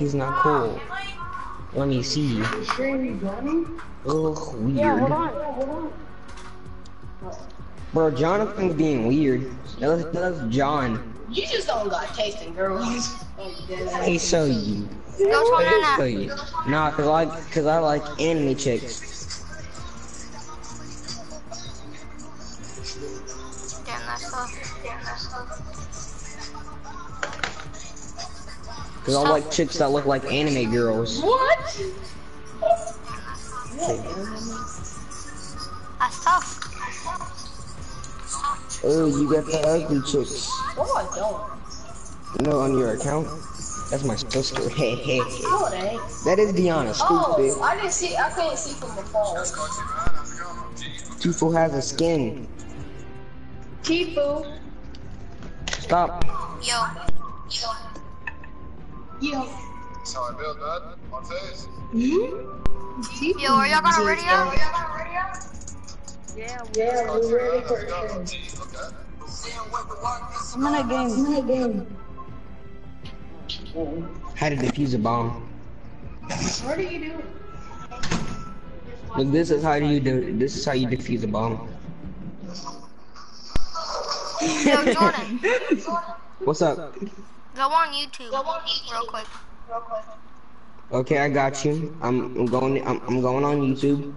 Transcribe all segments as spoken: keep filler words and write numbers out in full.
he's not cool. Let me see. Ugh, weird. Yeah, hold on. Hold on. Bro, Jonathan's being weird. That's, that's John. You just don't got taste in girls. Hey, so you. Go to So Nana. you. Nah, cause I, cause I like anime chicks. Damn, that's tough. Cause I like chicks that look like anime girls. What? That's tough. Oh, you got the ugly chicks. No, I don't. No, on your account? That's my sister. Hey, hey. No, it ain't. That is Deanna, stupid. Oh, I didn't see. I couldn't see from the phone. Tufo has a skin. Tifu. Stop. Yo. Yo. That's how I build that. Montez. Tifu. Yo, are y'all gonna ready up? Yeah, Yeah, we're ready for There you it. go. T, look at it. I'm in a game. I'm in a game. How to defuse a bomb. What do you do? Look, this is how you do. This is how you defuse a bomb. Yo, Jordan. What's up? Go on YouTube. Real quick. Okay, I got you. I'm, I'm going. I'm, I'm going on YouTube.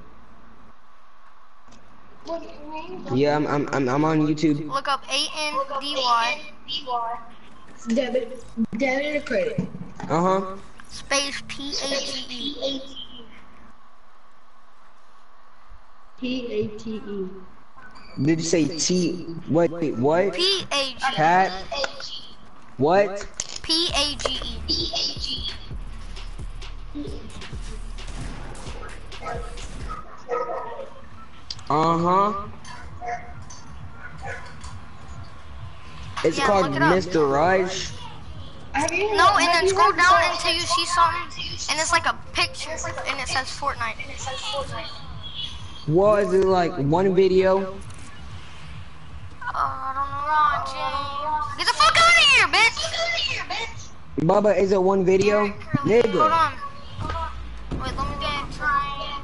What do you mean? Yeah, I'm. I'm. I'm, I'm on YouTube. Look up A N D Y Debit. Debit or credit? Uh huh. space P A G E. P A T E. Did you say T? What? Wait, what? P A G E. Cat? What? P A G E. Uh huh. It's Yeah, called look it up. Mister Rush. Have you No, have and then you scroll heard down the- until you see something, and it's like a picture, and it says Fortnite. Was it like one video? Oh, I don't know, James. Get the fuck out of here, bitch! Bubba, is it one video? Hold Nigga. on. Wait, let me get try.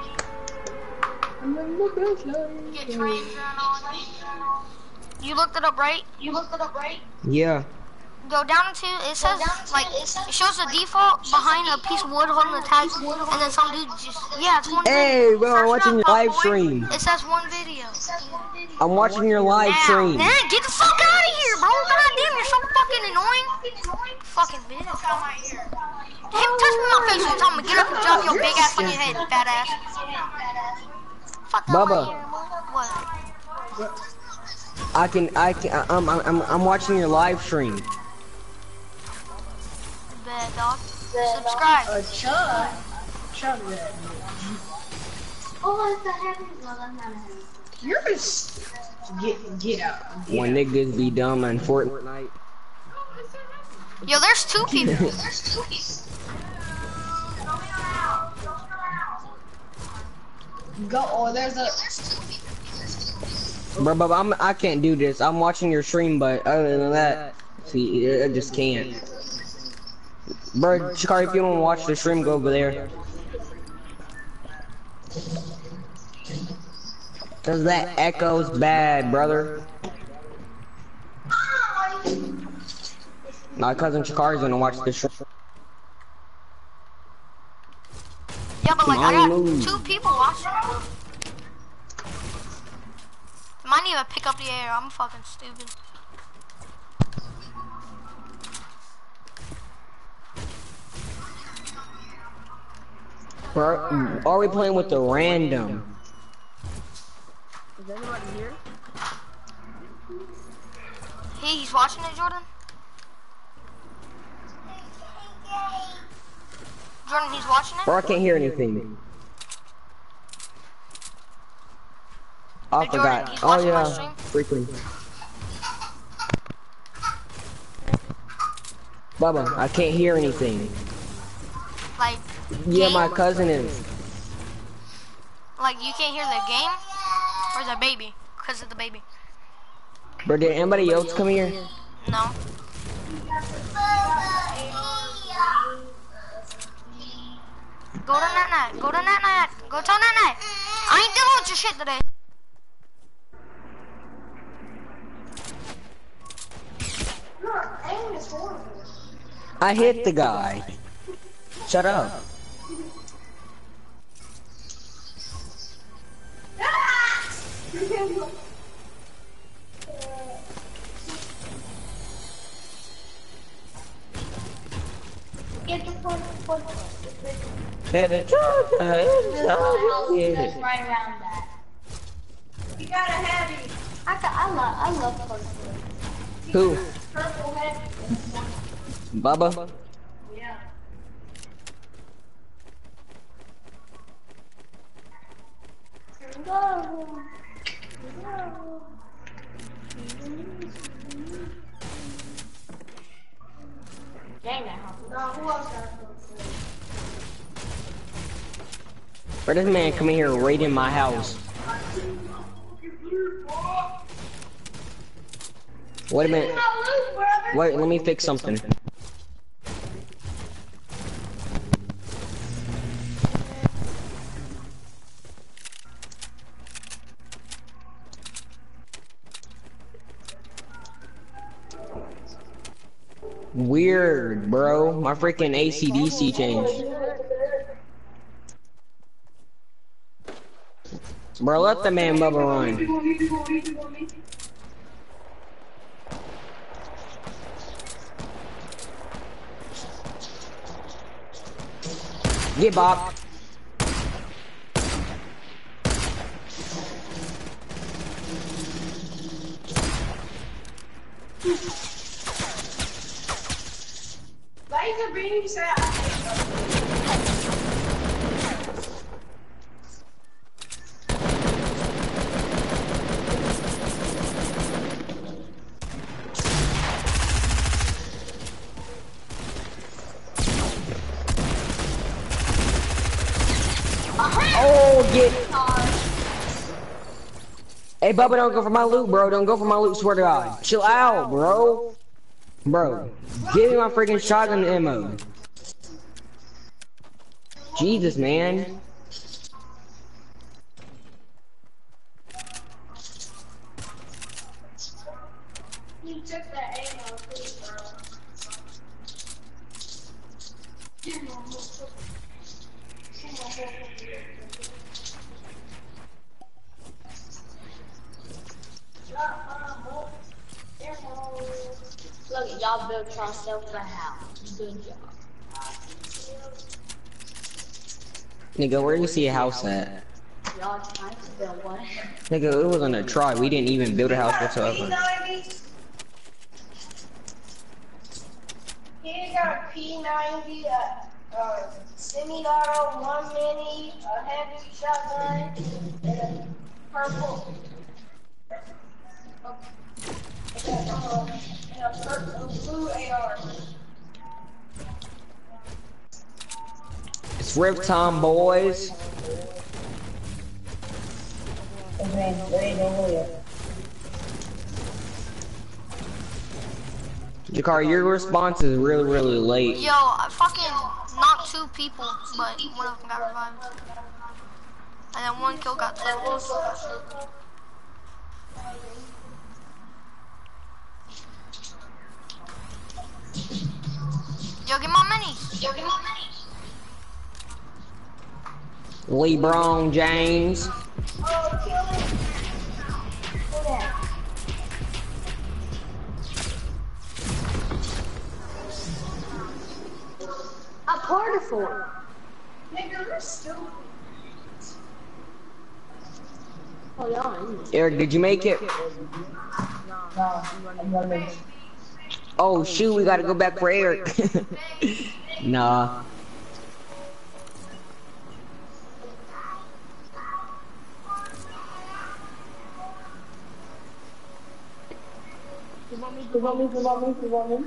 Get train journal. You looked it up, right? You looked it up, right? Yeah. Go down to, it says, like, it shows the default behind a piece of wood holding the tag, and then some dude just, yeah, it's one Hey, video. bro, I'm Search watching it your up, live boy. stream. It says one video. I'm watching your live Now, stream. man, get the fuck out of here, bro. God damn, you're so fucking annoying. Fucking bitch. Hey, touch me on my face one time and get up and drop your big ass on your head, fat ass. Fuck out Bubba. of here. What? I can, I can, I'm, I'm, I'm watching your live stream. Bad dog. Subscribe. A chug. Chug that. Oh, it's a heavy. No, that's not a heavy. You're just get get out. Get When out. niggas be dumb in Fortnite. Yo, there's two people. Go. Oh, there's a. Bro, but I'm, I can't do this. I'm watching your stream, but other than that, see, I I just can't. Bro, Shikari, if you don't watch the stream, go over there. Cause that echo's bad, brother. My cousin Shikari's gonna watch the stream. Yeah, but like, Come I on, got move. two people watching. Might even pick up the air. I'm fucking stupid. Bro, are we playing with the random? Is anybody here? Hey, he's watching it, Jordan? Jordan, he's watching it? Bro, I can't hear anything. Oh, I Hey, Jordan, forgot. he's Oh watching my yeah, stream? freaking. Bubba, I can't hear anything. Like, Yeah, game? my cousin is. Like, you can't hear the game? Or the baby? Because of the baby. Bro, did anybody else come here? No. Go to that night. Go to that night. Go tell that night. I ain't dealing with your shit today. Your aim is horrible. I hit the guy. Shut up. Get the point, point, Hit it. Just right around that. You got a heavy. I got, I love, I love purple. Who? Purple heavy. Bubba? Yeah. Go. Go. Dang that. No, who else got a Where this man come in here raiding my house? Wait a minute. Wait, let me fix something. Weird, bro. My freaking A C D C changed. Bro, let the man Bubba run. Get Bob. Laser beam set. Oh, get. Hey, Bubba, don't go for my loot, bro. Don't go for my loot, swear to God. Chill out, bro. Bro, give me my freaking shotgun ammo. Jesus, man. You took that ammo, please, bro. Look, y'all built yourself a house. Good job. Nigga, where do you see a house at? Y'all trying to build one. Nigga, it wasn't a try. We didn't even build a house whatsoever. He got a P ninety, a, a semi-auto, one mini, a heavy shotgun, and a purple. And a, uh, and a, purple, a blue A R. It's rip time, boys. Jakar, your response is really, really late. Yo, I fucking knocked two people, but one of them got revived. And then one kill got taken. Yo, get my minis. Yo, get my minis. LeBron James. Oh, kill him. Kill that. A particle. Nigga, we're still. Hold on. Eric, did you make it? Oh shoot, we gotta go back for Eric. Nah. You want me, you want me, you want me, you want me?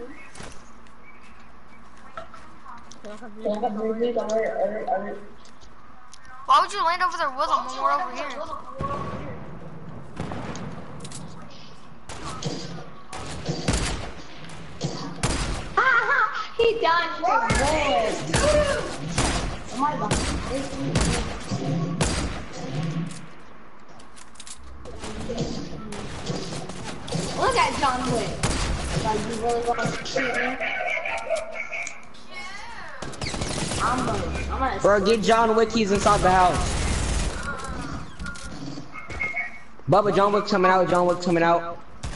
Why would you land over there with them when we're over here? He died for wood. Look at John Wick. Like, you really want to shoot me? I'm gonna, I'm gonna Bro, get John Wick, he's inside the house. Bubba, John Wick's coming out, John Wick's coming out.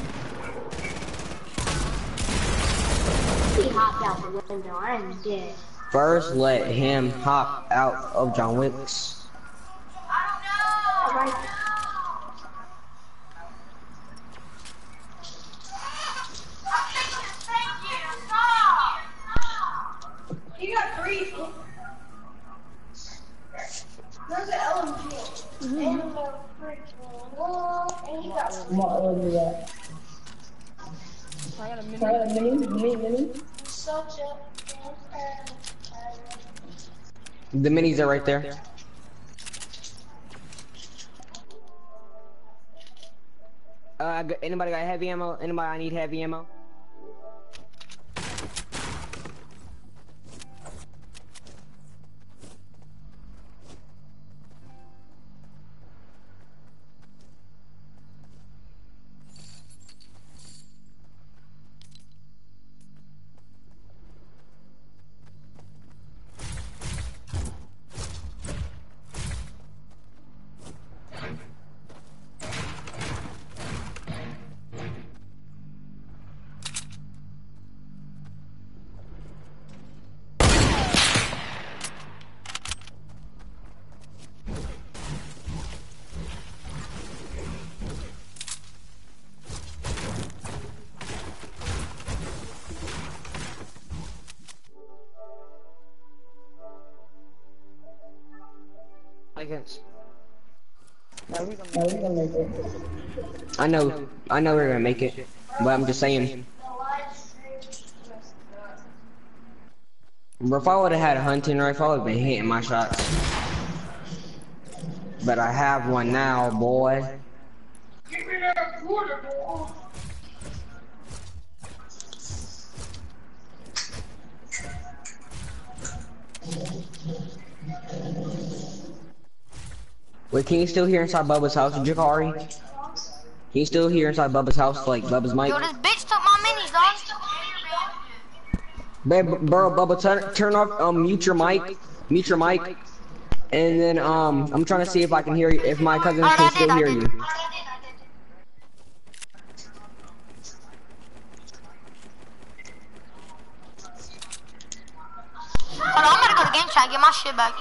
He hopped out the window. I'm dead. First, let him hop out of John Wick's. Alright. He got three. There's an L M G. And the freaking wall. And he got some. I got a mini. I got a mini, mini, mini. Such a. The minis are right there. Uh, I got- anybody got heavy ammo? Anybody I need heavy ammo? Seconds. I know, I know we're gonna make it, but I'm just saying. Bro, if I would've had a hunting rifle, I would've been hitting my shots. But I have one now, boy. Give me that quarter, boy. Wait, can you still hear inside Bubba's house, Jakari? Can you still hear inside Bubba's house, like Bubba's mic? Yo, this bitch took my minis, dog. Babe, bro, Bubba, turn, turn off, um, mute your mic, mute your mic, and then, um, I'm trying to see if I can hear you, if my cousins Alright, can I did, still I hear did. you. Hold on, I'm gonna go to game chat and get my shit back.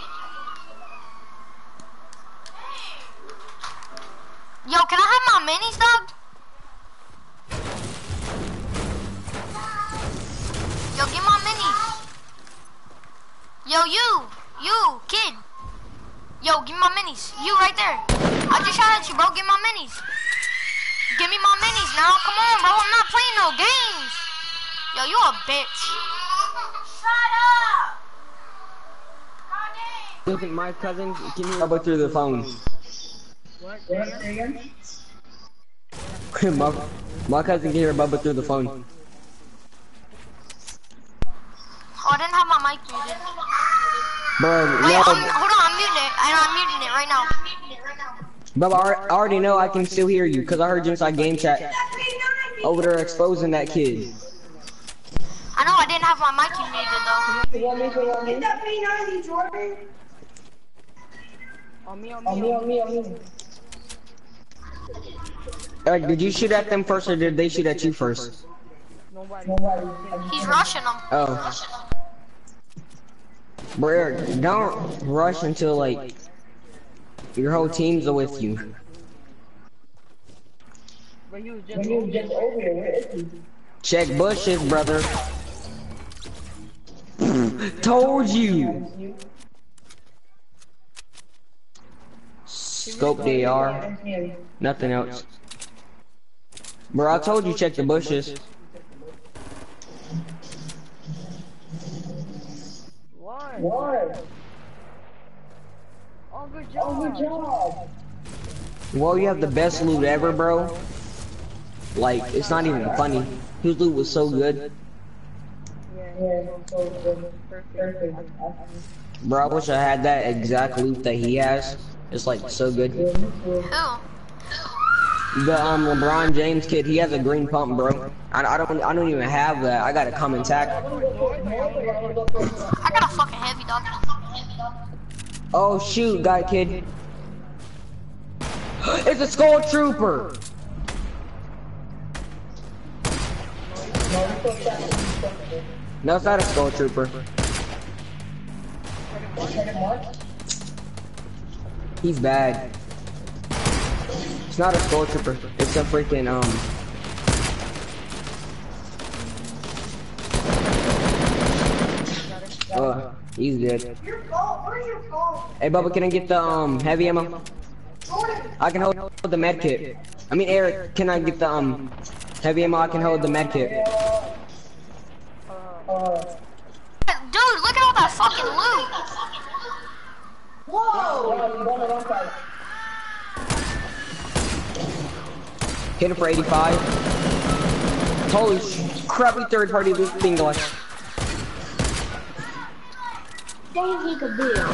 Yo, can I have my minis, dog? Yo, get my minis. Yo, you, you, kid. Yo, give me my minis. You right there. I just shot at you, bro. Give me my minis. Give me my minis now. Come on, bro. I'm not playing no games. Yo, you a bitch. Shut up! Look at my cousin, can hear Bubba through the phone. What? my, my cousin can hear Bubba through the phone. Oh, I didn't have my mic muted. Bro, Wait, no, I'm, hold on. I'm muting it. I'm muting it right now. Bubba, I al- I already know I can still hear you, because I heard you inside game chat. Over there exposing that kid. I know I didn't have my mic muted though. Get that P ninety, Jordan. On me, on On me, me, on on me. me, on me. Eric, did you shoot at them first, or did they shoot at you first? Nobody. Nobody. He's rushing them. Oh. Bro, Eric, don't rush until, like, your whole team's with you. But he was just When you was just over here, where is he? Check bushes, brother. Told you. Scope they are. Nothing else. Bro, I told you check the bushes. What? What? Oh, good job. Oh, good job. Well, you have the best loot ever, bro. Like, it's not even funny. His loot was so good. Yeah. Bro, I wish I had that exact loot that he has. It's like so good. Who? The um LeBron James kid, he has a green pump, bro. I, I don't I don't even have that. I gotta come and tack. I got a fucking heavy dog. Oh shoot, guy kid. It's a skull trooper. No, it's not a skull trooper. He's bad. It's not a skull trooper. It's a freaking um. Uh, he's dead. Your phone, where's your phone? Hey, Bubba, can I get the um heavy ammo? I can hold the med kit. I mean, Eric, can I get the um heavy ammo? I can hold the med kit. Dude, look at all that fucking loot. Hit him for eighty-five. Holy sh crappy third party loot thing going. Dang, he could build.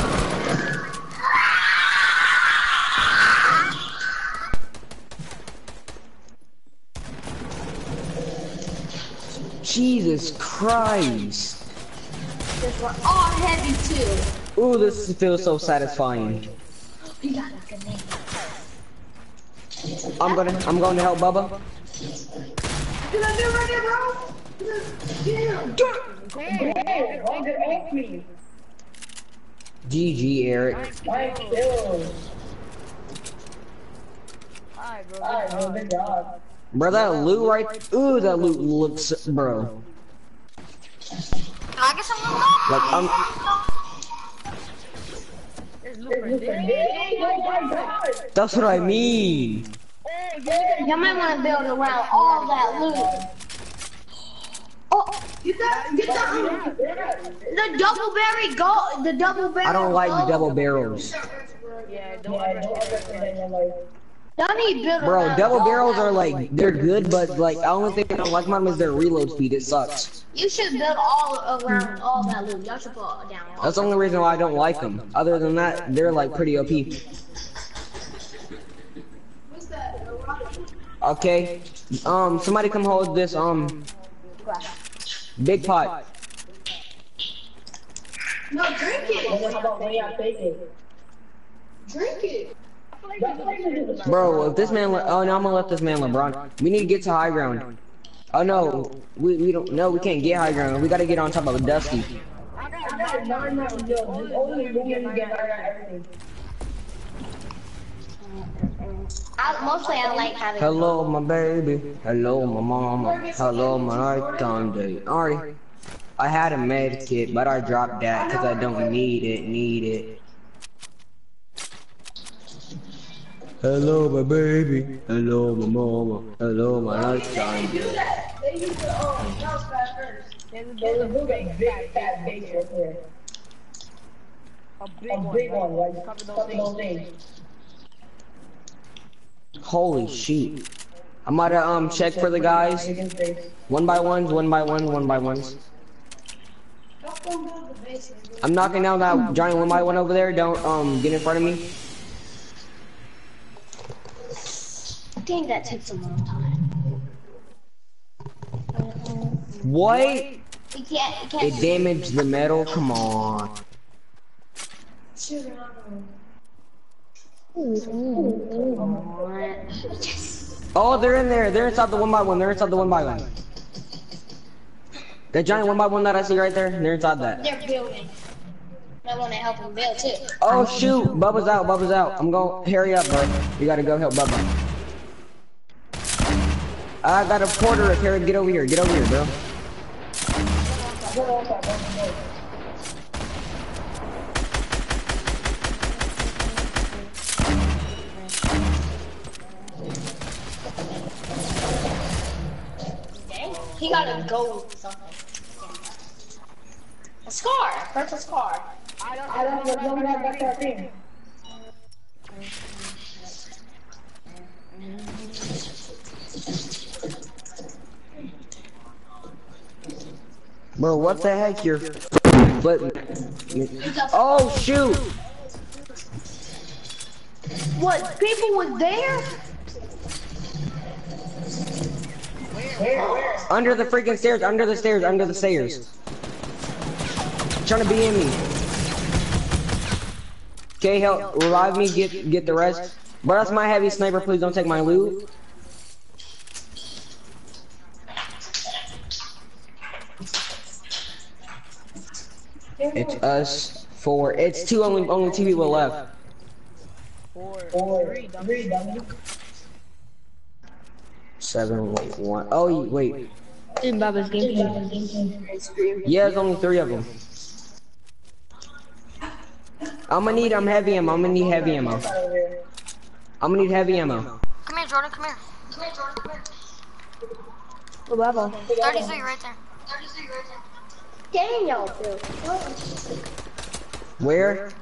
Jesus Christ. We're all heavy too. Ooh, this feels so satisfying. You got a grenade. I'm gonna, I'm going to help Bubba. Did I do it right there, bro? Damn. G G, Eric. Alright, bro. Good job. Bro, that loot right, ooh, that loot looks, bro. Can I get some loot? Like, I'm, There's loot right there. that's what I mean. Y'all might want to build around all that loot. Oh, get that, get that, the double berry go, the double berry. I don't like double barrels. Yeah, don't ever. Y'all need to build Bro, around double all barrels that are loot. like, they're good, but like, the only thing I don't like about them is their reload speed, it sucks. You should build all around all that loot. Y'all should put down. all That's the only reason why I don't like them. Other than that, they're like pretty O P. Okay, um, somebody come hold this, um, big pot. No, drink it. Drink it. Bro, if this man, le oh no, I'm gonna let this man LeBron. We need to get to high ground. Oh no, we, we don't, no, we can't get high ground. We gotta get on top of Dusty. I, mostly I like having. Hello, my baby. Hello, my mama. Hello, my nighttime day. Alright. I had a med kit, but I dropped that because I don't need it, need it. Hello, my baby. Hello, my mama. Hello, my nighttime day. They use the oh, mouse pad first. There's a there's a big, big fat base right there. A big one, big one, like cover those things. Holy shit. I'm gonna um check for the guys. One by ones, one by one, one by ones. Don't go build the basement. I'm knocking down that giant one by one over there. Don't um get in front of me. Dang, that takes a long time. What? You can't, you It can't. damaged the metal? Come on. Oh, they're in there. They're inside the one by one. They're inside the one by one. That giant one by one that I see right there, they're inside that. They're building. I want to help them build too. Oh shoot, Bubba's out, Bubba's out. I'm going, hurry up, bro. You gotta go help Bubba. I got a porter up here. Get over here, get over here, bro. He got a gold something. A scar. Purple scar. I don't, I don't, I don't have that thing. Bro, what the heck? You're. But. Oh shoot! What? People was there? Under the freaking stairs! Under the stairs! Under the stairs! Trying to be in me. Okay, help revive me. Get get the rest. But that's my heavy sniper. Please don't take my loot. It's us four. It's two. Only only two people left. Four, three, three, dummy. Seven, wait, one. Oh, wait. In Baba's game. Yeah, there's only three of them. I'm gonna need. I'm heavy ammo. I'm gonna need heavy ammo. I'm gonna need heavy ammo. Come here, Jordan. Come here. Come here, Jordan. Come here. Oh, Baba. thirty-three right there. thirty-three right there. Daniel, Where?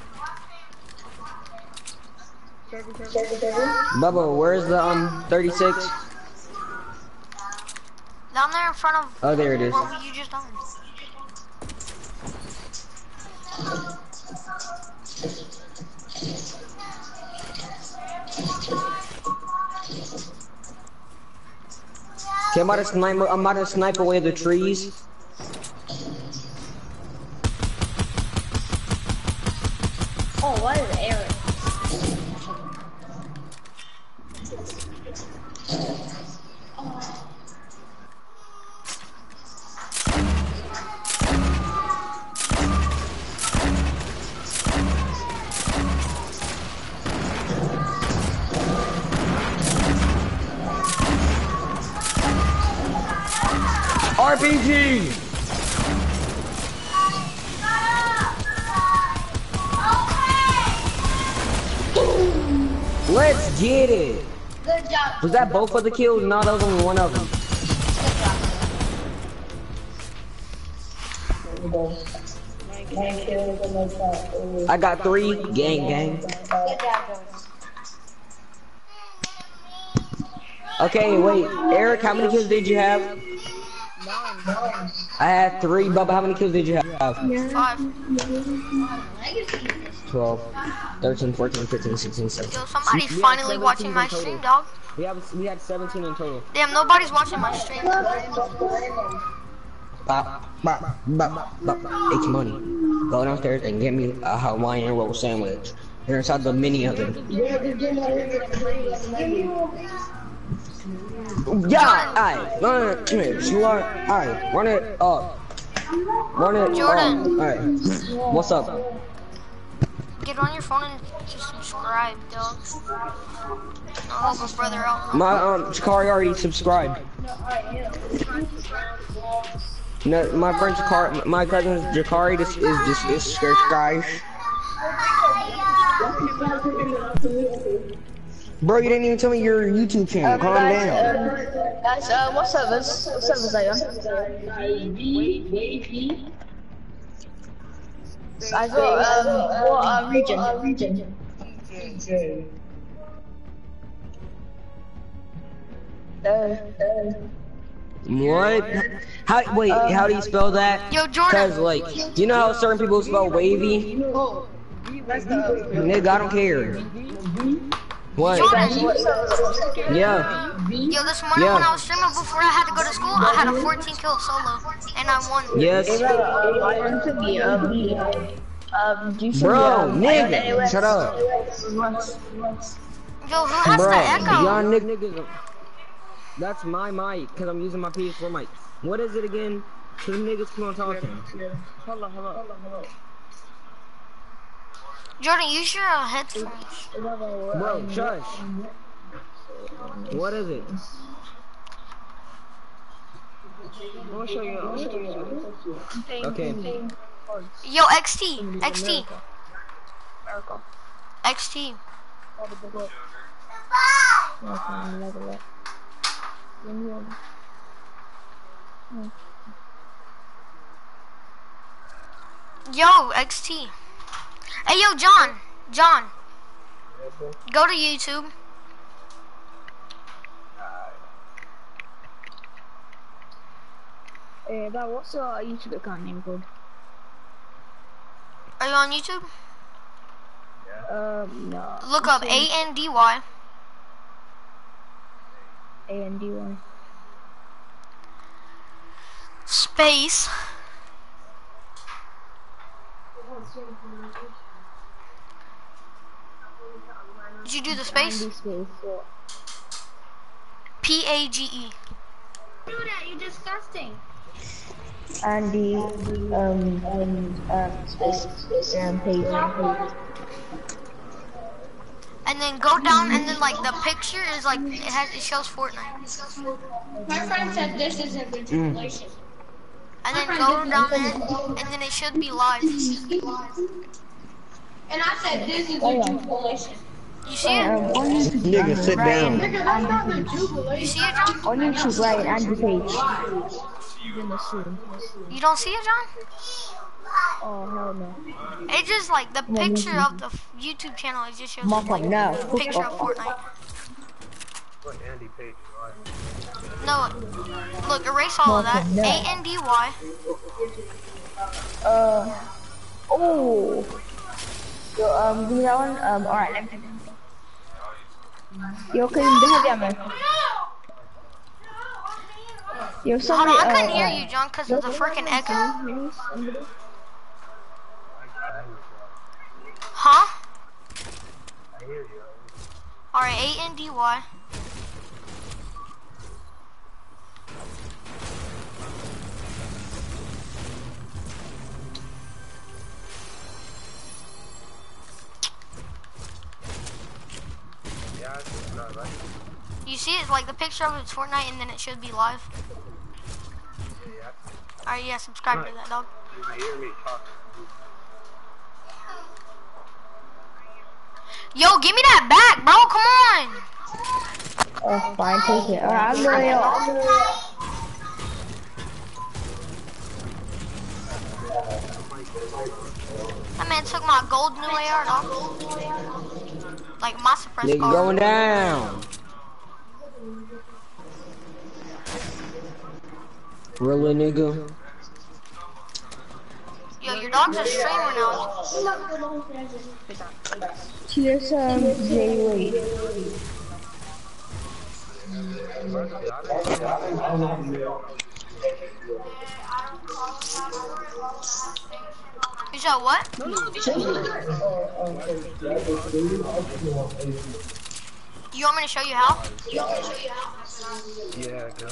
Bubba, where's the um thirty-six? Down there in front of. Oh, there it is. What you just done. Okay, I'm about to snipe. I'm about to snipe away the trees. Oh, what is Eric? R P G! Let's get it! good job. Was that both of the kills? No, that was only one of them. I got three. Gang, gang. Good job. Okay, wait. Eric, how many kills did you have? I had three. Bubba, how many kills did you have? Five. twelve, thirteen, fourteen, fifteen, sixteen, seventeen. Yo, somebody's finally watching my stream, dog. We have we had seventeen in total. Damn, nobody's watching my stream. Bop, bop, bop, bop. It's money. Go downstairs and get me a Hawaiian roll sandwich. They're inside the mini oven. Yeah, alright, run it, come here, slow, alright, run it up. Run it Jordan. up. Alright, what's up? Get on your phone and just subscribe, dog. I'll help my brother out. My um Chikari already subscribed. No, my friend Chikari, my cousin Jakari is is just is subscribed. Bro, you didn't even tell me your YouTube channel. Um, Calm guys, down. Um, guys, uh, what servers? What servers are you on? Guys, what, um, what uh, region? region? Uh, What? How? Wait, how do you spell that? Yo, Jordan. Cause like, you know how certain people spell wavy? Nigga, I don't care. What? Jordan. Yeah. Yo, this morning Yeah. when I was streaming before I had to go to school, I had a fourteen kill solo, and I won. Yes. um, do you Bro, nigga, shut up. Yo, who has Bro, the echo? y'all niggas. That's my mic, cause I'm using my P S four mic. What is it again? Cause them niggas keep on talking. Hold on, hold on, hold on. Jordan, use your uh, headphones. Bro, shush. What is it? I'll show you. I'll show you. Okay. Yo, X T, X T, X T. Yo, X T. Hey, yo, John, John. Go to YouTube. Uh, but what's your YouTube account name called? Are you on YouTube? Um, no. Look up A N D Y. A N D Y. Space. Did you do the space? Andy space. What? P A G E. Do that, you disgusting. Andy, um, um, um, space, um, page. And then go down, and then like the picture is like it has it shows Fortnite. My friend said this is a good Mm. relation. And then go down there, and then it should be live. And I said this is a jubilation. You see it? Um, on YouTube, Nigga, sit down. Nigga, that's not the You jubilation. see it, John? on YouTube, right, Andy page. You're gonna see. You don't see it, John? Oh, hell no. It just like the picture of the f- YouTube channel. It just shows Mop like up now. a picture of Fortnite. Look, Andy Page. No, look, erase all of that. No. A N D Y. Uh, oh. Yo, um, give me that one. Um, alright, let me. Yo, can you have that, man? Yo, Hold somebody, on, I uh, couldn't hear uh, you, John, because of the freaking echo. Huh? I hear you. Alright, A N D Y. Yeah, it's not right. You see it? Like the picture of it's Fortnite, and then it should be live. Yeah, Alright, yeah, subscribe to that, dog. you can hear me talking. Yo, give me that back, bro. Come on. Oh, fine, take it. Alright, I'm going to That man took my gold new A R, dog. Like my suppressed Nigga car. going down. Really, nigga? Yo, your dog's a streamer now. Cheers, um, Jay Wade. You said what? You want me to show you how? Yeah, girl.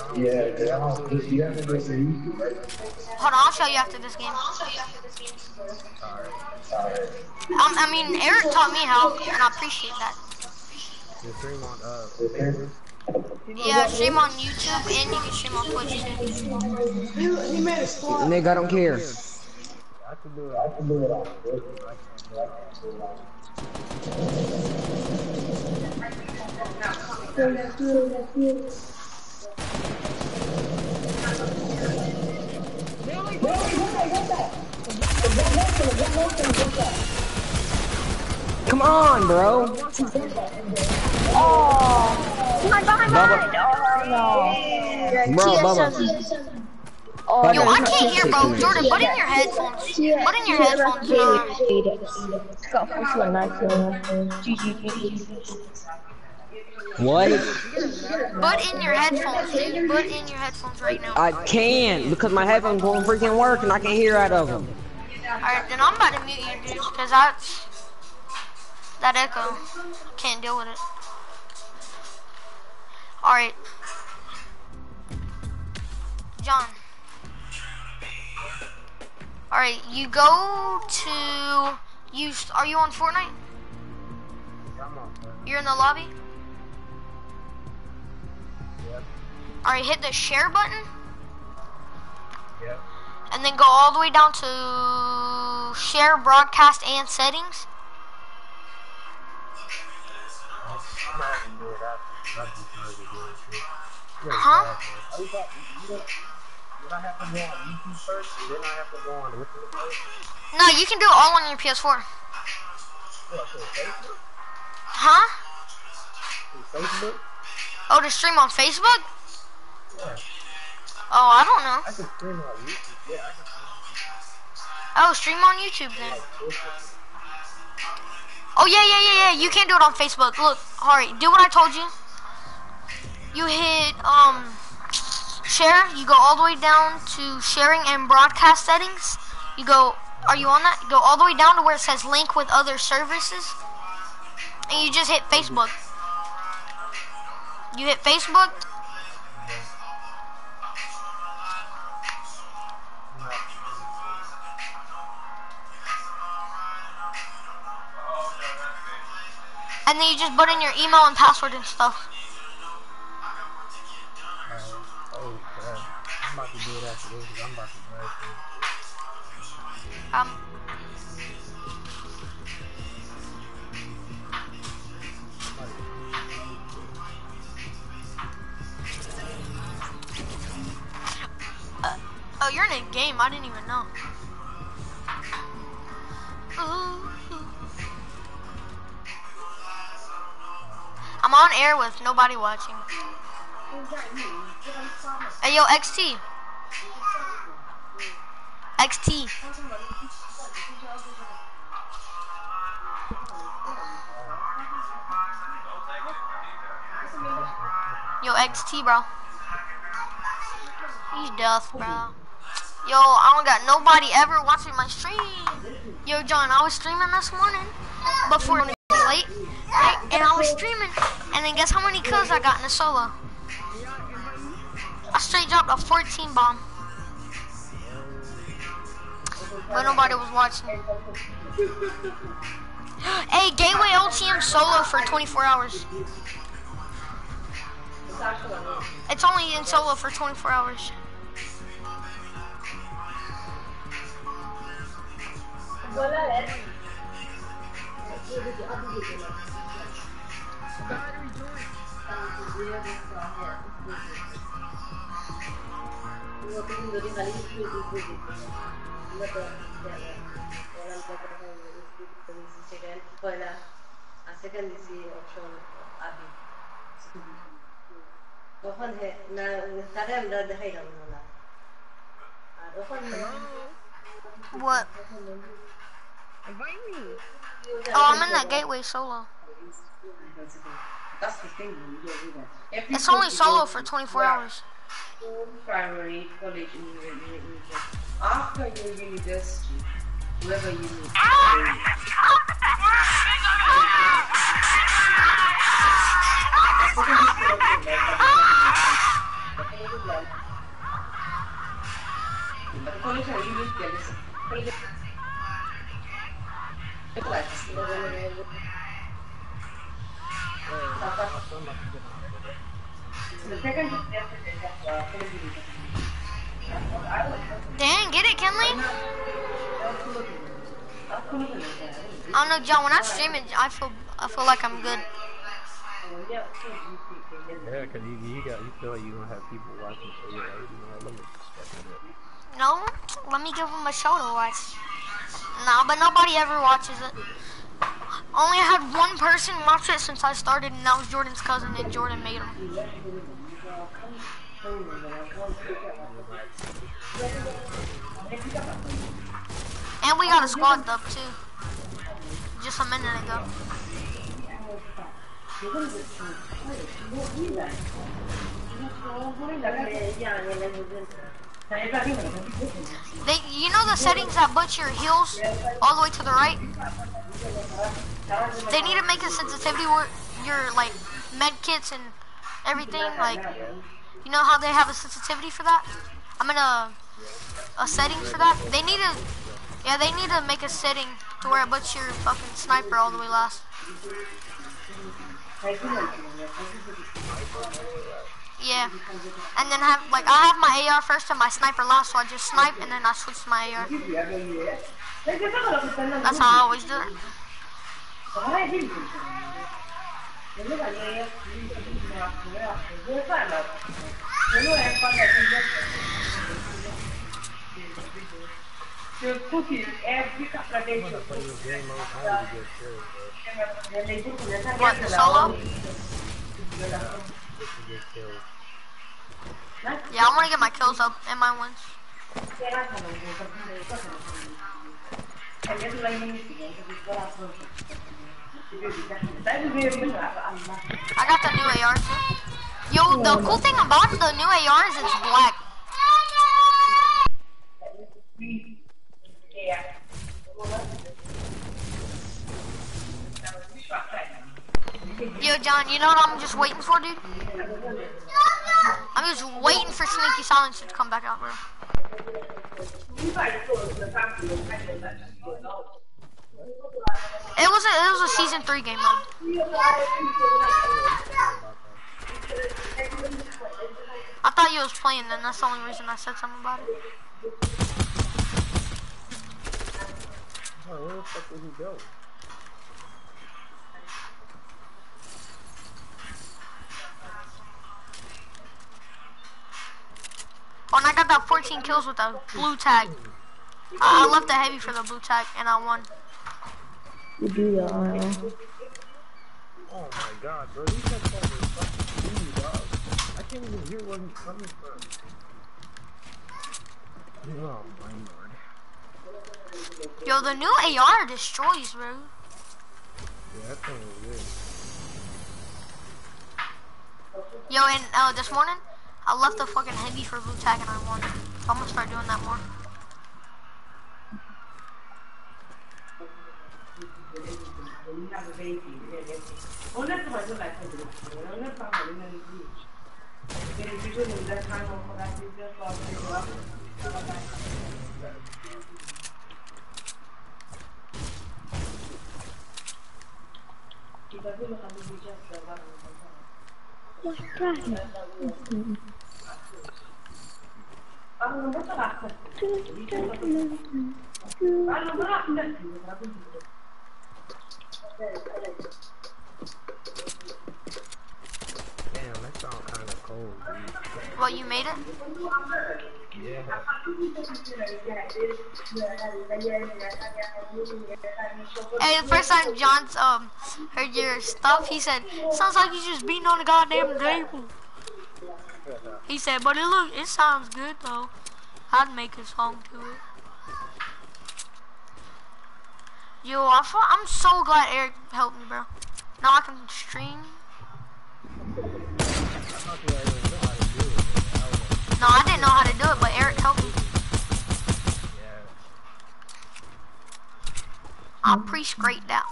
Hold on, I'll show you after this game. Um, I mean, Eric taught me how, and I appreciate that. You stream on, uh, Facebook? Yeah, stream on YouTube, and you can stream on Twitch too. He made a squad. Nigga, I don't care. I can do it. I can do it on Come on, bro. Oh, behind, behind, Bubba. behind. Oh, no. Bro, Bubba. Oh, Yo, no, I no, can't hear, bro. no. Jordan, put in your headphones. Put in your headphones. Uh, Got first one, nice one. G G, G G. What? put in your headphones, dude. Put in your headphones right now. I can't because my headphones won't freaking work and I can't hear out of them. Alright, then I'm about to mute you, dude, because that's... That echo. Can't deal with it. Alright. John. Alright, you go to... You, are you on Fortnite? You're in the lobby? Alright, hit the share button. Yeah. And then go all the way down to share, broadcast, and settings. I'm not gonna do it. That's because of doing shit. Huh? I thought, you know, would I have to go on YouTube first, and then I have to go on the Wiki first? No, you can do it all on your P S four. What, so Facebook? Huh? Facebook? Oh, to stream on Facebook? Yeah. Oh, I don't know. I can stream on YouTube. Yeah, I can Oh, stream on YouTube then. Oh yeah, yeah, yeah, yeah. You can't do it on Facebook. Look, Hari, do what I told you. You hit um share. You go all the way down to sharing and broadcast settings. You go. Are you on that? You go all the way down to where it says link with other services, and you just hit Facebook. You hit Facebook. And then you just put in your email and password and stuff. Uh, oh, crap. I'm about to do it after this because I'm about to break it. Um. Uh, oh, you're in a game. I didn't even know. Ooh. I'm on air with nobody watching. Hey, yo, X T. X T. Yo, X T, bro. He's deaf, bro. Yo, I don't got nobody ever watching my stream. Yo, John, I was streaming this morning before it was late, right? And I was streaming, and then guess how many kills I got in a solo? I straight dropped a fourteen bomb. But nobody was watching. Hey, Gateway L T M solo for twenty-four hours. It's only in solo for twenty-four hours. What? Oh, I'm in that Gateway solo. It's only solo for twenty-four hours. Primary, college, after your university, whoever you need. Dang, get it, Kenley? I don't know, John. When I stream it, I feel I feel like I'm good. Yeah, because you, you, got, you feel like you're going to have people watching, so you're like, you know what, let me just step it up. No, let me give them a show to watch. Nah, but nobody ever watches it. Only had one person watch it since I started, and that was Jordan's cousin, and Jordan made him. And we got a squad dub too, just a minute ago. They, you know the settings that put your heals all the way to the right? They need to make a sensitivity where your like med kits and everything, like, you know how they have a sensitivity for that? I'm in a a setting for that. They need to, yeah, they need to make a setting to where it puts your fucking sniper all the way last. Yeah, and then have like I have my A R first and my sniper last, so I just snipe and then I switch to my A R. That's how I always do it. What, the solo? Yeah, I want to get my kills up and my wins. I got the new A R too. Yo, the cool thing about the new A R is it's black. Yo, John, you know what I'm just waiting for, dude? I'm just waiting for Sneaky Silencer to come back out, bro. It was a, it was a season three game mode. I thought you was playing, then that's the only reason I said something about it. Oh, where the fuck did he go? Oh, and I got that fourteen kills with the blue tag. Uh, I left the heavy for the blue tag, and I won. You do that, I know. Oh my god, bro, these guys are fucking dude, dog. I can't even hear where he's coming from. Oh my lord. Yo, the new A R destroys, bro. Yeah, that thing is good. Yo, and uh, this morning, I left the fucking heavy for blue tag and I won. So I'm gonna start doing that more. What's that? Damn, that sounds kind of cold, dude. What, you made it? Yeah. Hey, the first time John's um heard your stuff, he said, "Sounds like you just beating on the goddamn table." He said, "But it look, it sounds good though. I'd make a song to it." Yo, I feel, I'm so glad Eric helped me, bro. Now I can stream. No, I didn't know how to do it, but Eric helped me. Yeah. I pre-scraped out.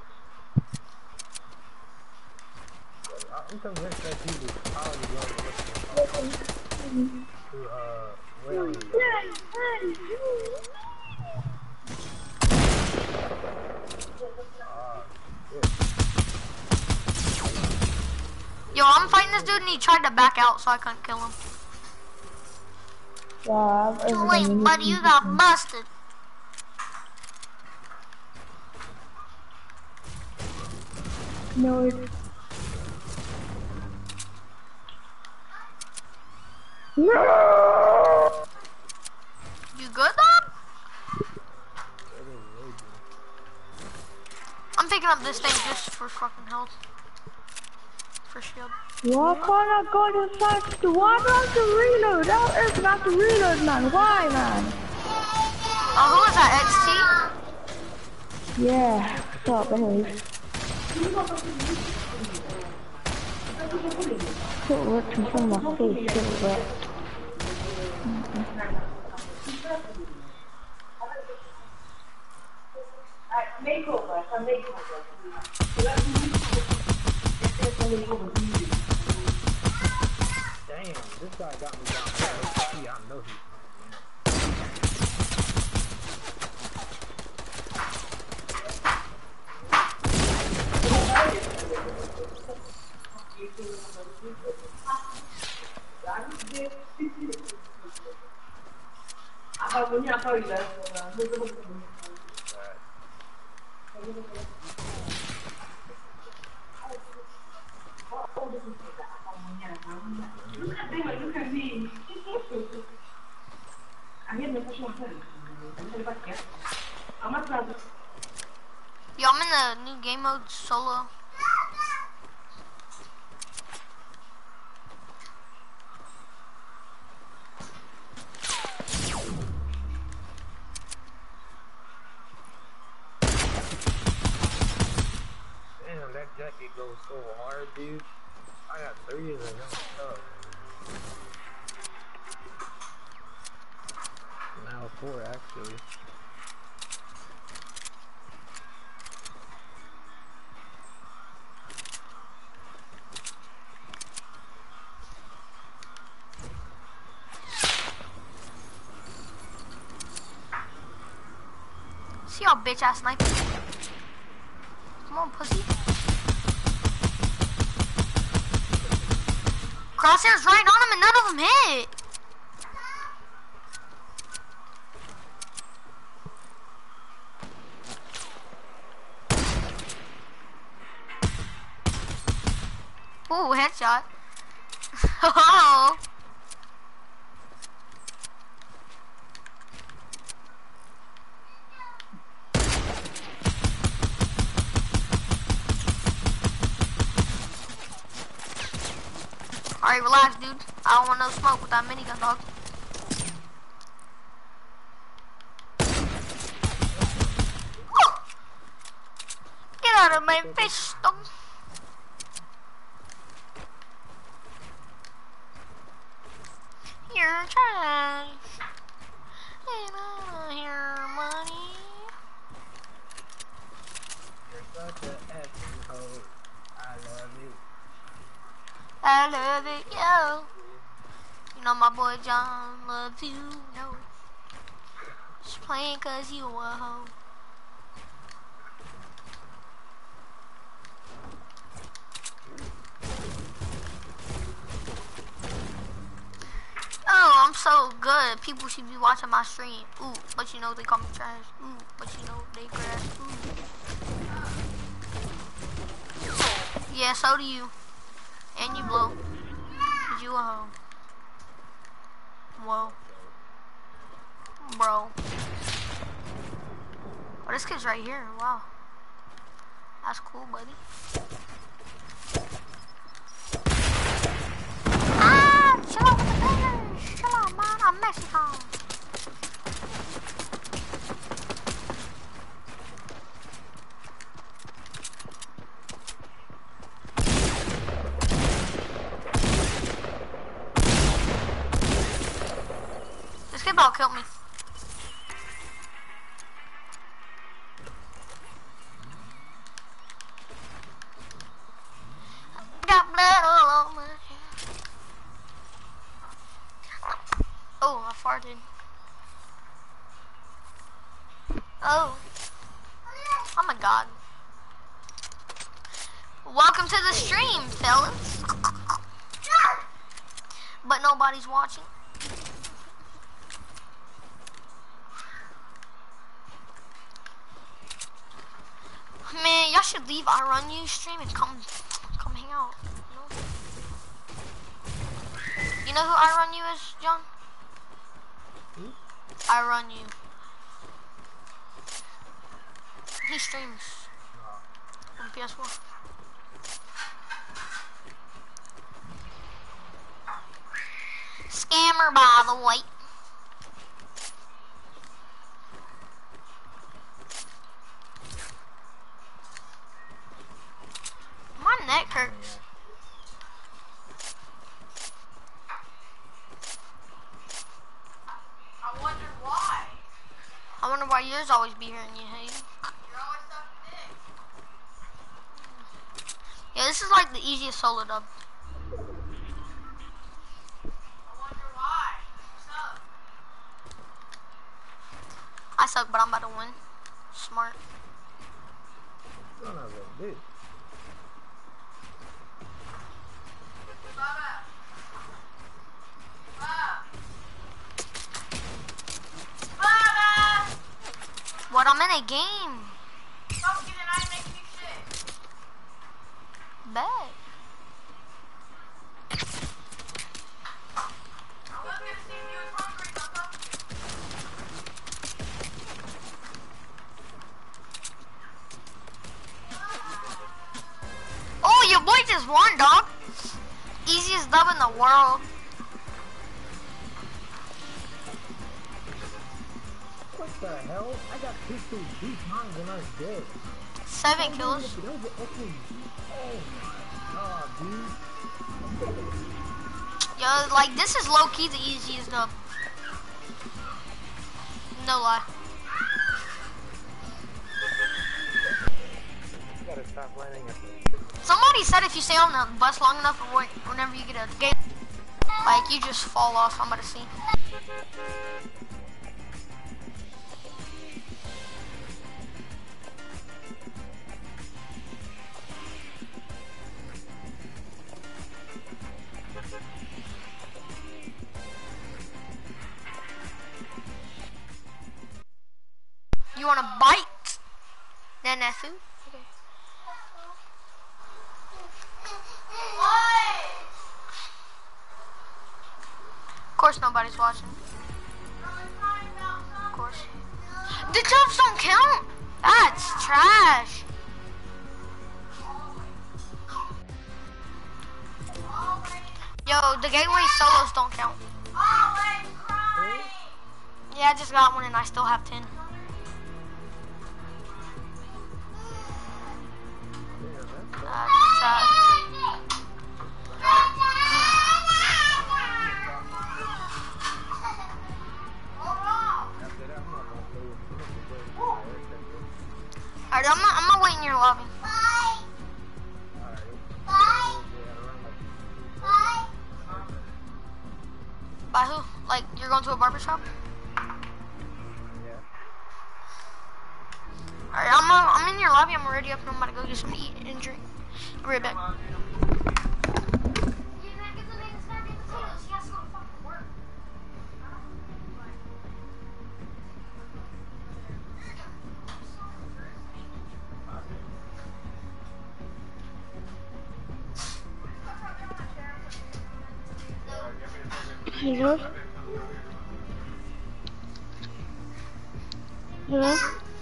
I'm convinced that he was probably going to uh, where Yo, I'm fighting this dude and he tried to back out so I couldn't kill him. Yeah, Too late, buddy, you got busted. no, it's no. You good, Bob? I'm picking up this thing just for fucking health. For shield. Why can't I go to such the why not the reload? That is not the reload, man. Why, man? Oh, who is that, X T? Yeah, stop, anyways. Put work in front of my face, shit, but. Makeover, a makeover. Damn, this guy got me down there. Yeah, I know he. Yo, I'm in the new game mode solo. jacket goes so hard, dude. I got three of them. That's tough. Now four, actually. See y'all bitch ass sniper. Come on, pussy. Crosshair's right on him and none of them hit. Ooh, headshot. Oh. Alright, relax, dude. I don't want no smoke with that minigun, dog. Woo! Get out of my face, dog. You're trash. And I hear money. You're such a effing hoe. I love you. I love it, yo. You know my boy John loves you, no. Just playing cause you a hoe. Oh, I'm so good. People should be watching my stream. Ooh, but you know they call me trash. Ooh, but you know they grass. Ooh. Yeah, so do you. And you blow. Cause you a hoe. Whoa. Bro. Oh, this kid's right here. Wow. That's cool, buddy. Ah! Chill out with the fingers. Chill out, man. I'm Mexican. This kid about killed me. Got blood all over my hair. Oh, I farted. Oh. Oh my god. Welcome to the stream, fellas. But nobody's watching. Man, y'all should leave I Run You stream and come come hang out. You know, you know who I Run You is, John? Who? I Run You. He streams on P S four. Scammer, by the way. My neck hurts. I wonder why. I wonder why yours always be here and you hate it. You're always sucking dick. Yeah, this is like the easiest solo dub. I wonder why. What's up? I suck, but I'm about to win. Smart. Son of a bitch. Baba. Baba. Baba. What? I'm in a game. Come get it. I ain't making you shit. Bet. I was gonna see if you was hungry. Don't come. Oh, your boy just won, dog. Easiest dub in the world. What the hell? I got pistol three times and I was dead. Seven kills. Oh, dude. Yo, like, this is low-key the easiest though. No lie. You gotta stop landing at the... Somebody said if you stay on the bus long enough, or wait, whenever you get a gate, like, you just fall off. I'm about to see. You want a bite? Then that food? Okay. Of course nobody's watching. Of course. The jumps don't count? That's trash. Yo, the gateway solos don't count. Yeah, I just got one and I still have ten. Uh, trash. Alright, I'm not, I'm not waiting in your lobby. By who? Like, you're going to a barber shop? Alright, I'm, uh, I'm in your lobby. I'm already up and I'm about to go get something to eat and drink. Be right back. Hello? Hello?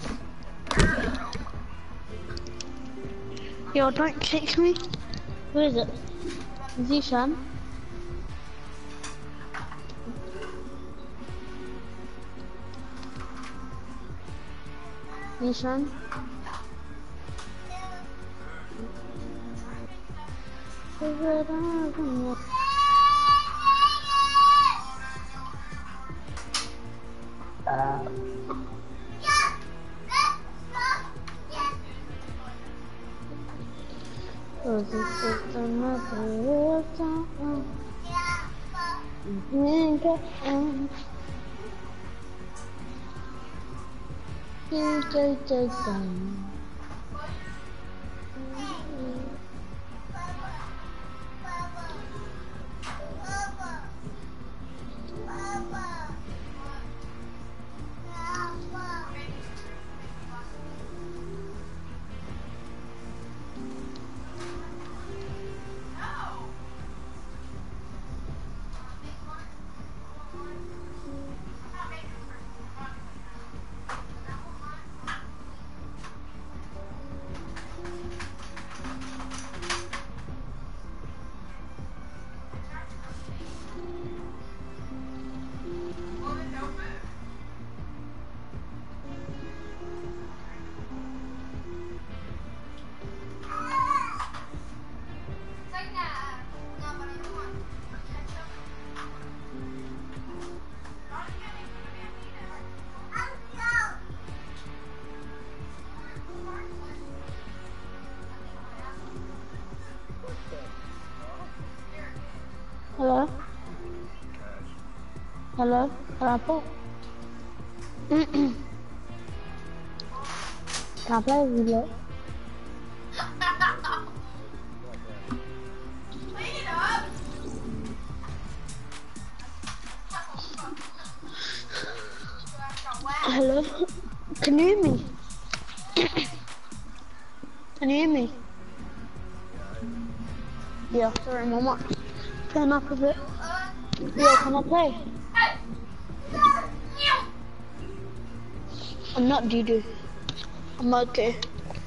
Yo, don't text me. Who is it? Zishan? Zishan? Uh. Oh, this is another time. Hello? Hello? Rapper? Can I play a video? Hello? Can you hear me? Can you hear me? Yeah, sorry, mama. Turn up a bit. Yeah, can I play? I'm not doo-doo. I'm okay.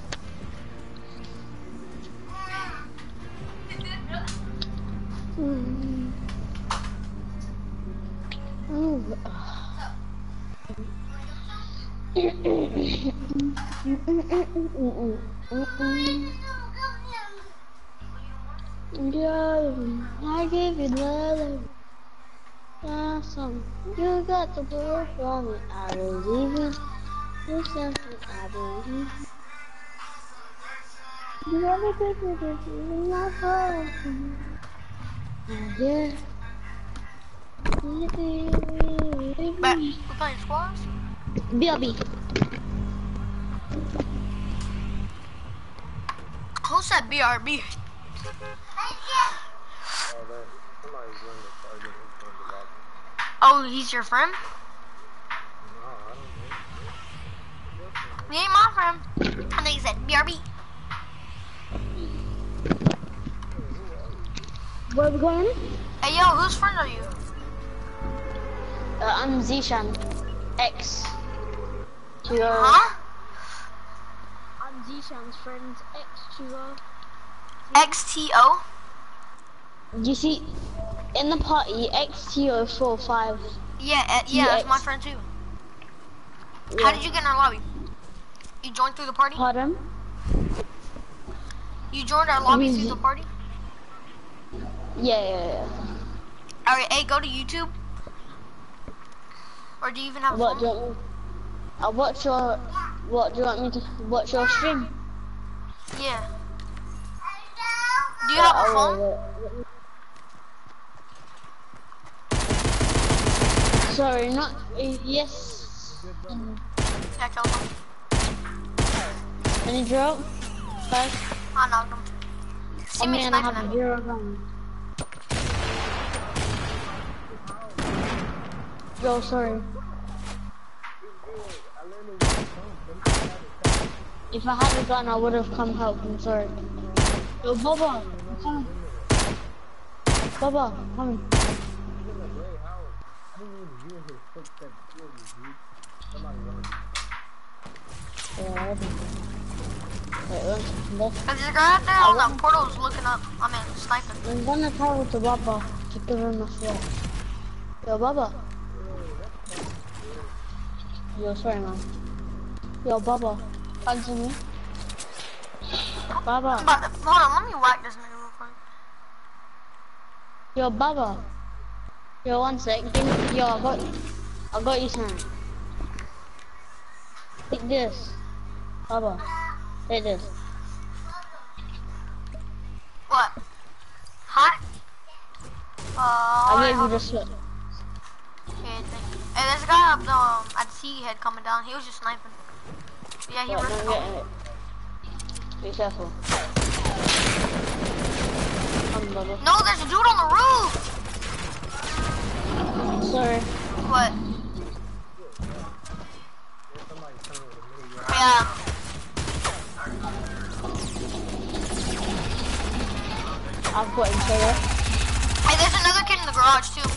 Mm. Mm. I give you love. Awesome. You got the blood from me. I believe it. You're something I believe. You never did it in my heart. Yeah. But we're playing squads? B R B. Who said B R B? Oh, he's your friend? He ain't my friend. I think he said B R B. Where are we going? Hey, yo, whose friend are you? Uh, I'm Zishan. X. To, uh, Huh? I'm Zishan's friend. X to, uh, X T O? you see, in the party, X T O four five. Yeah, uh, yeah, that's my friend too. Yeah. How did you get in our lobby? You joined through the party? Pardon? You joined our lobby Easy. through the party? Yeah, yeah, yeah. Alright, hey, go to YouTube. Or do you even have a What do phone? you want me? Uh, watch your. What do you want me to watch your stream? Yeah. Do you have a Uh, phone? uh, Sorry, not. Uh, yes. Yeah, kill him. Any drop? Five. I knocked him. See Oh me man, I sniping have at me. zero guns. Yo, sorry. If I had a gun, I would have come help. I'm sorry. Yo, Baba, come. Baba, come. Yeah, wait, one second. Cause there's a guy out there on that portal is looking up. I mean, sniping. I'm gonna travel to Baba to give him a shot. Yo, Baba. Yo, sorry, man. Yo, Baba. Answer me. Baba. But, hold on, let me whack this nigga real quick. Yo, Baba. Yo, one sec. Give me, yo, I got, I got you something. Take this. Baba. Take this. What? Hot? Uh, I alright, gave you hold this shit. on. Okay, thank you. Hey, there's a guy up the, um, at the sea head coming down. He was just sniping. Yeah, he What? ripped No, it. get it. Be careful. Come, Baba. No, there's a dude on the roof! Sorry. What? Yeah. I've got him, sorry. Hey, there's another kid in the garage too.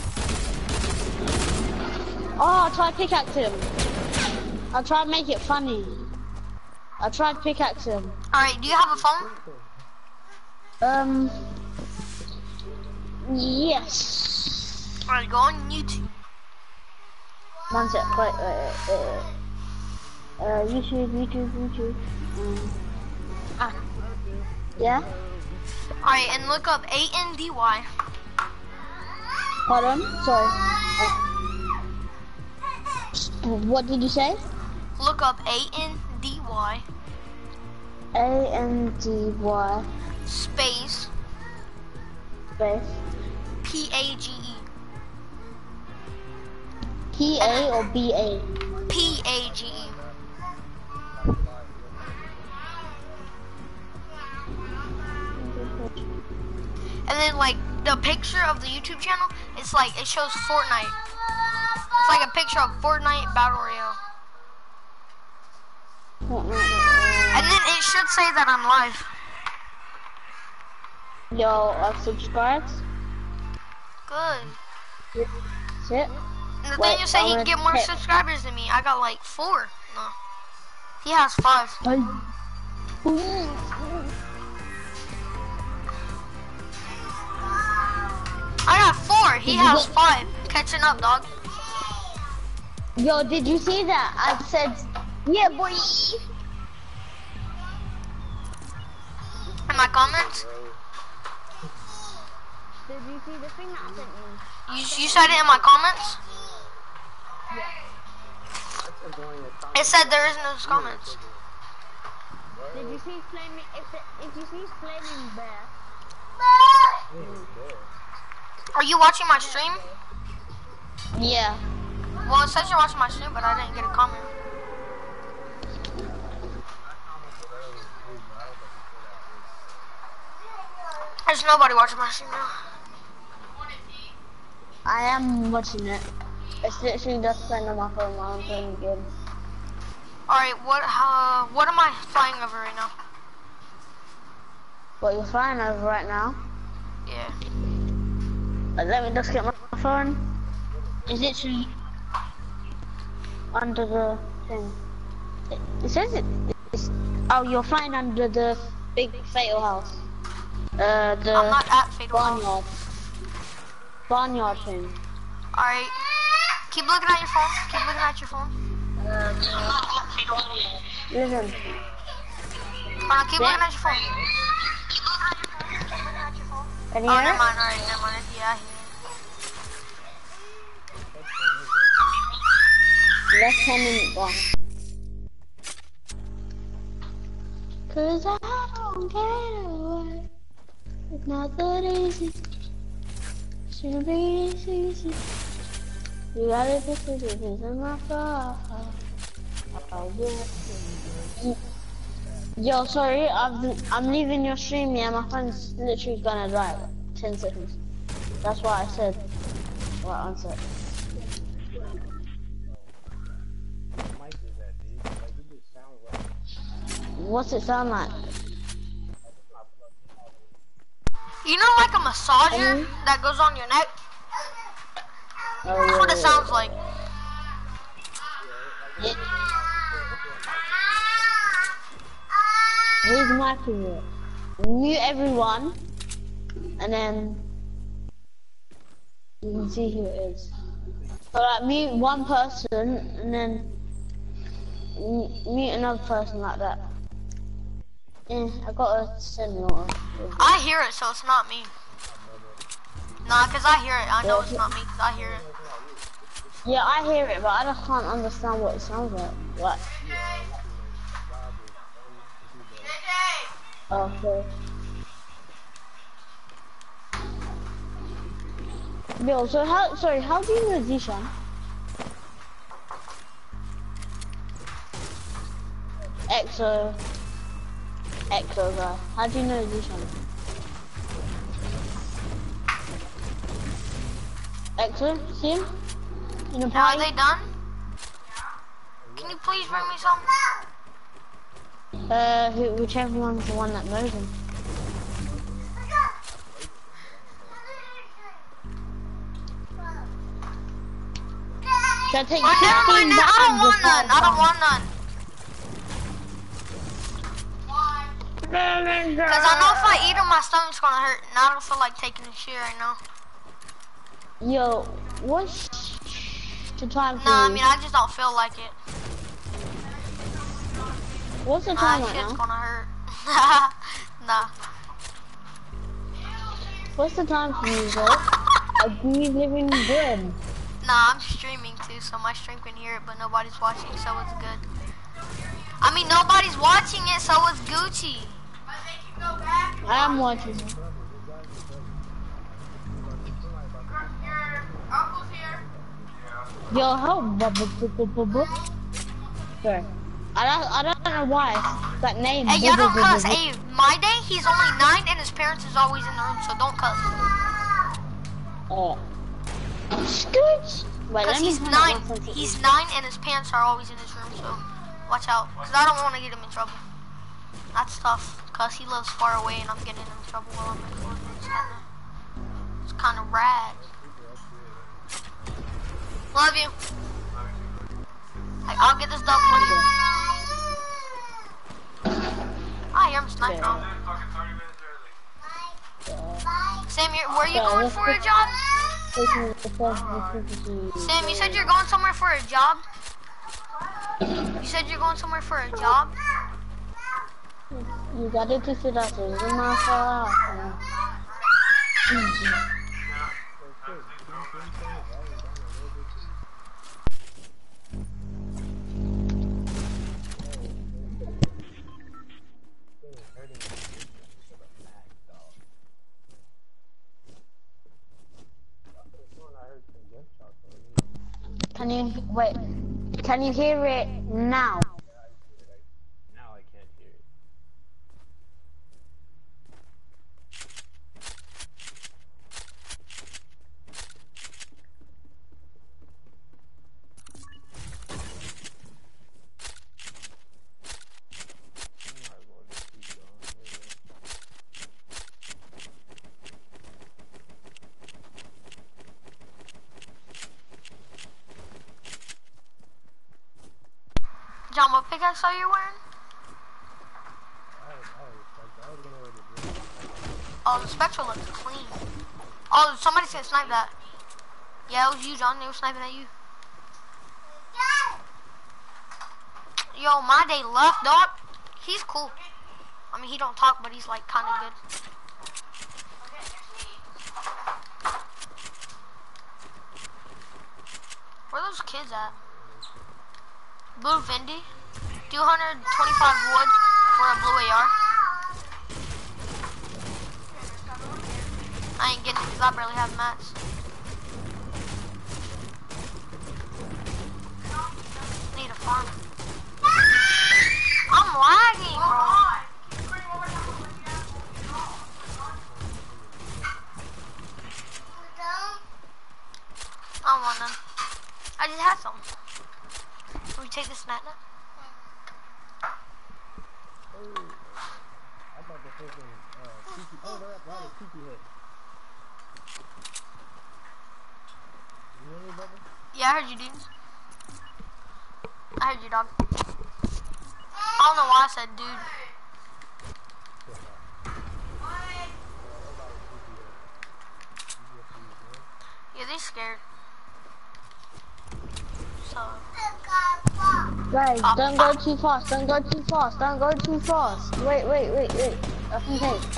Oh, I tried pickaxe him. I tried make it funny. I tried pickaxe him. Alright, do you have a phone? Um. Yes. Alright, go on YouTube. One sec. Wait, wait, wait, wait. Uh, YouTube, YouTube, YouTube. Um, ah. Yeah. Alright, and look up A N D Y. Pardon? Sorry. Uh, what did you say? Look up A N D Y A N D Y space space P A G E. P A or B A? P A G E. And then like the picture of the YouTube channel, it's like it shows Fortnite. It's like a picture of Fortnite Battle Royale. And then it should say that I'm live. Yo, I've subscribed. Good. Sit. And the Wait, thing you say I'm he can gonna get more check. subscribers than me. I got like four. No. He has five. I got four. He Did you has get- five. Catching up, dog. Yo, did you see that? I said Yeah, boy. In my comments? Did you see the thing that I sent you? You, you said it in my comments? It said there is no comments. Did you see flaming? If the, if you see flaming bear. Are you watching my stream? Yeah. Well, it says you're watching my stream, but I didn't get a comment. There's nobody watching my stream now. I am watching it. It's literally just playing on my phone while I'm playing the game. Alright, what uh, what am I flying over right now? What you're flying over right now? Yeah. Uh, let me just get my phone. It's literally under the thing. It, it says it. It's, oh, you're flying under the big fatal house. Uh, the I'm not at Fatal barnyard. Barnyard thing. Alright. Keep looking at your phone. Keep looking at your phone. Listen. Hold on, keep Yeah. looking at your phone. Can you Oh, hear never it? mind. Alright, never mind. Yeah, I hear it. Let's ten minutes on. Cause I don't get away. It's not that easy. Shouldn't be this easy. You gotta put the things in my car. Yo, sorry, I'm, I'm leaving your stream, yeah, my phone's literally gonna die. ten seconds. That's why I said, right answer. What's it sound like? You know, like a massager Mhm. that goes on your neck? Oh, That's yeah, what it yeah, sounds like. yeah. Who's marking it? Mute everyone, and then you can see who it is. So like mute one person, and then m- mute another person like that. Yeah, I got a signal. I hear it, so it's not me. Nah, cause I hear it. I know it's not me, cause I hear it. Yeah, I hear it, but I just can't understand what it sounds like. What? Okay. Bill, so how, sorry, how do you know Zishan? Exo. Exo guy. How do you know Zishan? Exo, see him? In the Now, are party? they done? Can you please bring me some? Uh, who, whichever one's the one that knows him. Should I take Oh, never fifteen mind. I don't bags want or none. I don't want none. five? Cause I know if I eat them, my stomach's gonna hurt, and I don't feel like taking a shit right now. Yo, what's the time for Nah, I you? mean I just don't feel like it. What's the Nah, time right shit's now? gonna hurt. Nah. What's the time for you, bro? Are you living good? Nah, I'm streaming too, so my stream can hear it, but nobody's watching, so it's good. I mean, nobody's watching it, so it's Gucci. I am watching. Yo, how? bu- bu- bu- bu- bu- bu- Sorry. I don't, I don't know why that name. Hey, bu- y'all bu- don't bu- cuss. bu- bu- Hey, my day, he's only nine, and his parents is always in the room, so don't cuss. Uh, Scooch. Wait, Cause let me he's turn up nine. my sensitivity. He's nine, and his parents are always in his room, so watch out. Cause I don't want to get him in trouble. That's tough. Cause he lives far away, and I'm getting him in trouble while I'm recording. It's kinda, it's kind of rad. Love you. Like, I'll get this dub for you. I hear him sniping on. Sam, you're, where are you Yeah, going let's for a pick- job? Taking the first sensitivity. Sam, you said you're going somewhere for a job? You said you're going somewhere for a job? You got it to sit out there. You're not far off. Can you wait? Can you hear it now? Now I can't hear it. John, what pickaxe are you wearing? Oh, the Spectre looks clean. Oh, somebody's gonna snipe that. Yeah, it was you, John. They were sniping at you. Yo, my day left, dog. He's cool. I mean, he don't talk, but he's like kind of good. Where are those kids at? Blue Vindy, two hundred twenty-five wood for a blue A R. I ain't getting it because I barely have mats. Need a farm. I'm lagging, bro. I don't want none. I just had some. Can we take this net now? Oh, I thought the first one was, uh, Kiki. Oh, they're up right at Kiki Head. You hear me, brother? Yeah, I heard you, dude. I heard you, dog. I don't know why I said dude. Yeah, they scared. So. Guys, don't go too fast, don't go too fast, don't go too fast. Wait, wait, wait, wait. Up and take.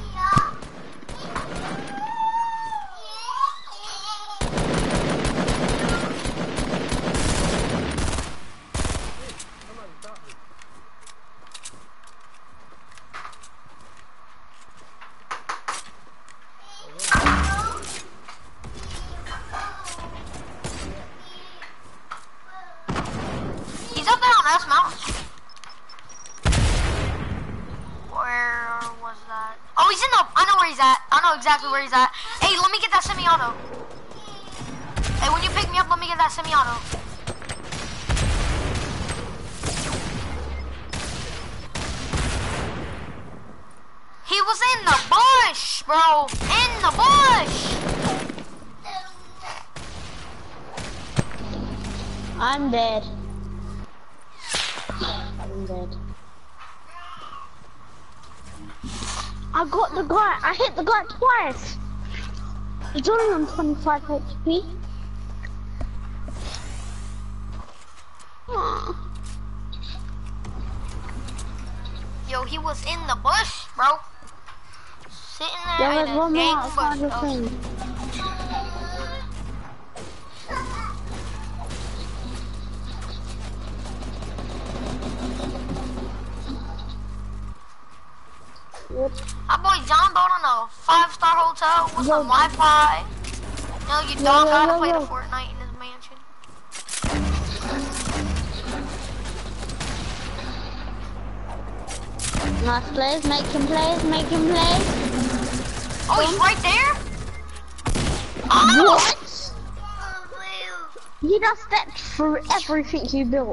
Exactly where he's at. Hey, let me get that semi-auto. Hey, when you pick me up, let me get that semi-auto. He was in the bush, bro. In the bush. I'm dead. I'm dead. I got the guy. I hit the guy twice. He's only on twenty-five H P. Aww. Yo, he was in the bush, bro. Sitting there There in was one a more dang outside the bush. thing. Yep. My boy John built on a five-star hotel with Yo. some Wi-Fi. No, you Yo, don't yo, gotta yo, play yo. the Fortnite in his mansion. Nice plays, make him plays, make him plays. Oh, he's right there? Oh! What? You just stepped through everything you built.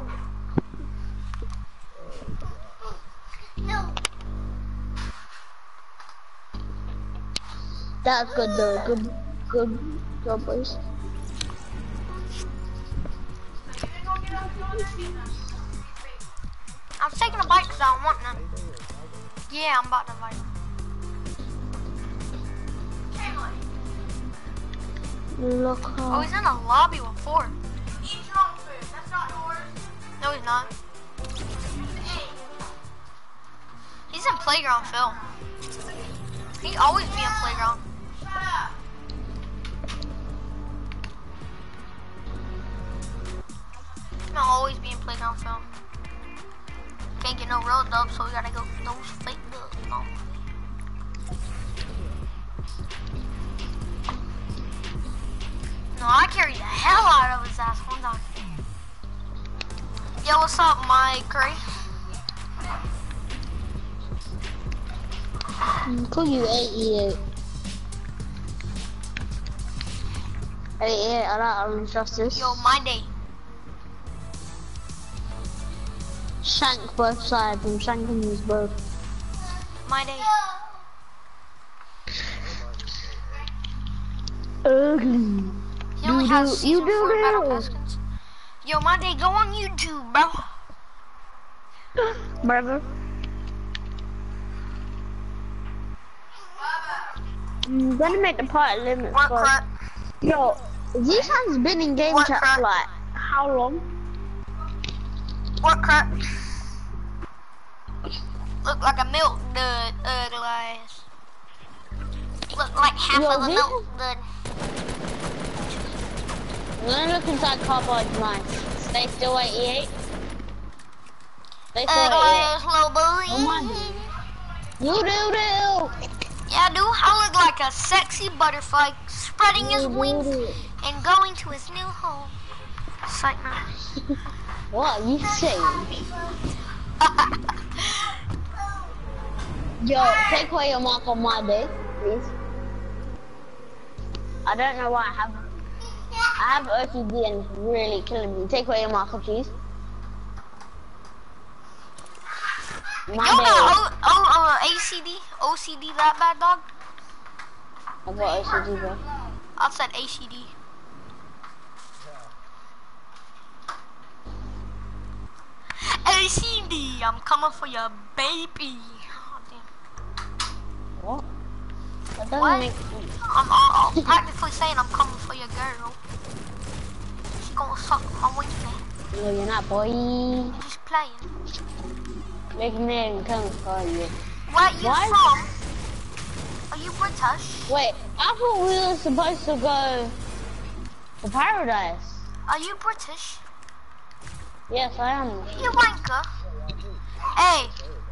That's good though, good, good job boys. I'm taking a bite because I don't want none. Yeah, I'm about to bite. Look Oh, how... he's in a lobby with four. No, he's not. He's in playground, Phil. He always be in playground. He'll always be in playground, Phil. Can't get no real dubs, so we gotta go with those fake dubs. No. No, I carried the hell out of his ass one time. Yo, what's up, Mike Gray? Call you eighty-eight. eighty-eight, I like Orange Justice. Yo, my day. Shank both sides, I'm shanking these both. My day. Ugly. He only You has do- season you do four Battle do. Peskins. Yo, my day, go on YouTube, bro. Brother. I'm gonna make the party limit. What for- crap? Yo, Zishan's been in game What chat crap? for like how long? What crap? Look like a milk dud, uh, glass. Look like half Yo, of a this milk dud. I'm gonna look inside cardboard mine. Stay still eighty-eight. Stay still Uh, eighty-eight. glass, little boy. Come on. You do do. Yeah, dude, I look like a sexy butterfly spreading his You do wings do. and going to his new home. Sight now. What are you saying? Yo, take away your mark on my day, please. I don't know why I have I have O C D and it's really killing me. Take away your marker, please. My You got day. O, o, uh, A C D? O C D that bad, dog? I've got O C D, bro. I said A C D. A C D, I'm coming for your baby. Oh, damn. What? That doesn't What? make sense. I'm, I'm, I'm practically saying I'm coming for your girl. She gonna suck my wing, man. No, you're not, boy. You just playing. Make me come for you. Where you Why? from? Are you British? Wait, I thought we were supposed to go to paradise. Are you British? Yes, I am. You wanker. Hey.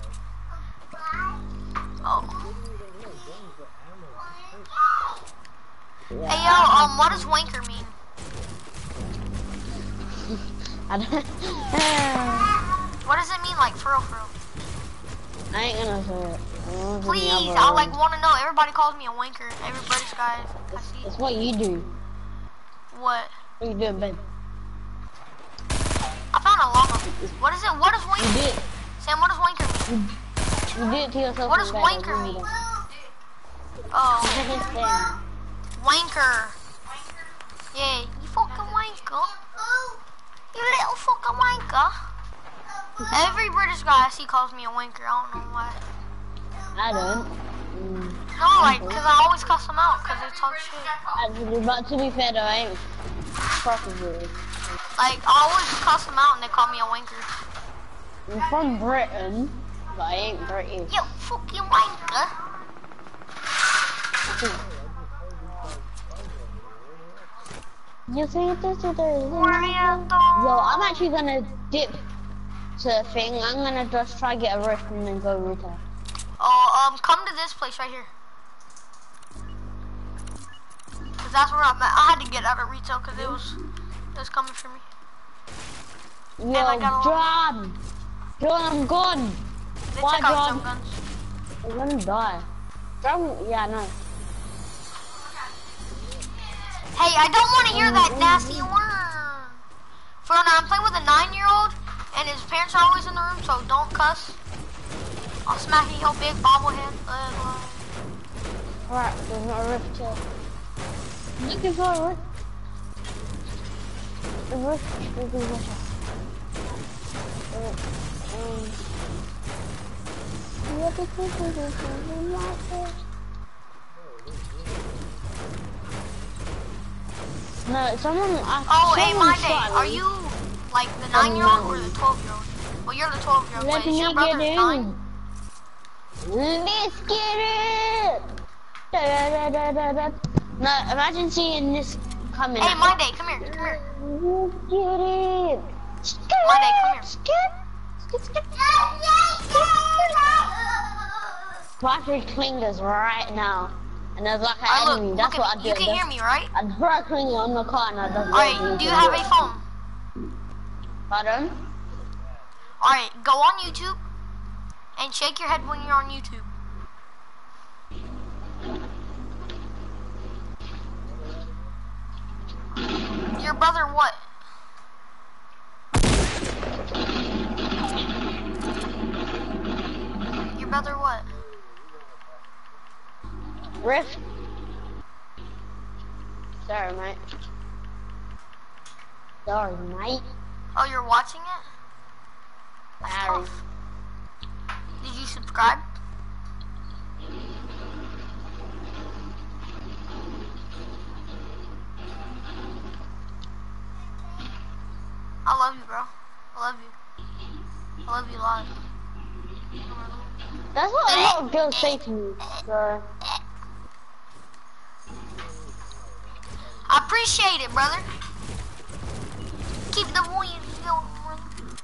Oh. Hey yo, um, what does wanker mean? I don't. What does it mean, like, for real, for real? I ain't gonna say it. I don't know Please, the other I one. like want to know. Everybody calls me a wanker. Every British guy I see. It's what you do. What? What you doing, Ben? I found a llama. What is it? What does You wanker mean? did. Sam, what does wanker mean? You did it to yourself. What does in bed, I wanker remember mean? that. Oh, wanker. Yeah, you fucking wanker. You little fucking wanker. Every British guy I see calls me a wanker. I don't know why. I don't. Mm. No, like, cause I always cuss them out, cause they talk shit. Actually, but to be fair though, I ain't fucking good. Like, I always cuss them out and they call me a wanker. I'm from Britain, but I ain't British. You fucking wanker. You see this is Where you Yo, I'm actually gonna dip to a thing. I'm gonna just try get a rift and then go retail. Oh, um, come to this place right here. Cause that's where I'm at. I had to get out of retail cause it was, it was coming for me. Yo, I got a- John! John, I'm gone! They Why, took out John? some guns. I'm gonna die. John, yeah, no. Hey, I don't want to hear that nasty word. For now, I'm playing with a nine-year-old, and his parents are always in the room, so don't cuss. I'll smack you, your big bobblehead. Uh, Alright, there's no rift here. I'm looking for a rift. The rift will be with us. Um, you have to put it in something like this. No, someone. Uh, oh, hey, someone my day. shot Are me. you Like the nine-year-old or the twelve-year-old? Well, you're the twelve-year-old, Let but is me your get brother nine? in. Let's get it. Da, da, da, da, da. No, imagine seeing this coming. Hey, at my you. day, come here, come here. Let's get it. My day, come here. Skip. Skip, skip. Patrick Klingers right now. And there's like an Alright, look, enemy. look That's at what me. I do. You can hear me, right? I'd throw a Klinger on the car and I'd just Alright, do you have a phone? Pardon? Alright, go on YouTube and shake your head when you're on YouTube. Your brother what? Your brother what? Riff. Sorry, mate. Sorry, mate. Oh, you're watching it? That's Sorry. tough. Did you subscribe? I love you, bro. I love you. I love you a lot. That's what a lot of girls say to me. So. I appreciate it, brother. Keep the volume going, brother.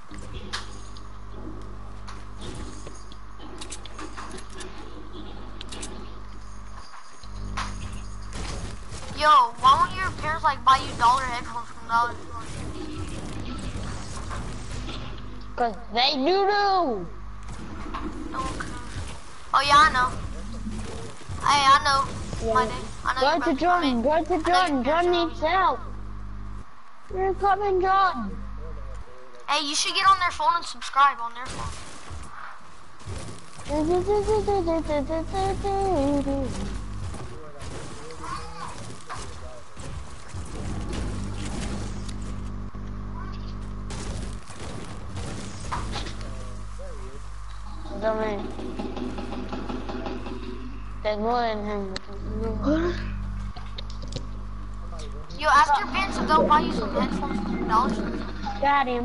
Yo, why won't your parents like buy you dollar headphones from Dollar Store? Cause they do do. Oh yeah, I know. Hey, I know. Yeah. My day. I know. Go to John, go to John, John needs help. You're coming, John. Hey, you should get on their phone and subscribe on their phone. Domain. There's more than him. Yo, ask your parents if they'll buy you some headphones from Dollar Store. Got him.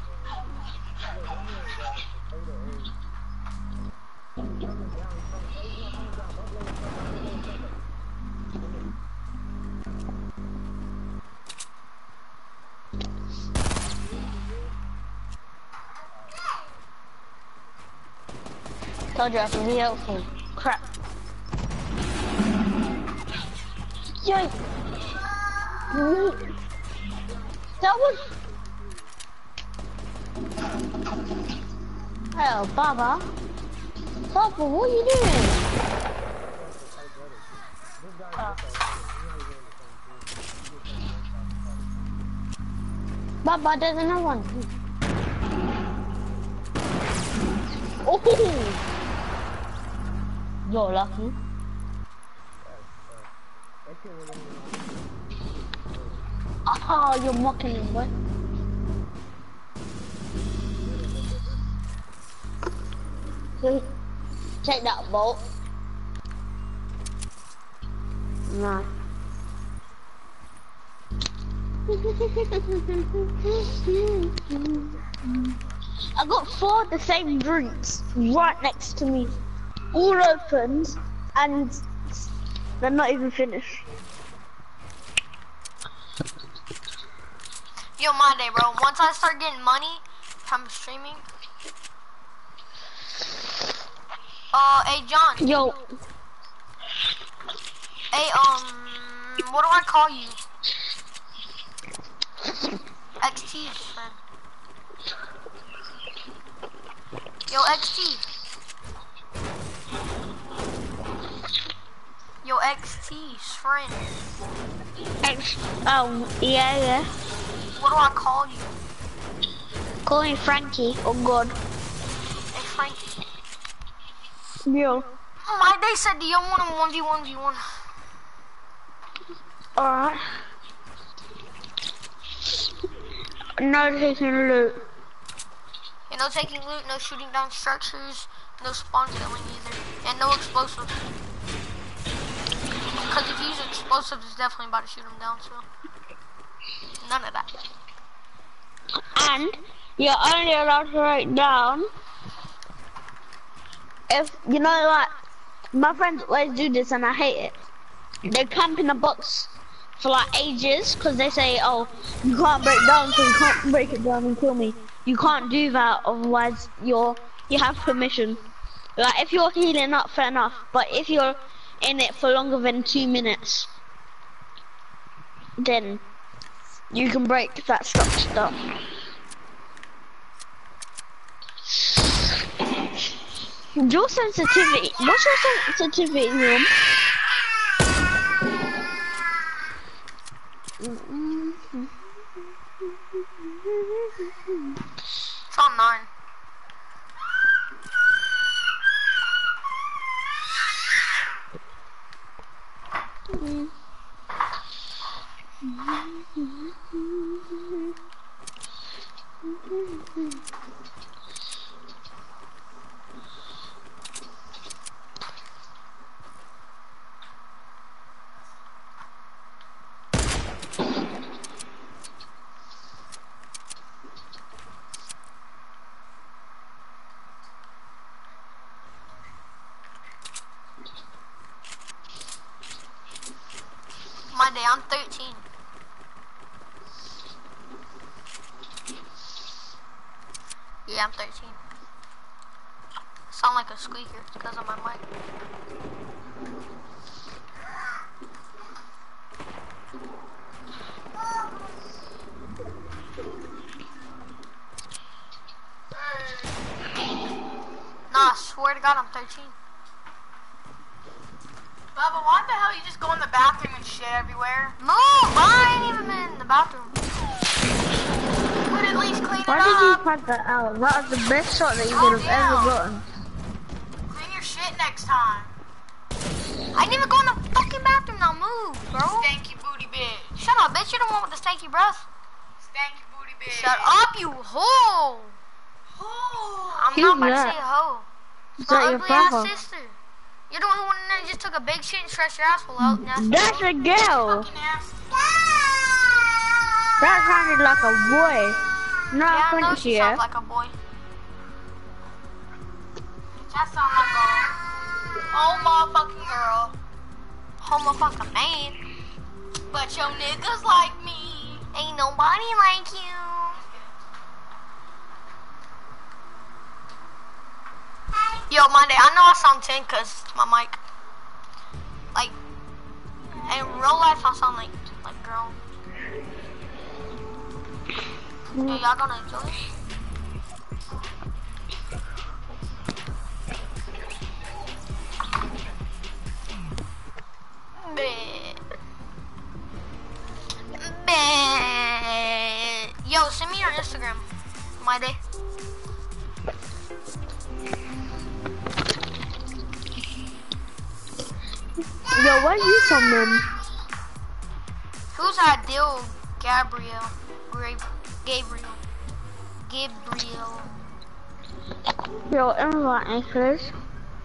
Told you I can be helpful. Crap. Yikes. That was... Hello, Baba. Baba, what are you doing? Uh. Baba, there's another one. Oh! You're lucky. Oh, you're mocking him, boy. Take that bolt. No. I got four of the same drinks right next to me, all opened, and they're not even finished. Yo, my day, bro. Once I start getting money from streaming. Uh, hey, John. Yo. Hey, um, what do I call you? X T, friend. Yo, X T. Yo, X T's friend. X. Um. Yeah. Yeah. What do I call you? Call me Frankie. Oh God. Hey, Frankie. Yo. My day said, do you want a one v one v one? Alright. No taking loot. Yeah, no taking loot, no shooting down structures, no spawn killing either, and no explosives. Because if you use explosives, it's definitely about to shoot them down, so. None of that. And you're only allowed to write down if, you know, like, my friends always do this and I hate it. They camp in a box for like ages because they say, oh, you can't break down, so you can't break it down and kill me. You can't do that, otherwise you're, you have permission. Like, if you're healing up, fair enough, but if you're in it for longer than two minutes, then you can break that structure down. Your sensitivity, what's your sensitivity room? It's on nine. Mm. Monday, I'm thirteen. Yeah, I'm thirteen. Sound like a squeaker because of my mic. Nah, I swear to God, I'm thirteen. Bubba, why the hell you just go in the bathroom and shit everywhere? Move! I ain't even been in the bathroom. Could at least clean Why it did you up. cut that out? That was the best shot that you Oh, could have yeah. ever gotten. Clean your shit next time. I didn't even go in the fucking bathroom. Now move, bro. Stanky booty bitch. Shut up, bitch. You're the one with the stanky breath. Stanky booty bitch. Shut up, you hoe. Oh. I'm Who's not about that? to say hoe. Is My that your ugly ass brother? sister. You're the one that just took a big shit and stretched your asshole out. Nasty That's hoe. a girl. Fucking ass. That sounded like a boy. Not Yeah, I know French, she yeah. sounds like a boy. That sound like a oh motherfucking girl. Homophobic man. But your niggas like me. Ain't nobody like you. Yo, Monday, I know I sound ten cause my mic. Like, in real life I sound like, like girl. Yo, y'all gonna enjoy it? Bleh. Bleh. Yo, send me your Instagram, my day. Yo, where you from then? Who's Ideal Gabriel? Gra- Gabriel. Gabriel. Yo, invite me, please.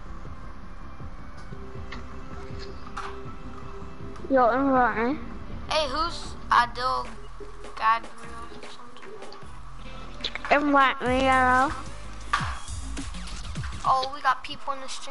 Yo, invite me. Hey, who's Ideal Gabriel or something? Invite me, yellow. Oh, we got people in the stream.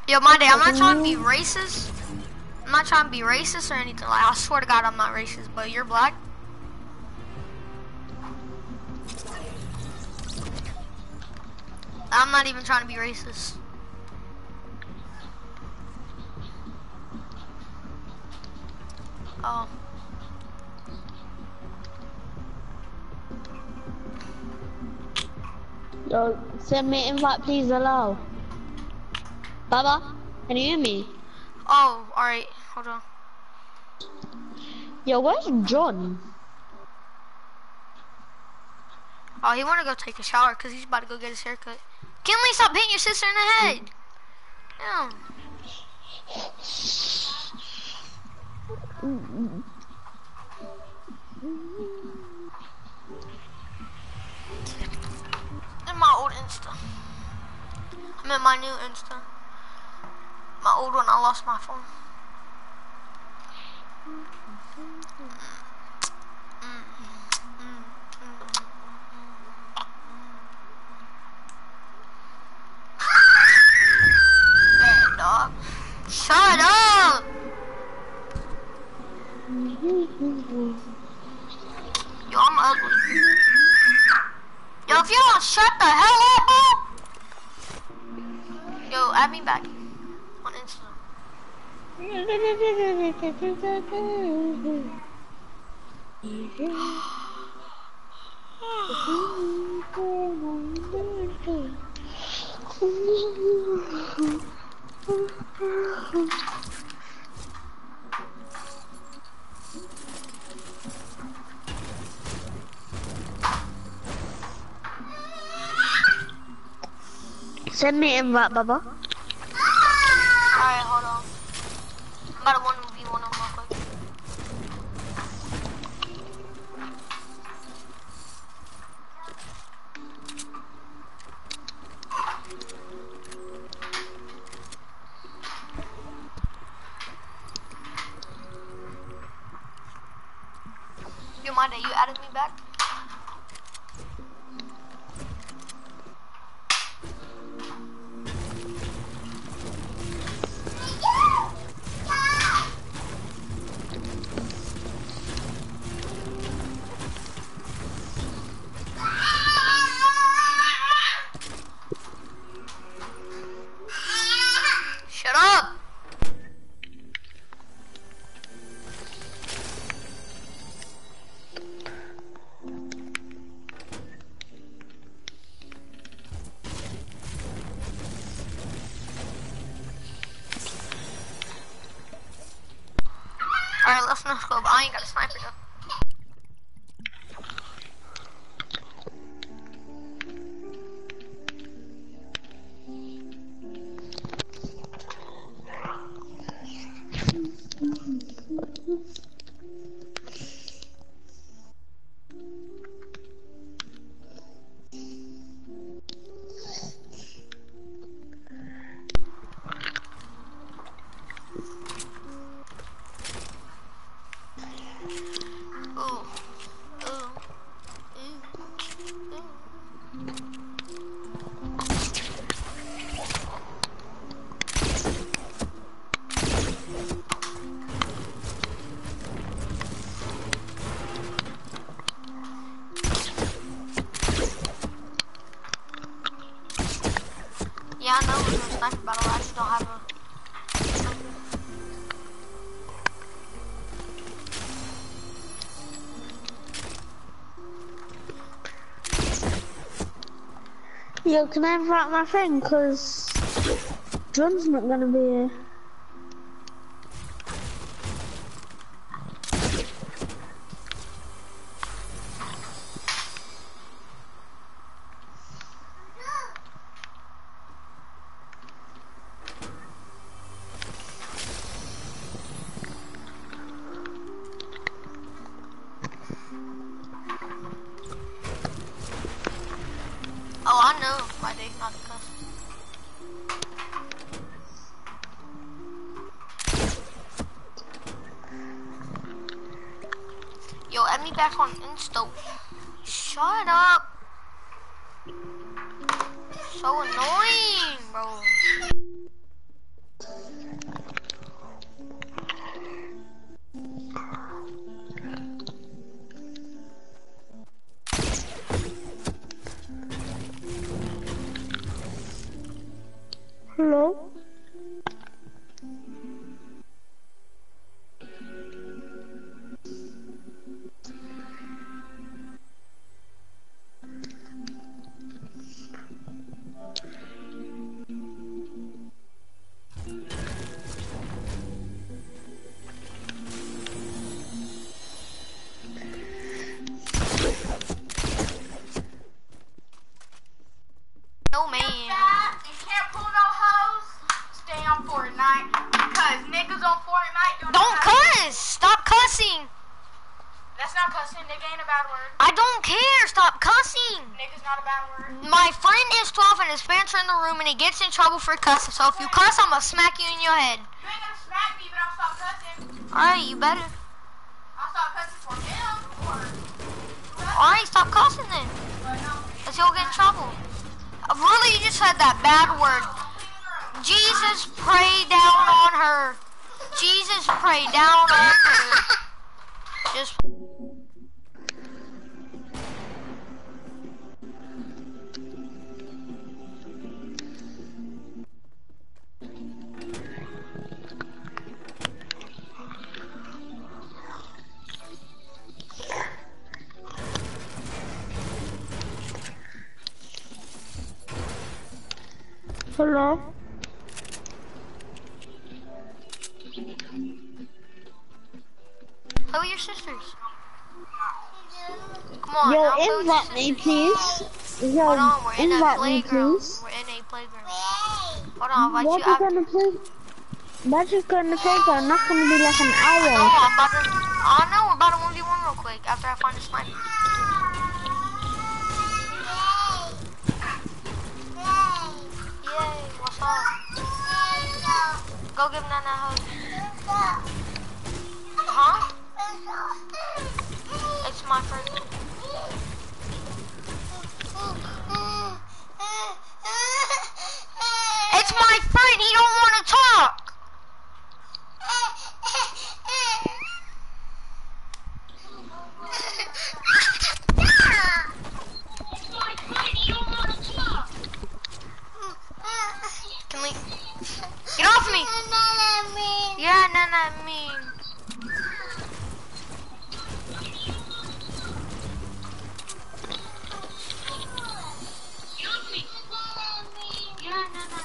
Yo, my day, I'm not trying to be racist. I'm not trying to be racist or anything. Like, I swear to God, I'm not racist. But you're black. I'm not even trying to be racist. Oh. Yo, send me an invite, please. Hello. Baba, can you hear me? Oh, alright. Hold on. Yo, where's John? Oh, he wanna go take a shower because he's about to go get his haircut. Kinley, stop hitting your sister in the head. Yeah. In my old Insta. I'm in my new Insta. My old one, I lost my phone. Man, dog. Shut up! Yo, I'm ugly. Yo, if you don't shut the hell up, bro. Yo, add me back on Insta. Send me an invite, Baba. Alright, hold on. I'm about to one v one him real quick. Yo, Monday, you added me back? Shut up! Alright, let's not go, but I ain't got a sniper though. Ooh. Ooh. Ooh. Ooh. Yeah, I know we're doing a sniper battle. I just don't have a sniper. Yo, can I invite my friend? Cause John's not gonna be here. Oh, I know my day, not the cuss. Yo, add me back on Insta. Shut up. So annoying, bro. stop cussing. Nick is not a bad word. My friend is twelve and his parents are in the room and he gets in trouble for cussing. So if you cuss, I'm gonna smack you in your head. You ain't gonna smack me, but I'll stop cussing. Alright, you better. I'll stop cussing for him. Or... Alright, stop cussing then. Cause he'll get in trouble. Uh, Really, you just said that bad word. Jesus, pray down on her. Jesus, pray down on her. Just... Hello? Who are your sisters? Come on, Yo, now, who is your invite me, sisters? please. Yo, Hold on, we're in a invite me, playground. please. We're in a playground. Hold on, I'll invite What you you after. gonna play? That's just gonna take a, not gonna be like an No, hour. I'm about to, I know, we're about to one v one real quick after I find a sniper. Yay, what's up? Go give Nana a hug. Huh? It's my friend. It's my friend, he don't want to talk. Can we get off me? Yeah, Nana, me. Yeah, Nana.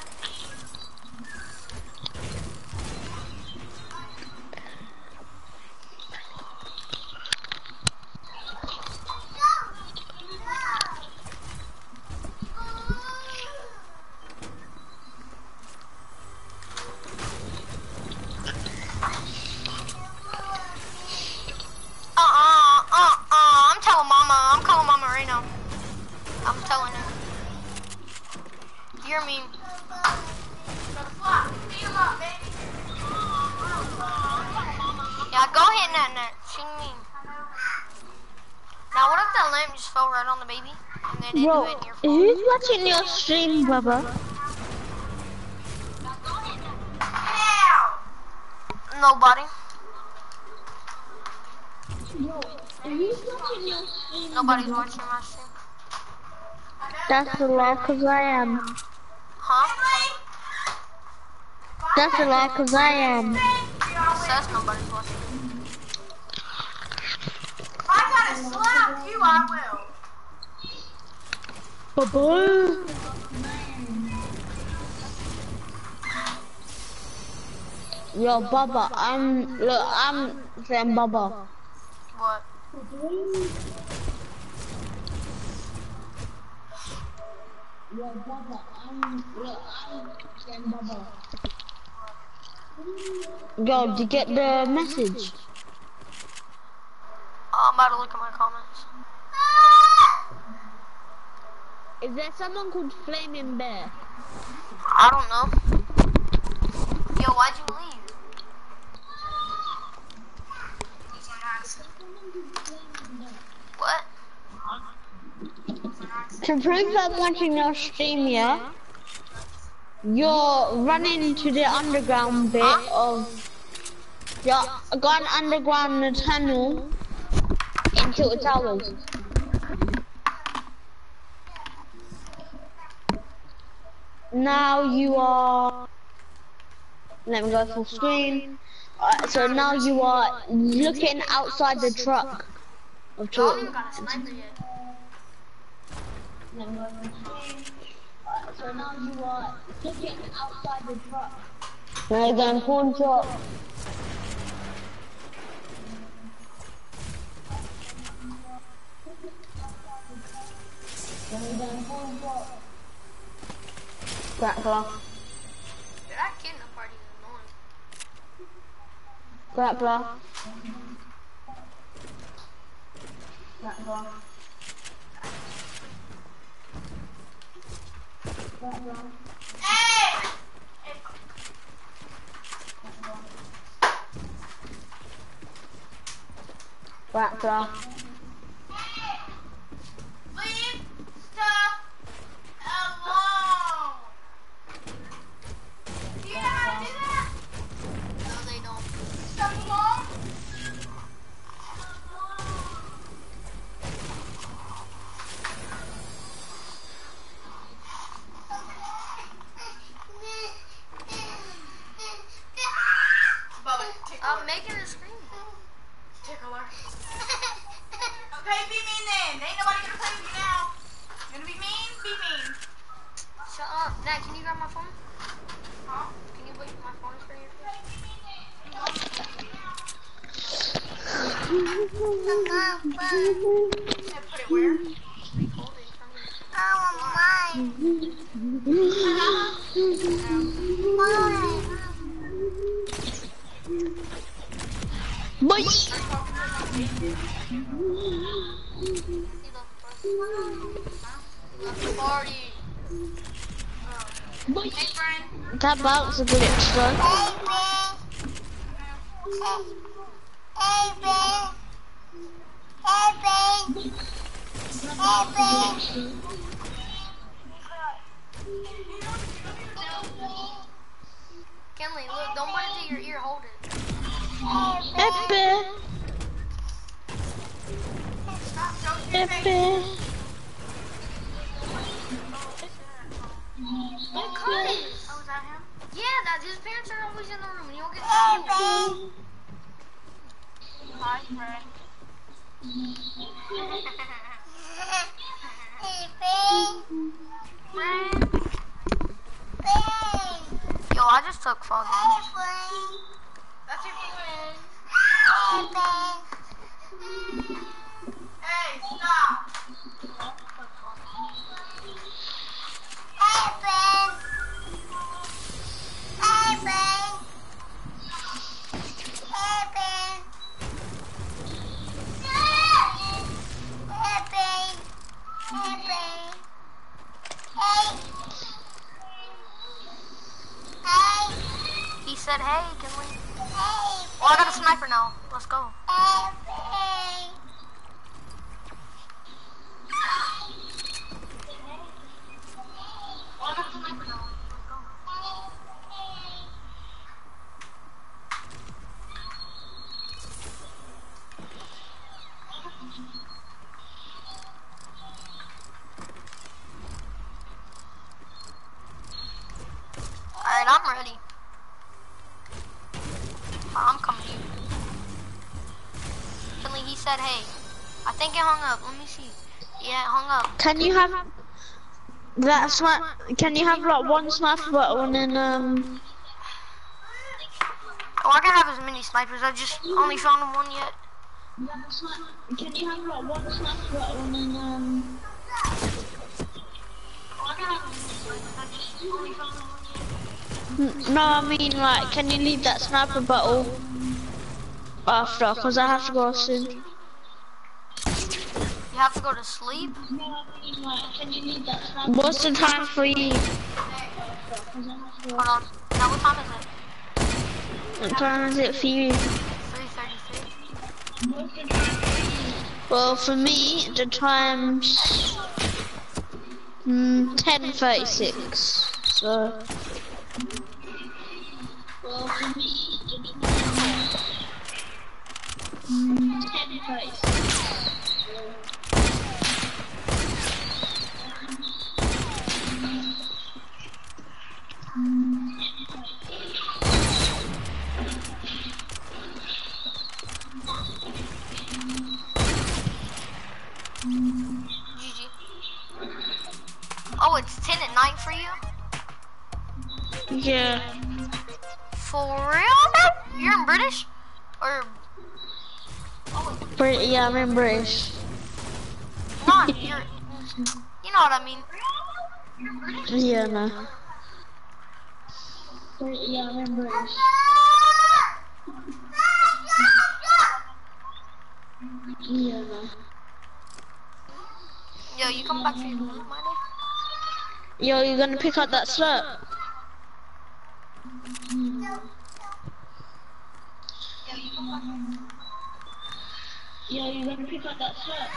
Uh-uh, uh-uh, I'm telling Mama, I'm calling Mama right now. I'm telling her. You're mean. Yeah, go ahead, Nat Nat. She mean. Now, what if that lamp just fell right on the baby? And then Yo, into it in your phone? who's watching your stream, Bubba? Nobody. Who's watching your stream? Nobody's watching my stream. That's a lie, cause I am. Huh? That's a lie, cause I am. Says nobody's watching. If I gotta slap you, I will. Bubba. Yo, Bubba, I'm, look, I'm saying Bubba. What? Yo, Bubba, I'm, look, I'm saying Bubba. Yo, did you get the message? Oh, I'm about to look at my comments. Is there someone called Flaming Bear? I don't know. Yo, why'd you leave? What? To prove I'm watching your stream, yeah? You're running to the underground bit of... You're going underground the tunnel into the towers. Now you are... Let me go full screen. Uh, so now you are looking outside the truck. Of Y'all truck. haven't got a sniper yet. Let me go full screen. Uh, so now you are looking outside the truck. Now you're going full drop. Now you're going full drop. Grappler. Dude, that kid in the party is annoying. Grappler. Grappler. Raptor. Leave stuff alone. Do you know how to do that? No, they don't. Stuff alone? I'm making a screen. Tickler. Okay, be mean then. Ain't nobody gonna play with you now. You gonna be mean? Be mean. Shut up. Dad, can you grab my phone? Huh? Can you put my phone in front of your face? Put it where? Hold it for me. Oh, mine. Boy. Party. Boy. Hey, friend. That bounce a bit extra. Hey, babe. Hey, babe. Hey, babe. Hey, babe. Kinley, look, don't put it to your ear, hold it. Pepe. Pepe. Oh, is that him? Yeah, that his parents are always in the room and you'll get scolded. Hi, friend. Hey, babe. Friend. Babe. Yo, I just took Foggy. Hey, friend. That's your friend. Hey, babe. Hey, stop. Hey, babe. Hey, babe. Hey, babe. Hey, babe. Hey, babe. Hey. Hey. He said, hey, can we? Hey. Oh, I got a sniper now. Let's go. Hey, babe. Oh, I got a sniper now. Let's go. Alright, I'm ready. I'm coming to you. Finley, he said, hey. I think it hung up. Let me see. Yeah, it hung up. Can you have that sniper? Can you have like one sniper button and um? Oh, I can have as many snipers. I just only found one yet. Can you have like one sniper button and um? Oh, I can have as many snipers. I just only found one yet. No, I mean like, can you leave that sniper battle after? Cause I have to go soon. You have to go to sleep? No, I mean like, can you leave that sniper? What's the time for you? Hold on. Now what time is it? What time is it for you? three thirty-six. Well, for me, the time's mm, ten thirty-six. So. Well, for me, the time's mm, ten thirty-six. G G. Oh, it's ten at night for you? Yeah. For real? You're in British? Or... Brit yeah, I'm in British. Come on, you're... You know what I mean. Yeah, no. Brit yeah, I'm in British. Yeah, no. Yo, you come back for your loot, my Yo, you're gonna pick up that slurp. Yo, you're gonna pick up that slurp.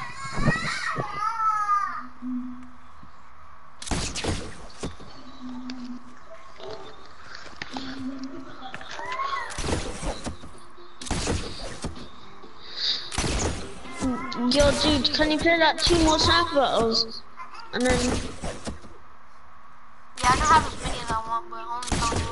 Yo, dude, can you play like two more sniper battles? And then... Yeah, I can have as many as I want, but only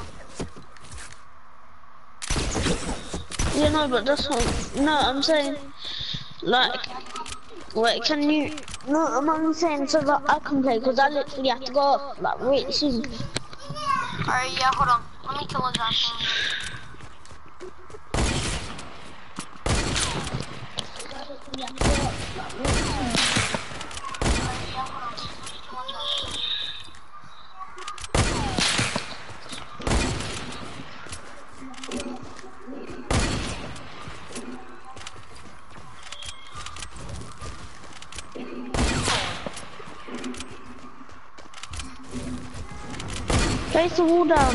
count one. Yeah, no, but that's what... No, I'm saying... Like... Wait, can you... No, I'm only saying so that I can play, because I literally have to go off, like, really soon. Alright, yeah, hold on. Let me kill a guy. Place the wall down.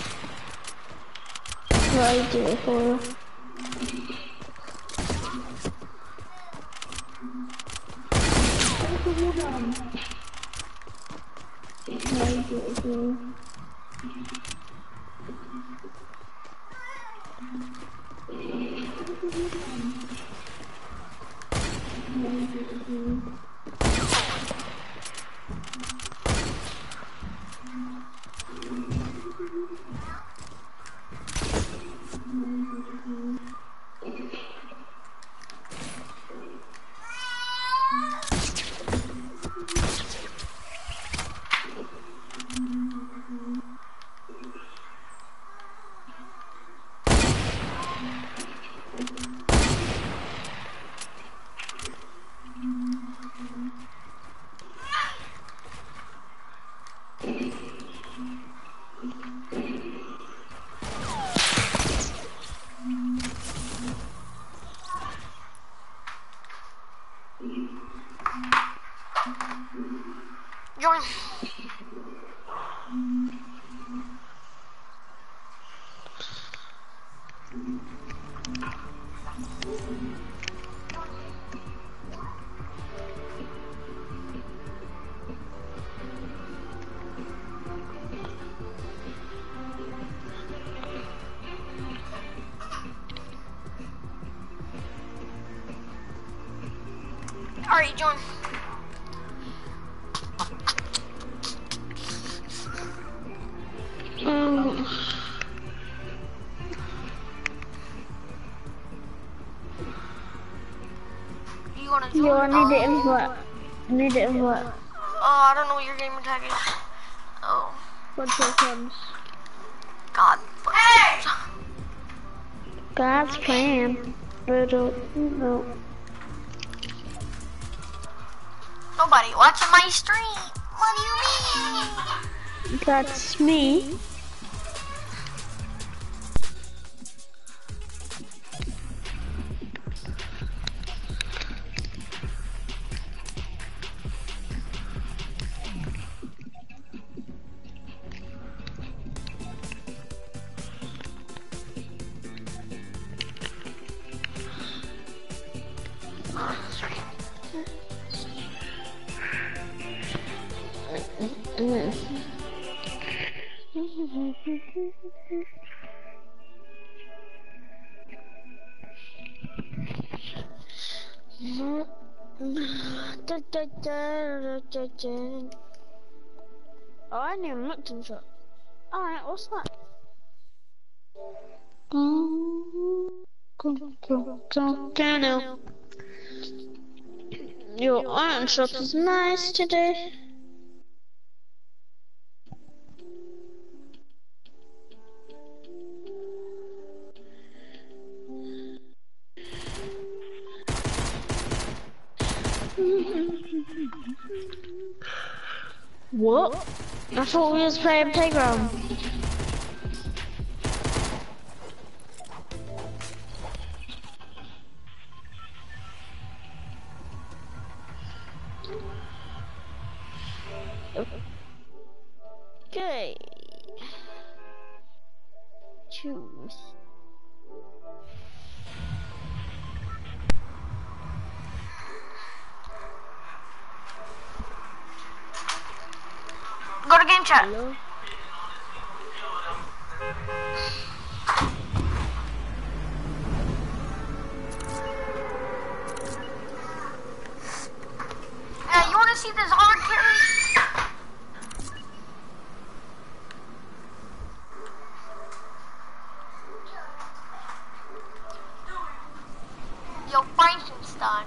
Right, do it for you. Place the wall down. Right, do it for you. Join. Alright, join. Um, You wanna join? yo, I need to Oh. invite. I need to invite. Oh, I don't know what your gamer tag is. Oh, One second. God. Hey! God's plan. But, uh, no. Nobody watching my stream. What do you mean? That's me. Oh, I haven't even looked into it. Alright, what's that? Your iron shop is nice today. What? I thought we was playing playground. chat. Hello? Yeah, you wanna see this hard carry? Yo, Frankenstein.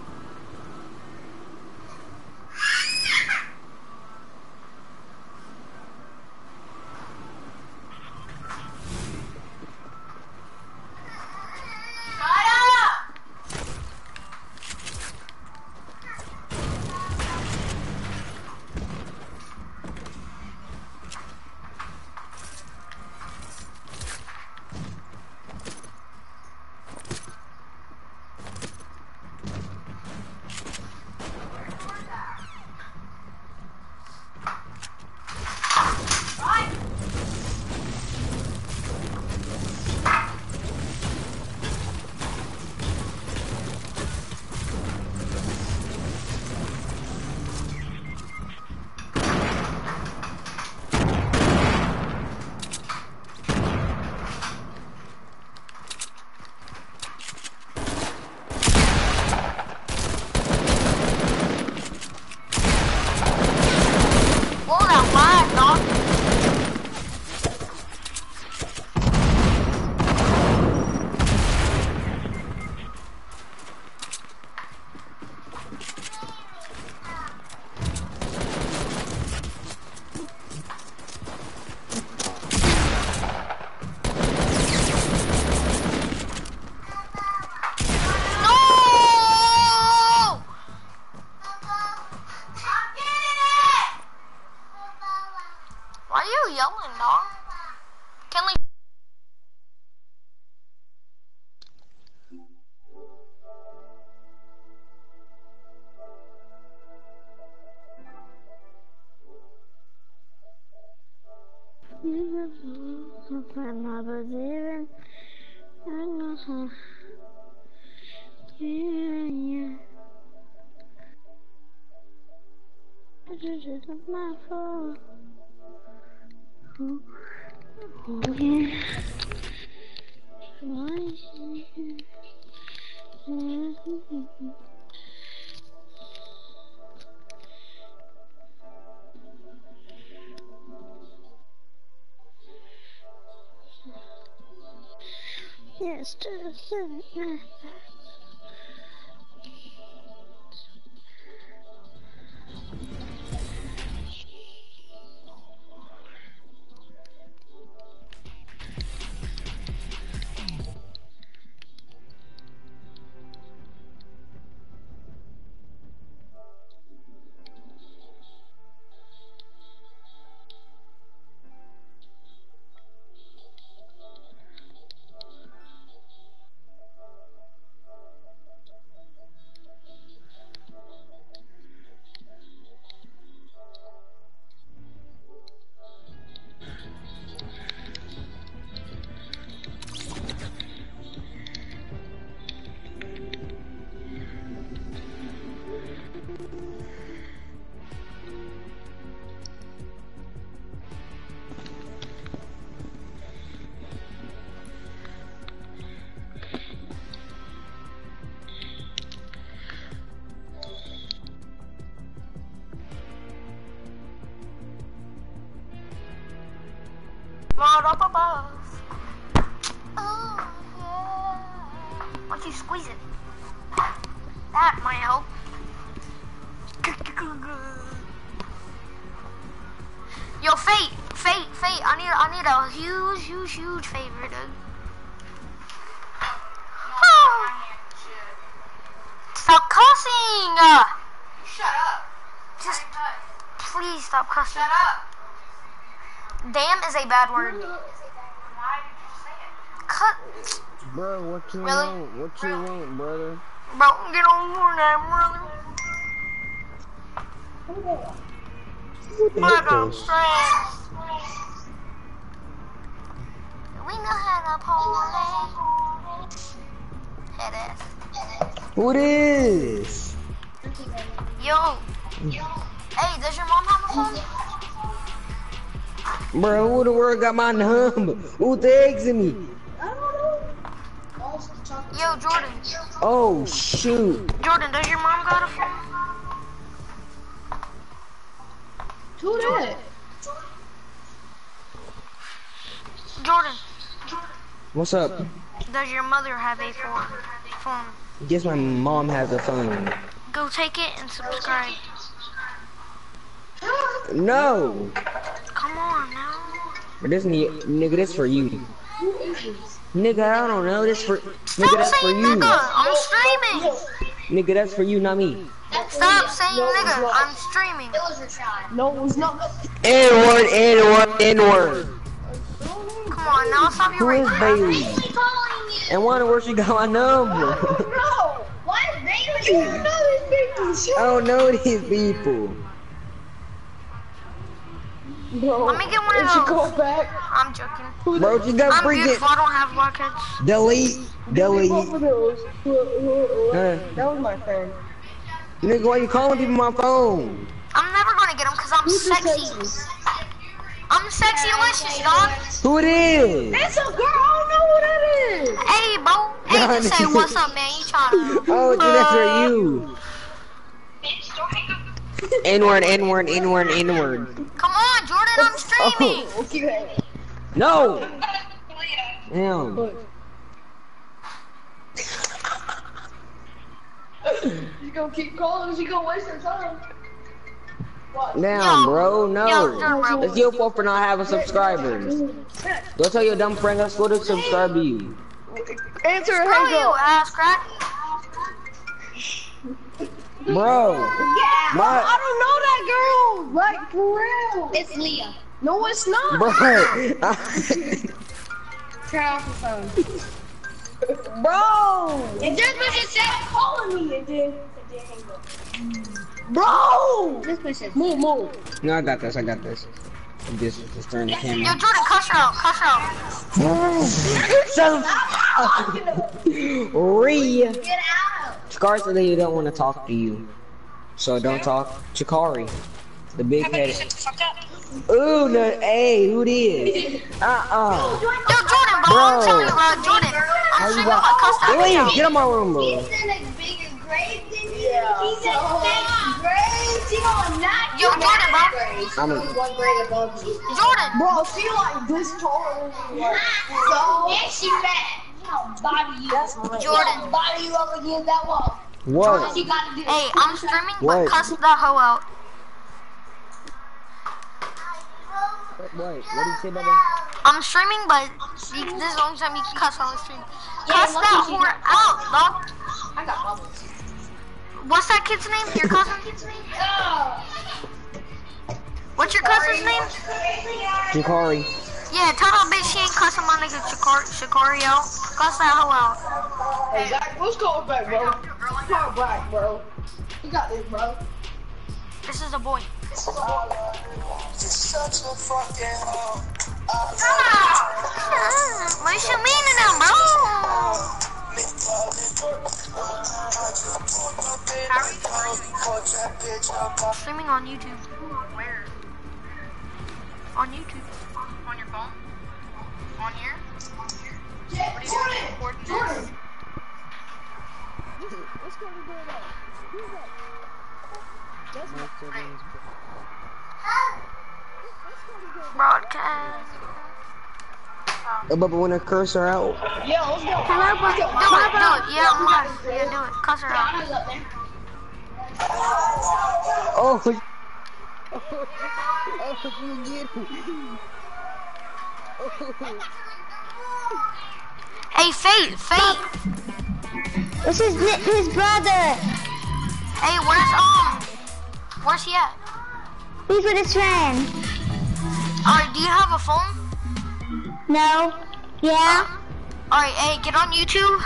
Yelling, dog. Kenley. Another even. Yeah, this is my fault. Oh, yeah. Yes, just Right up above. Oh, yeah. Why don't you squeeze it? That might help. Yo, Fate, Fate, Fate. I need, I need a huge, huge, huge favor, dude. Oh. Stop cussing. Uh, Shut up. just please stop cussing. Shut up. Damn is a bad word. Why did you say it? Cut. Bro, what you Really? want? What you Really? want, brother? Bro, get on board that, brother. What a stress. We know how to party. Head ass. Who this? Yo. Hey, does your mom have a phone? Bro, who the world got my number? Who texting me? I don't know. Yo, Jordan. Oh, shoot. Jordan, does your mom got a phone? Who that? Jordan, What's up? does your mother have a phone? phone? Guess my mom has a phone. Go take it and subscribe. No. Come on now. But this ni- nigga, this for you. Who is this? Nigga, I don't know. This for nigga, Stop that's for saying you. nigga. I'm streaming. Nigga, that's for you, not me. Stop saying nigga. I'm streaming. No, it's not. N word, N word, N word. Come on now. Stop Who your is rage. Bailey? And wonder where she got my number. Bro, why is Bailey? You don't know these people. I don't know these people. Bro, Let me get one of if she those. go back, I'm joking. Bro, she got I'm freaking beautiful. I don't have blackheads. delete, delete. both of those. Huh? That was my friend. Nigga, why you calling people my phone? I'm never gonna get them because I'm sexy. I'm sexy-licious, dog. Who it is? It's a girl. I don't know who that is. Hey, bro. Hey, just say what's up, man. You trying to... Oh, dude, that's for you. N-word, N-word, N-word, N-word. Come on, Jordan. I'm streaming. Oh, Okay. no. Damn. She's gonna keep calling. She's gonna waste her time. What? Damn, Yo, bro, yo, no. Jordan, It's your fault for not having subscribers. Go tell your dumb friend let's go to subscribe to you. Answer her. Screw Hang you, up. ass crack. Bro, Yeah. my, I don't know that girl. Like for real. It's Leah. No, it's not. bro, Turn off your phone. Bro. It just was just said calling me. It did. It did hang up. Bro. This person. Move, move. no, I got this, I got this. Just, just turn the Yo, camera. Jordan, cuss her out. Cuss her out. Shut up. Ree. Get out. Chikari said that he don't want to talk to you. So don't talk. Chikari. The big headed. Ooh, no, hey, who this? Uh-uh. Yo, Jordan, bro. Bro. I'm telling you, bro. Jordan. I'm How you streaming got? my cuss that Leave, out. get out my room, bro. He's in a bigger grave than you. Yeah. He's in a bigger grave. She gonna knock Yo, you Jordan, bro. down. I'm a, One grade above you. Jordan. Bro, she like this tall. Like, So, and she fat. I'll body you. that's my Jordan. I'll body you up against that wall. what? She gotta do. Hey, I'm streaming, but What? cuss that hoe out. What? What did you say, brother? I'm streaming, but you, this is the only time you can cuss on the stream. Yeah, Cuss lucky that she whore out, dog. I got bubbles. What's that kid's name? Your cousin? What's your cousin's name? Chikari. Yeah, tell that bitch she ain't cussing my nigga Shikari, Shikari out. Cuss that hoe out. Hey, Zach, let's call it back, bro. Call it back, bro. You got this, bro. This is a boy. Ah, what you meaning now, bro? Streaming on YouTube. Where? On YouTube. On your phone? On here? Yeah, What are you doing? Recording this? Let's go to that. Who's that? That's my siblings. Broadcast. Oh, but when I curse her out. Yeah, let's go. Hello, bro. Do it, do it. Yeah, I'm live. Yeah, do it. Cuss her out. Oh. Oh, you get it. Hey, Fate, Fate. This is li- his brother. Hey, where's um, where's he at? He's with his friend. Alright, do you have a phone? No. Yeah. Alright, hey, get on YouTube.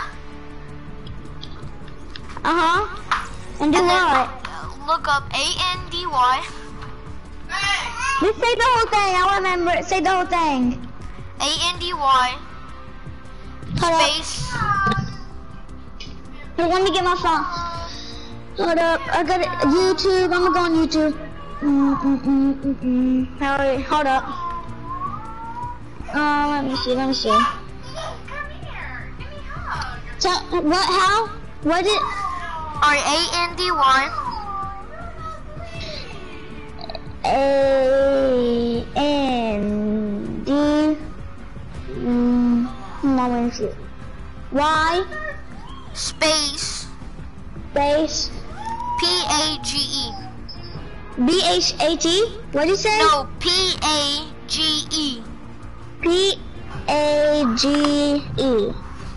Uh huh. And do And then what? uh, look up A N D Y. Just say the whole thing. I remember it. Say the whole thing. A N D Y Hold up. space. Here, let me get my phone. Hold up. I got it. YouTube. I'm gonna go on YouTube. Mm mm mm mm mm. Hurry. Hold up. Uh, let me see, let me see. Come here. Give me a hug. So, what, how? What it? Alright, A N D Y. A N D. Mm, let me see. Y. Space. Space. P A G E. B H A T? What did you say? No, P A G E. P A G E.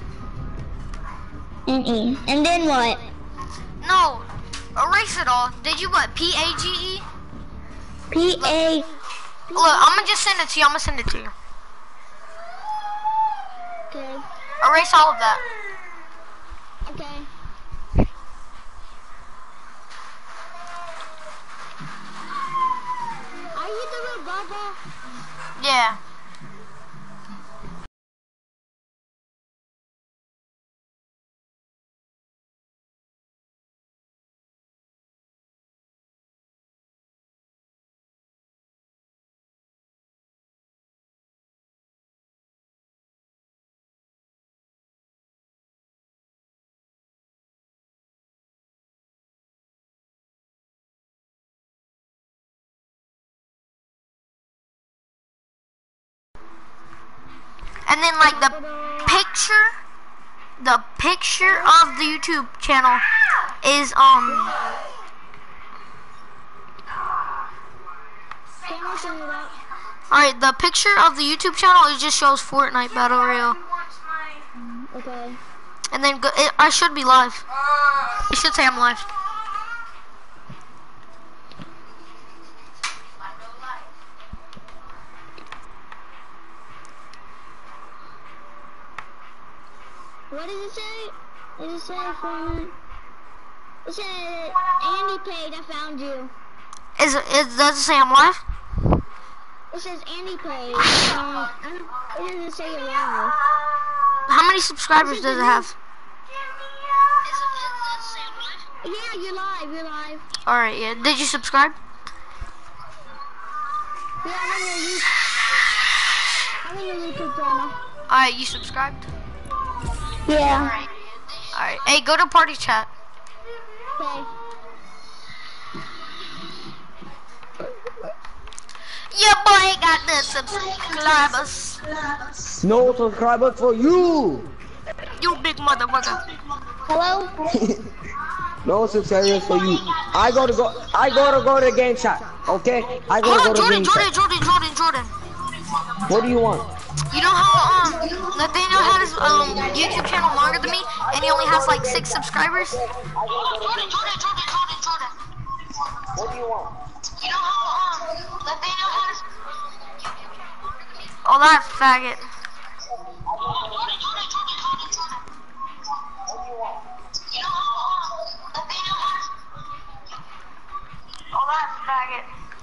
And E. And then what? No, erase it all. Did you what? P A G E? P A. Look, I'm gonna just send it to you. I'm gonna send it to you. Okay. Erase all of that. Okay. Are you the real Bubba? Yeah. And then like the picture, the picture of the YouTube channel is um. Alright, the picture of the YouTube channel it just shows Fortnite Battle Royale. Okay. And then go, it, I should be live. It should say I'm live. What does it say? Does it say Fortnite? It said Andy paid. I found you. Is it, it does it say I'm live? It says Andy paid. Um, I don't, it doesn't say you're live. How many subscribers does it have? Yeah, you're live. You're live. Alright, yeah. Did you subscribe? Yeah, I'm on your YouTube. I'm on your YouTube channel. Alright, you subscribed? Yeah. Alright. Hey, go to party chat. Okay. Your boy got the subscribers. No subscriber for you. You big motherfucker. Hello? No subscribers for you. I gotta go. I gotta go to game chat. Okay? I gotta Hold go on, to game Jordan, chat. Jordan, Jordan, Jordan, Jordan. What do you want? You know how um Nathaniel had his um YouTube channel longer than me, and he only has like six subscribers. Jordan, Jordan, Jordan, Jordan, Jordan. What do you want? You know how um Nathaniel had his oh that faggot. Jordan, Jordan, Jordan, Jordan, Jordan. What do you want? You know how um Nathaniel had his oh that faggot.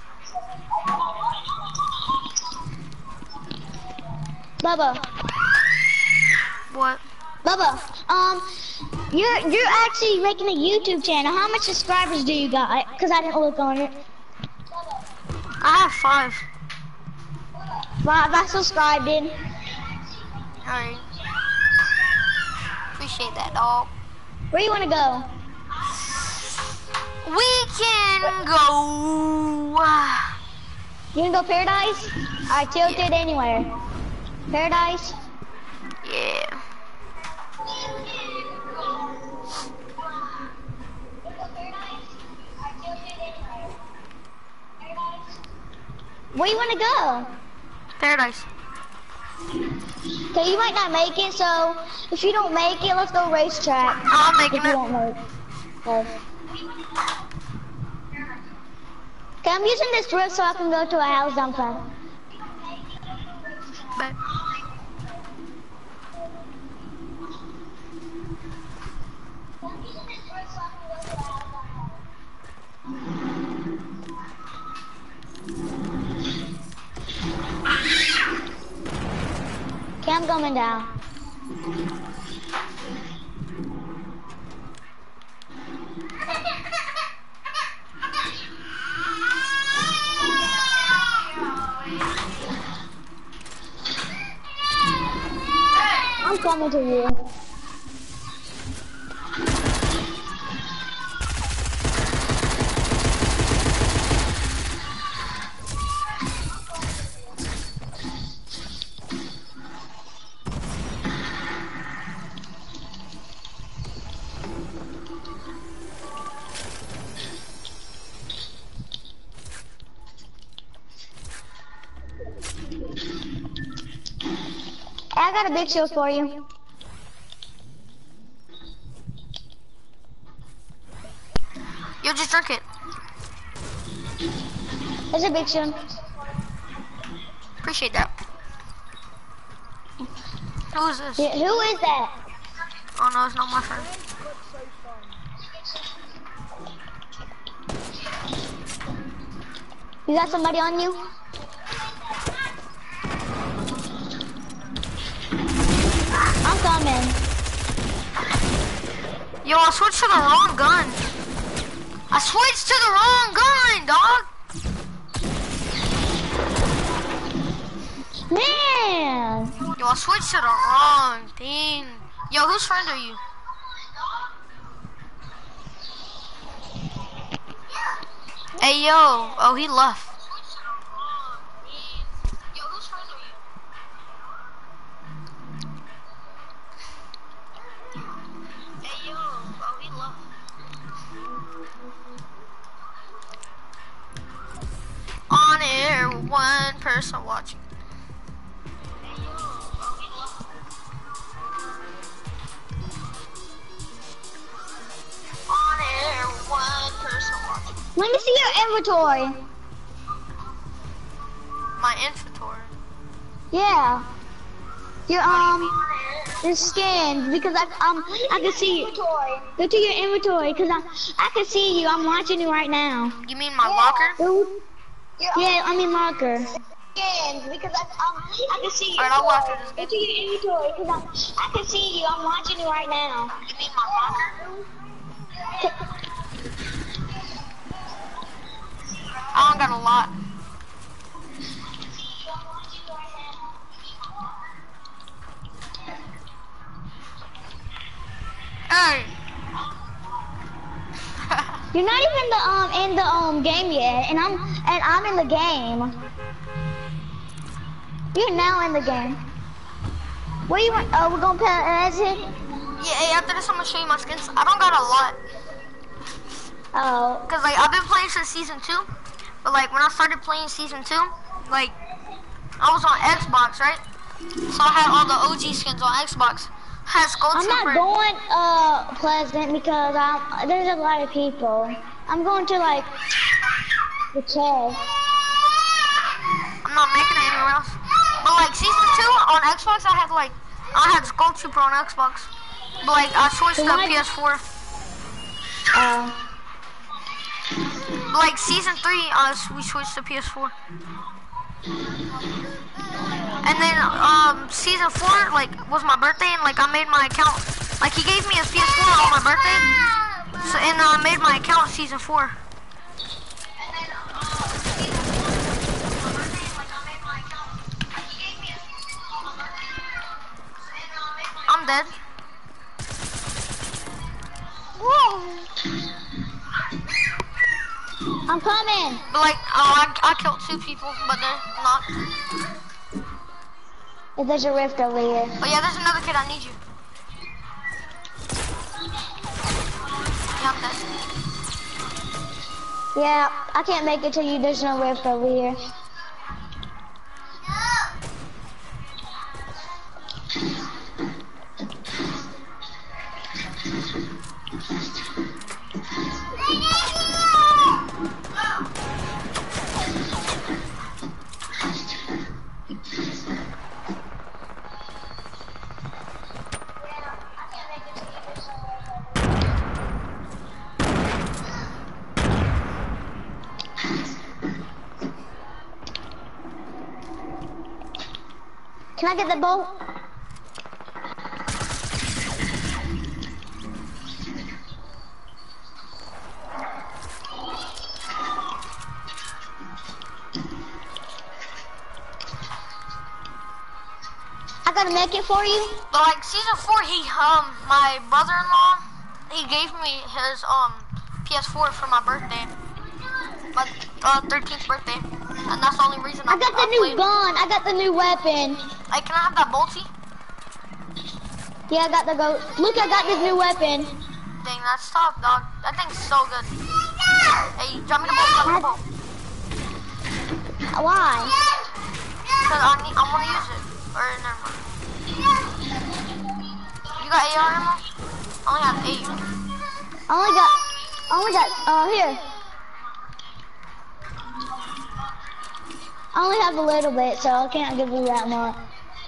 Bubba. What? Bubba, um, you're you're actually making a YouTube channel. How much subscribers do you got? Cause I didn't look on it. I have five. Five. I subscribed in. Alright. Appreciate that, dog. Where you wanna go? We can go. You wanna go Paradise? I tilted Yeah. anywhere. Paradise? Yeah. Where you wanna go? Paradise. Okay, you might not make it, so if you don't make it, let's go racetrack. I'm making If you it. won't make it. Okay. Okay, I'm using this drift so I can go to a house sometime. But Okay, I'm coming down. coming to you. I got a big shield for you. You just drink it. There's a big shield. Appreciate that. Who is this? Yeah, who is that? Oh no, it's not my friend. You got somebody on you? I'm coming. Yo, I switched to the wrong gun. I switched to the wrong gun, dog. Man. Yo, I switched to the wrong thing. Yo, whose friend are you? Hey, yo. Oh, he left. Yo, whose friend are you? Hey, yo. Oh, he left. On air, one person watching. On air, one person watching. Let me see your inventory. My inventory. Yeah. Your um, your skins because I um I can see you. Go to your inventory because I I can see you. I'm watching you right now. You mean my locker? Yeah, I mean locker. Skins because I um I can see you. Alright, I'll watch this. Go to your inventory because I I can see you. I'm watching you right now. You mean my locker? I don't got a lot. Hey. You're not even the um in the um game yet, and I'm and I'm in the game. You're now in the game. Where you want? Oh, we're gonna play as it. Yeah, hey, after this I'm gonna show you my skins. I don't got a lot. Oh. Cause like I've been playing since season two, but like when I started playing season two, like I was on Xbox, right? So I had all the O G skins on Xbox. I had Skull I'm Trooper. not going uh Pleasant because I'm, there's a lot of people. I'm going to like the chest. I'm not making it anywhere else. But like season two on Xbox, I had like I had Skull Trooper on Xbox, but like I switched So to why- P S four. Uh, But like season three, uh, we switched to P S four. And then um season four like was my birthday, and like I made my account. Like he gave me a P S four on my birthday, so and I uh, made my account season four. I'm dead. Whoa. I'm coming. But like, oh, I, I killed two people, but they're not. If there's a rift over here. Oh yeah, there's another kid. I need you. Yeah, I'm dead. Yeah, I can't make it to you. There's no rift over here. Can I get the boat? I gonna make it for you? But like season four, he um my brother-in-law, he gave me his um P S four for my birthday, my uh, thirteenth birthday, and that's the only reason I, I got the I new played. gun. I got the new weapon. Hey, can I have that bolty? Yeah, I got the go. Look, I got this new weapon. Dang, that's tough, dog. That thing's so good. Hey, drop me the bolt, drop me the bolt. Why? Cause I need, I wanna use it. Or never mind. You got A R ammo? I only have eight. I only got, I only got, uh, here. I only have a little bit, so I can't give you that much.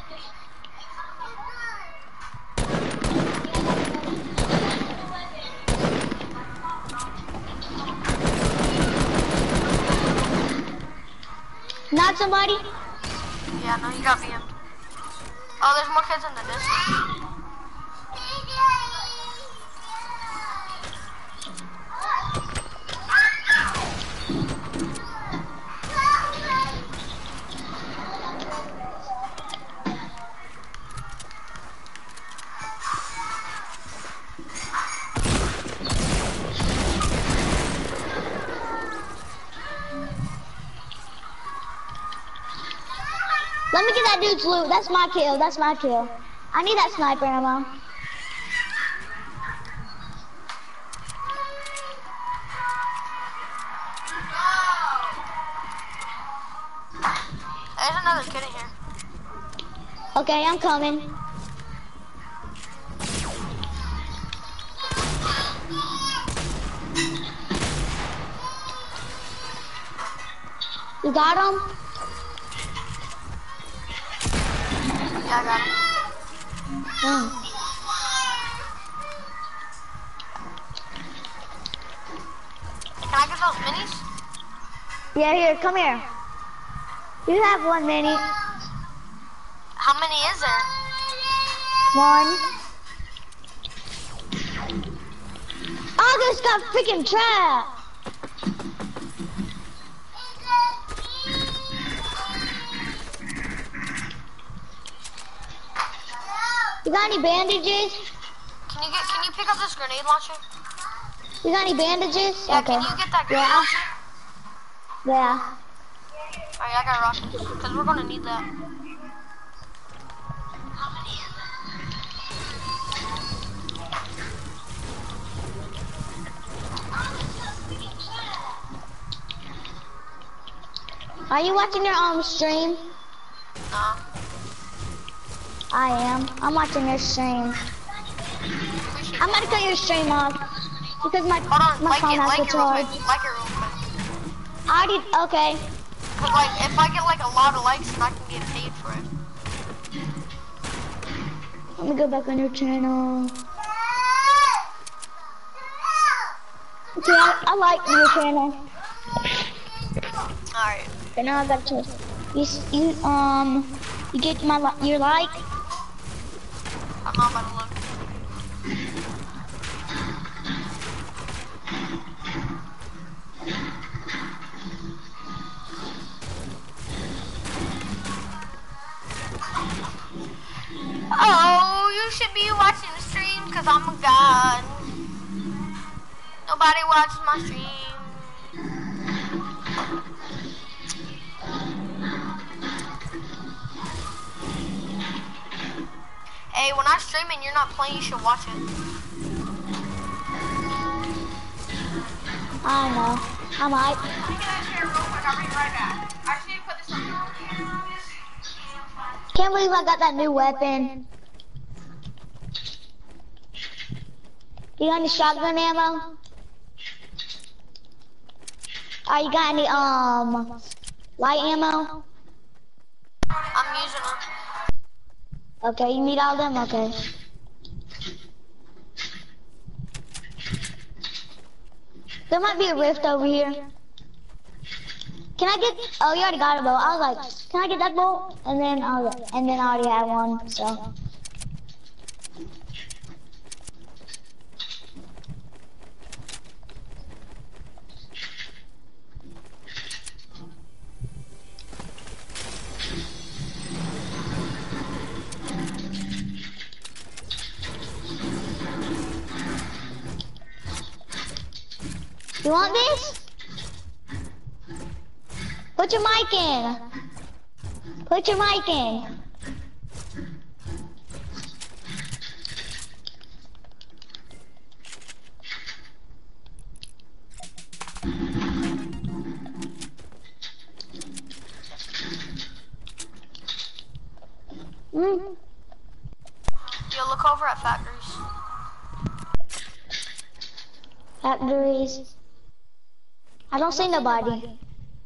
Knock somebody? Yeah, no, you got B M. Oh, there's more kids in the distance. Let me get that dude's loot. That's my kill. That's my kill. I need that sniper ammo. There's another kid in here. Okay, I'm coming. You got him? Yeah, I got him. Oh. Can I get those minis? Yeah, here, come here. You have one mini. How many is there? One. Oh, this got freaking trapped. You got any bandages? Can you get? Can you pick up this grenade launcher? You got any bandages? Yeah. Okay. Can you get that grenade Yeah. launcher? Yeah. Alright, I got rockets because we're gonna need that. Are you watching your um stream? No. I am. I'm watching your stream. Appreciate I'm that. gonna cut your stream off because my Hold on, my like phone it, has like to it real charge. quick, like it real quick. I already okay. Cause like, if I get like a lot of likes, then I can get paid for it. Let me go back on your channel. Okay, I, I like your channel. Alright. Okay, now I got to. You s- you um you get my li your like. I'm not about to look. Oh, you should be watching the stream because I'm a god. Nobody watches my stream. Hey, when I stream and you're not playing, you should watch it. I know. I might. Let me get that chair real quick. I'll be right back. I just need to put this on. Can't believe I got that new weapon. You got any shotgun ammo? Oh, you got any um light ammo? I'm using it. Okay, you need all of them? Okay. There might be a rift over here. Can I get, oh, you already got a bolt. I was like, can I get that bolt? And then I was like, and then I already had one, so. You want this? Put your mic in. Put your mic in. Mm. Yo, look over at factories. Factories. I don't see nobody.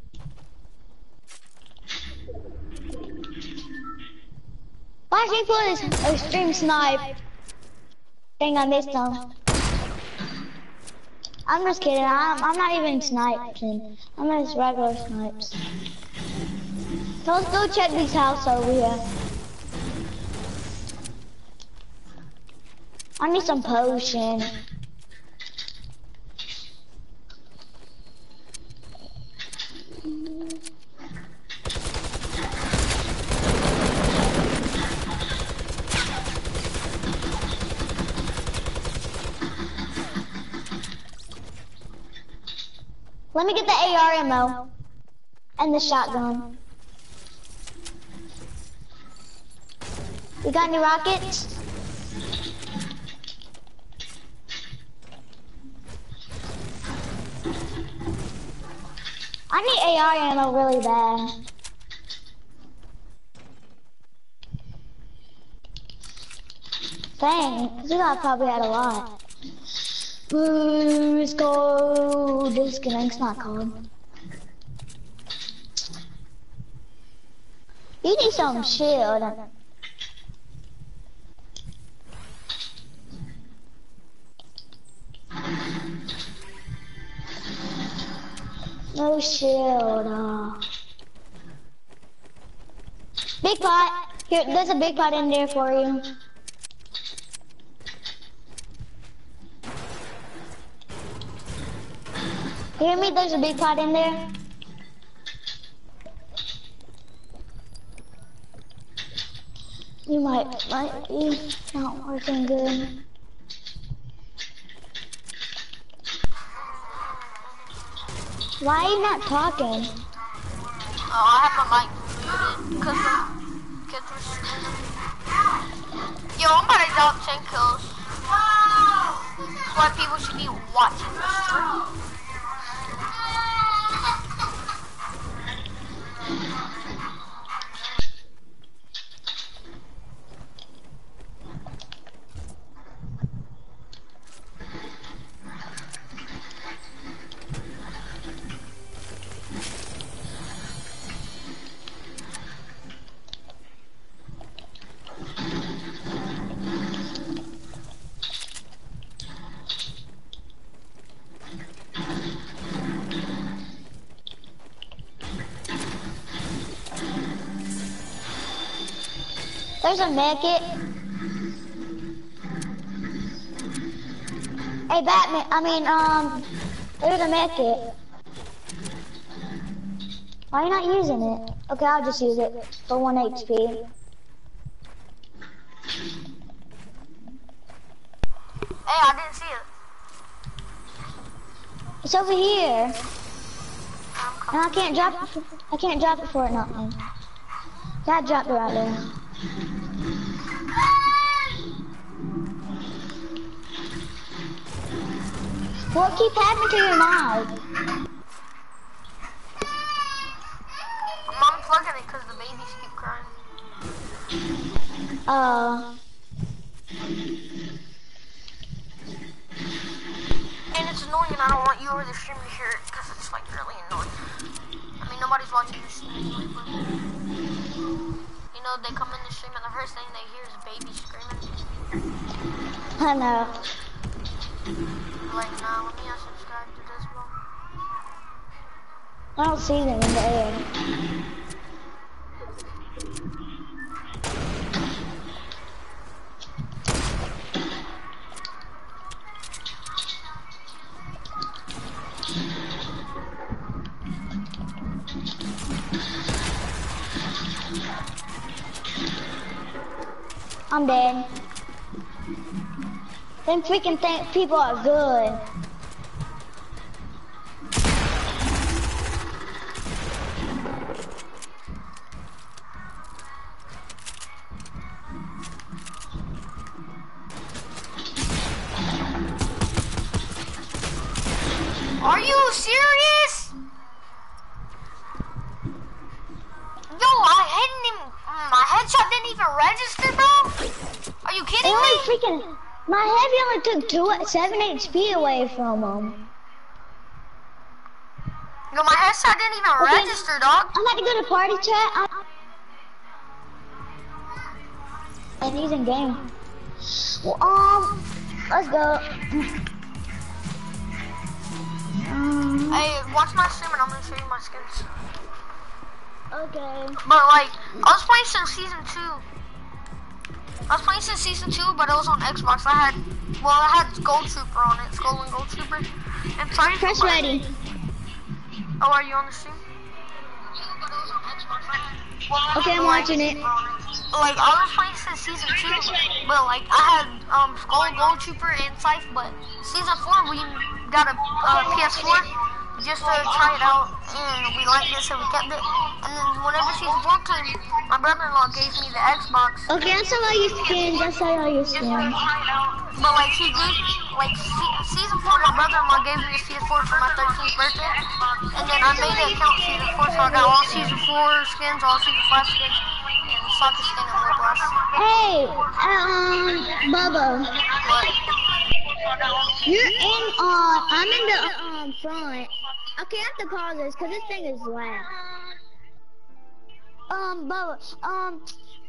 Why is he putting a extreme snipe? Dang, I missed him. I'm just kidding. I'm, I'm not even sniping. I'm just regular snipes. So let's go check this house over here. I need some potion. Let me get the A R ammo and the shotgun. You got any rockets? I need A R ammo really bad. Dang, because I probably had a lot. Ooh, it's cold. Disconnect's not cold. You need some shield. No shield. Uh. Big pot. Here, there's a big pot in there for you. You hear me? There's a big pot in there. You might, might be not working good. Why are you not talking? Oh, I have my mic muted because the kids were screaming. Yo, I'm about to drop ten kills. That's why people should be watching the stream. There's a medkit. Hey, Batman, I mean, um, there's a medkit. Why are you not using it? Okay, I'll just use it for one H P. Hey, I didn't see it. It's over here. And I can't drop it, I can't drop it for it, nothing. Dad dropped it right there. What keep happening to your mouth? I'm unplugging it because the babies keep crying. Uh. And it's annoying and I don't want you or the stream to hear it because it's like really annoying. I mean, nobody's watching the stream anyway, but you know, they come in the stream and the first thing they hear is babies screaming. I know. Like, nah, let me unsubscribe to this, bro. I don't see them in the air. I'm dead. Them freaking th people are good. even registered, bro? Are you kidding It only me? freaking, my heavy only took two, seven H P away from him. Yo, my headshot didn't even Okay. register, dog. I'm about to go to party chat. I'm... And he's in game. Well, um, let's go. Um, Hey, watch my stream and I'm gonna show you my skins. okay. But like, I was playing since season two. I was playing since season two, but it was on Xbox. I had, well, I had Gold Trooper on it, Skull and Gold Trooper. And sorry. Press ready. Oh, are you on the stream? Okay, I'm watching it. Like, I was playing since season two, but like, I had um, Skull, Gold Trooper, and Scythe, but season four, we got a uh, P S four just to try it out, and we liked it, so we kept it. And then whenever season four came, my brother-in-law gave me the Xbox. Okay, I saw all your skins. I saw all your skins. But like, he gave, like, se season four, my brother-in-law gave me a P S four for my thirteenth birthday, and then I made an account season four, so I got all season four skins, all season five skins. Soccer skin and whiplash. Hey, um, Bubba. You're in, uh, I'm in the, um, front. Okay, I have to pause this, because this thing is loud. Um, Bubba, um,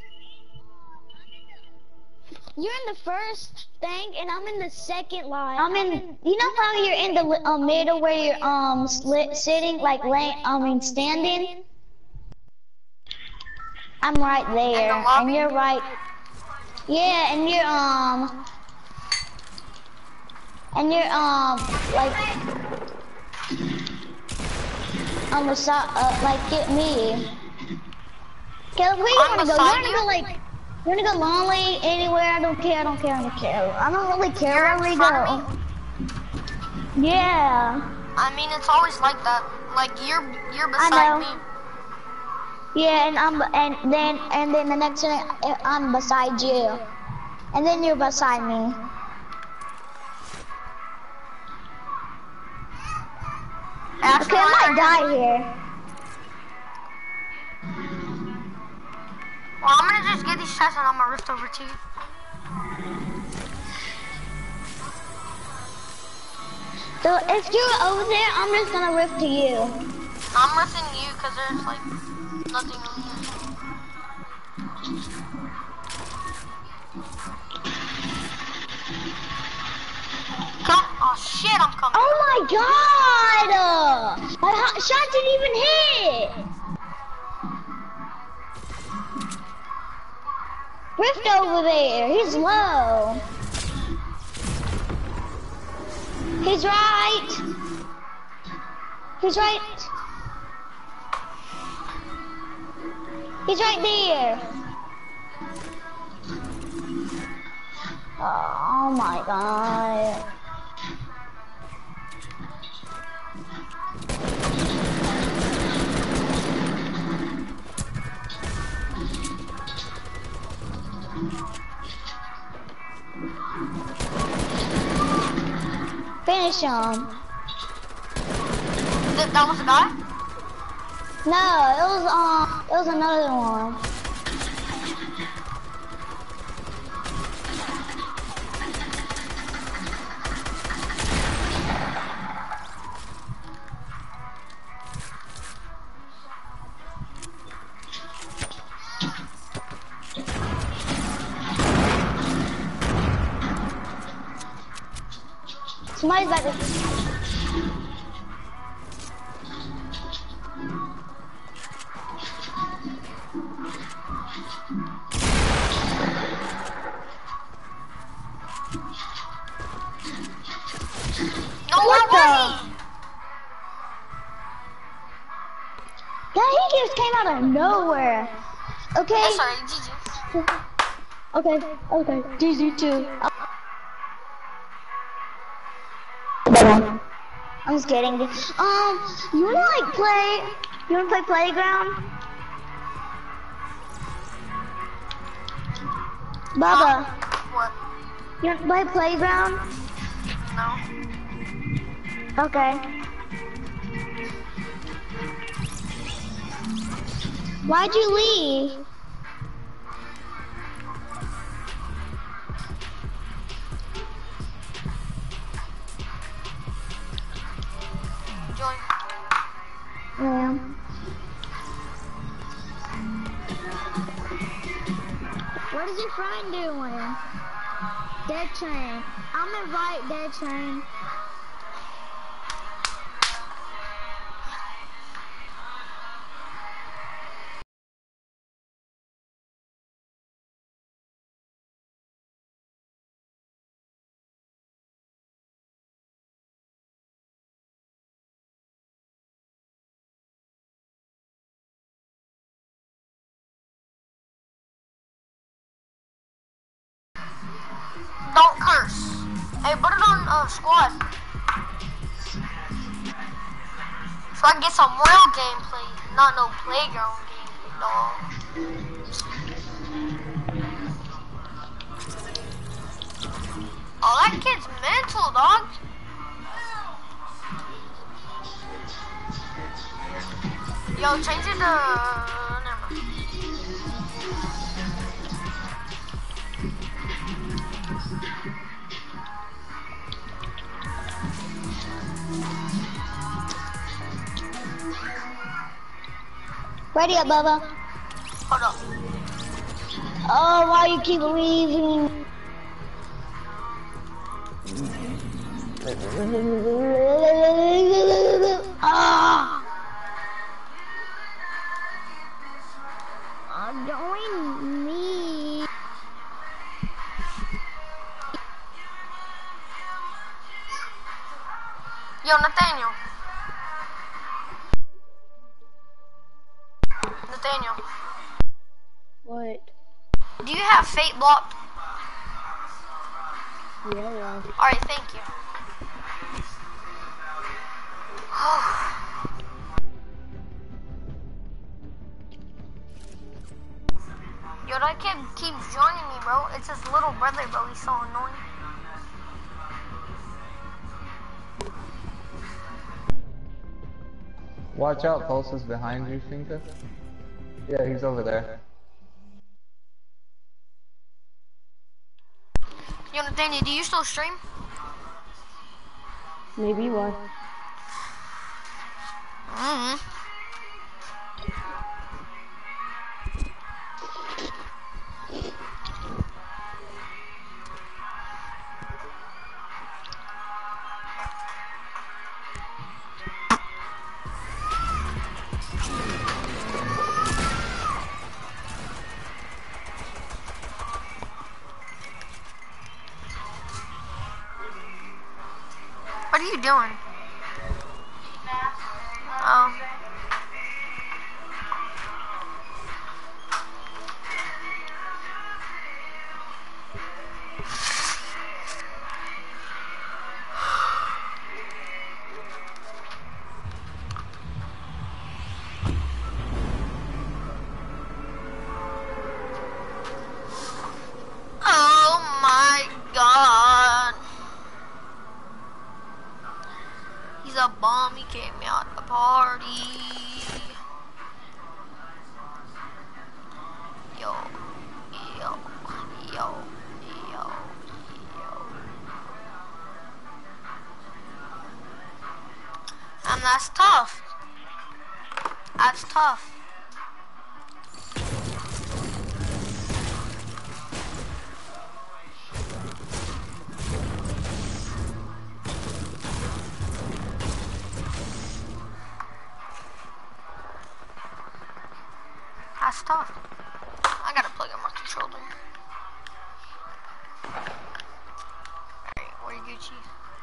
you're in the first thing, and I'm in the second line. I'm in, you know how you're in the uh, middle where you're, um, slit, sitting, like, lay, I mean, standing? I'm right there, and, and you're right. Yeah, and you're um, and you're um, like on the side, uh, like get me. Okay, where you wanna go? You wanna go like, you wanna go lonely anywhere? I don't care. I don't care. I don't care. I don't really care where we go. Yeah. I mean, it's always like that. Like you're you're beside me. Yeah, and I'm and then and then the next thing I'm beside you, and then you're beside me. Okay, I might die here. Well, I'm gonna just get these chests and I'm gonna rift over to you. So if you're over there, I'm just gonna rift to you. I'm rifting you because there's like nothing over here. Come. Oh shit, I'm coming. Oh my god! My hot shot didn't even hit! Rift over there, he's low. He's right. He's right. He's right there. Oh my god. Finish him. That, that was a guy? No, it was um, it was another one. Somebody's back there. No, What where the? was he? Yeah, he just came out of nowhere. Okay. That's alright, G G. Okay, okay. G G too. I'm just kidding. Um, you wanna like play? You wanna play Playground? Bubba, What? you wanna play Playground? No. Okay. Why'd you leave? What is your friend doing? Dead Train. I'm invite Dead Train. Don't curse. Hey, put it on uh, squad. So I can get some real gameplay, not no playground game, dog. Oh, that kid's mental, dog. Yo, change it to... Never mind. Ready up, Bubba. Hold up. Oh, why you keep leaving? Ah! I'm doing me. Yo, Nathaniel. Nathaniel. What? Do you have Fate blocked? Yeah, yeah. Alright, thank you. Yo, that kid keeps joining me, bro. It's his little brother, bro. He's so annoying. Watch out, Pulse is behind you, Finka. Yeah, he's over there. Yo, Nathaniel, do you still stream? Maybe what? Mm-hmm. What are you doing? Oh. Oh my God. He's a bum, he came out the party. Yo, yo, yo, yo, yo. And that's tough. That's tough. That's tough. I gotta plug in my controller. Alright, where you Gucci?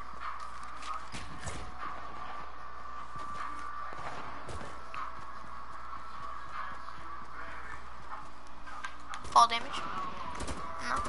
Fall damage? No.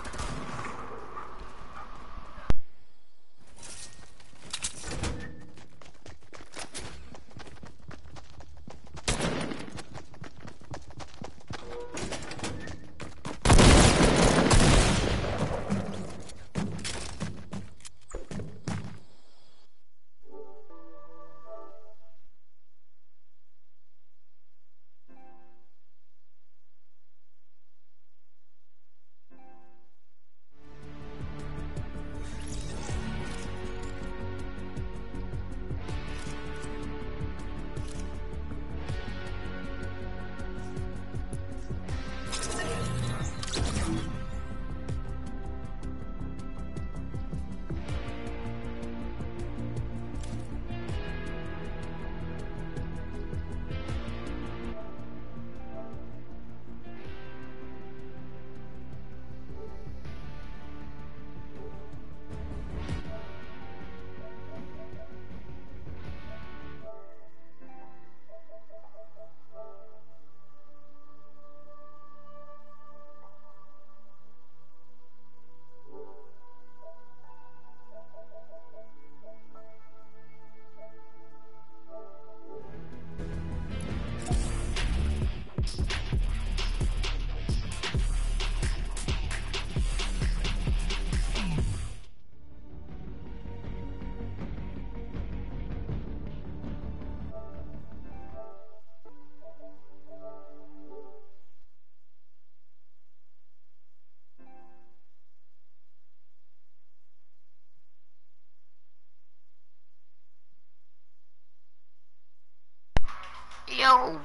Yo.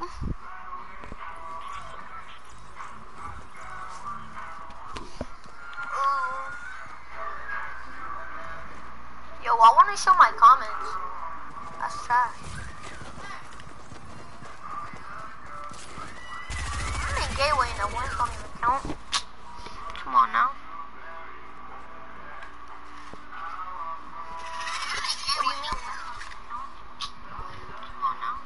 Yo, I want to show my comments. That's trash. I'm in gateway and the wins don't even count. Come on now. What do you mean? Come on now.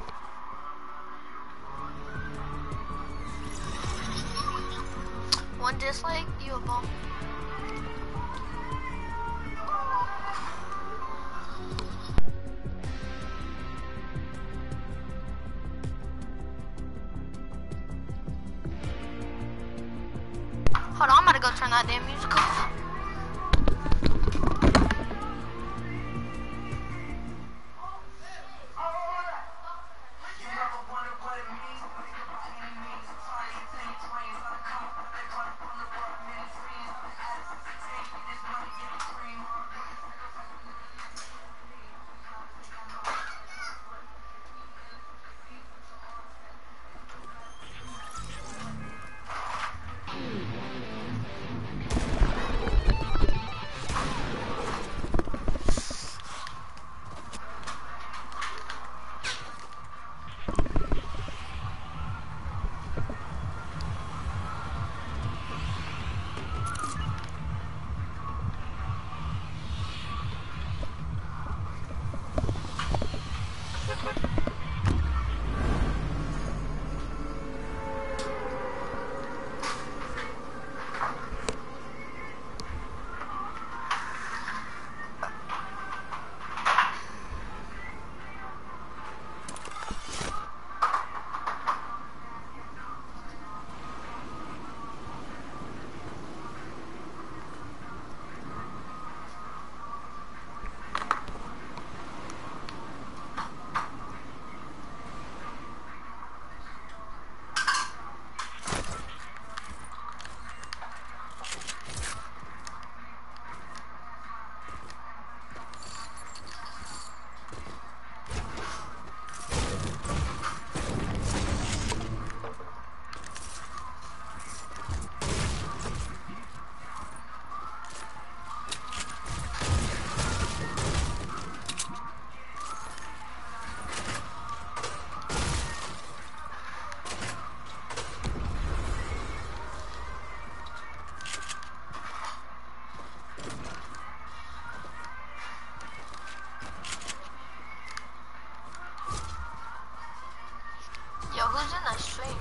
One dislike, you a bum. Hold on, I'm about to go turn that damn music off. Yo, who's in that stream?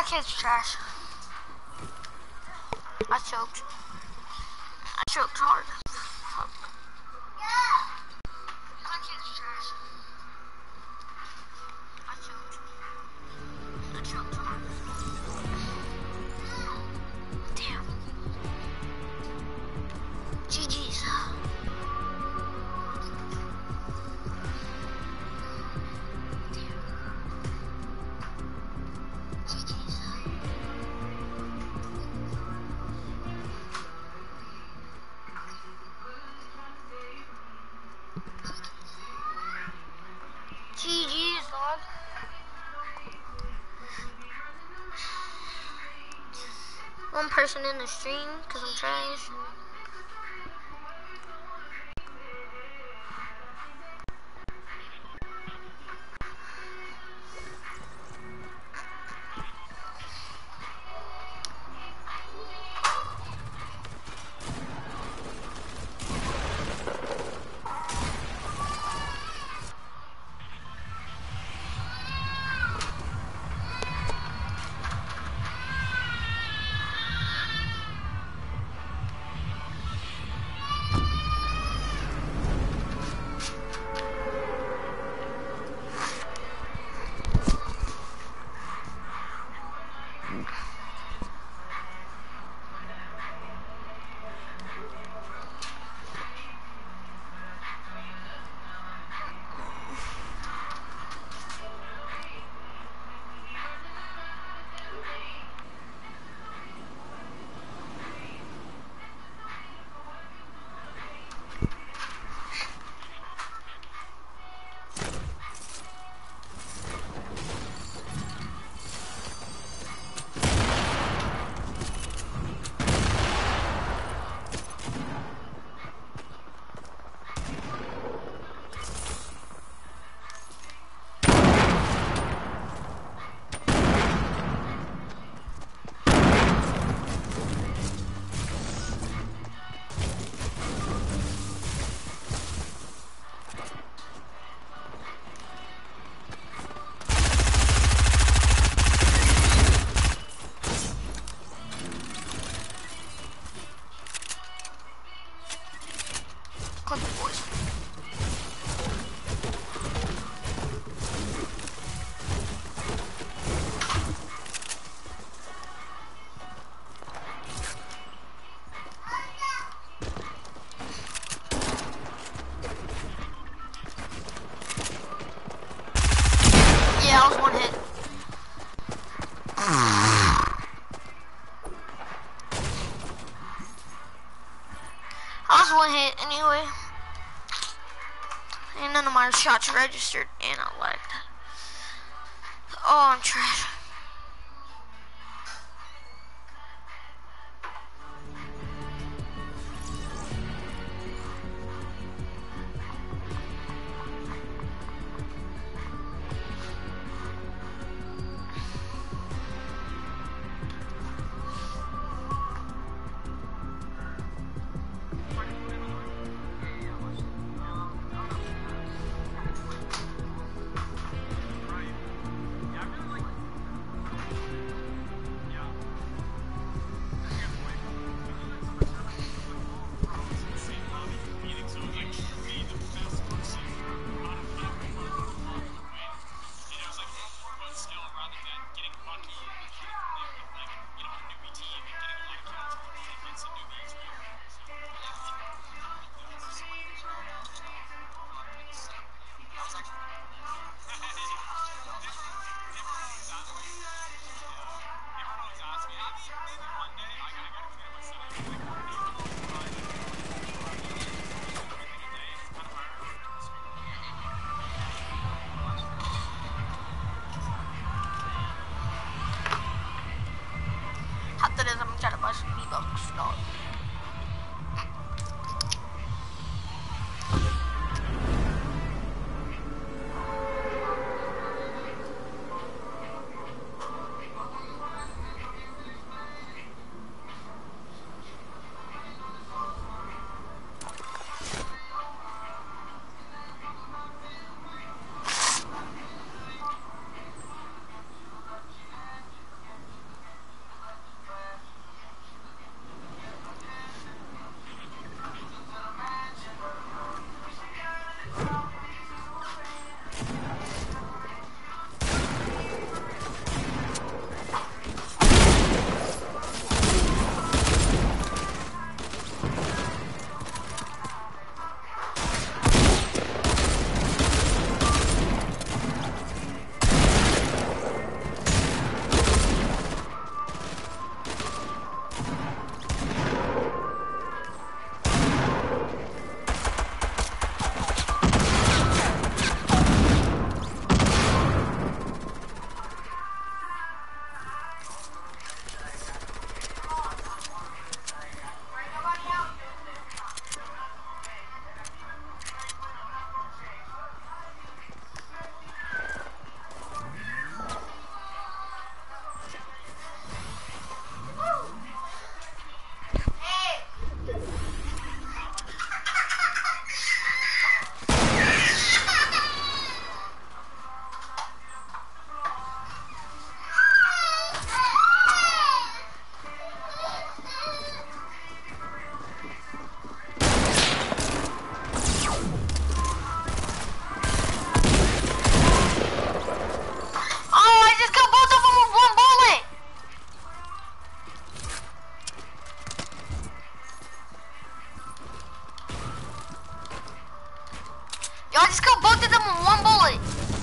kid's trash. I choked. I choked hard. My kid's trash. I choked. I choked hard. Damn. G G's. G G's, dog. One person in the stream, cause I'm trash. Come on, boys. Yeah, I was one hit. I was one hit anyway. And none of my shots registered, and I lagged. Oh, I'm trash. After this, I'm gonna try to buy some V-Bucks, dog. Yo, I just killed both of them with one bullet.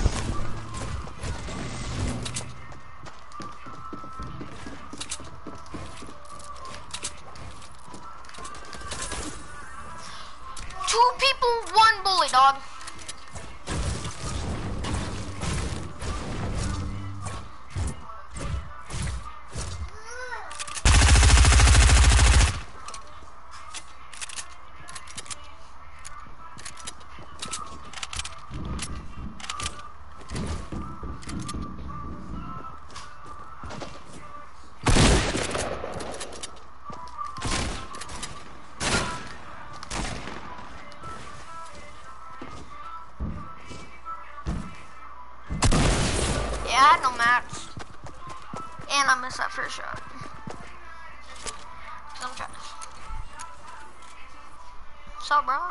Two people, one bullet, dog. Yeah, I had no mats. And I missed that first shot. I'm trash. What's up, bro?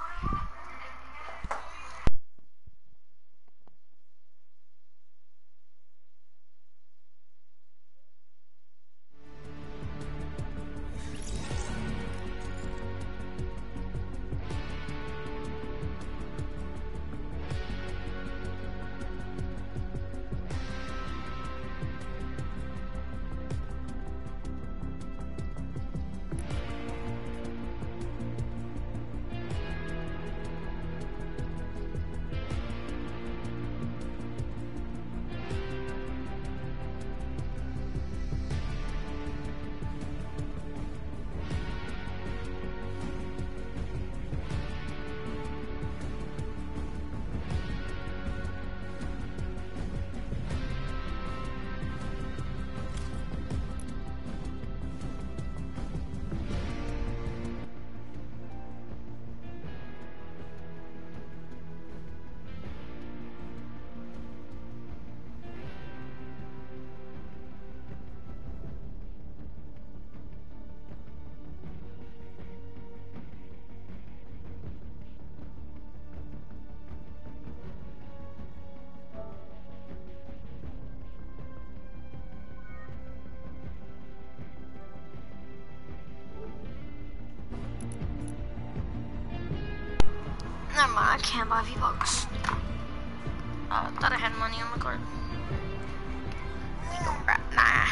Never mind, I can't buy V-Bucks. Uh, I thought I had money on the card. We go right now.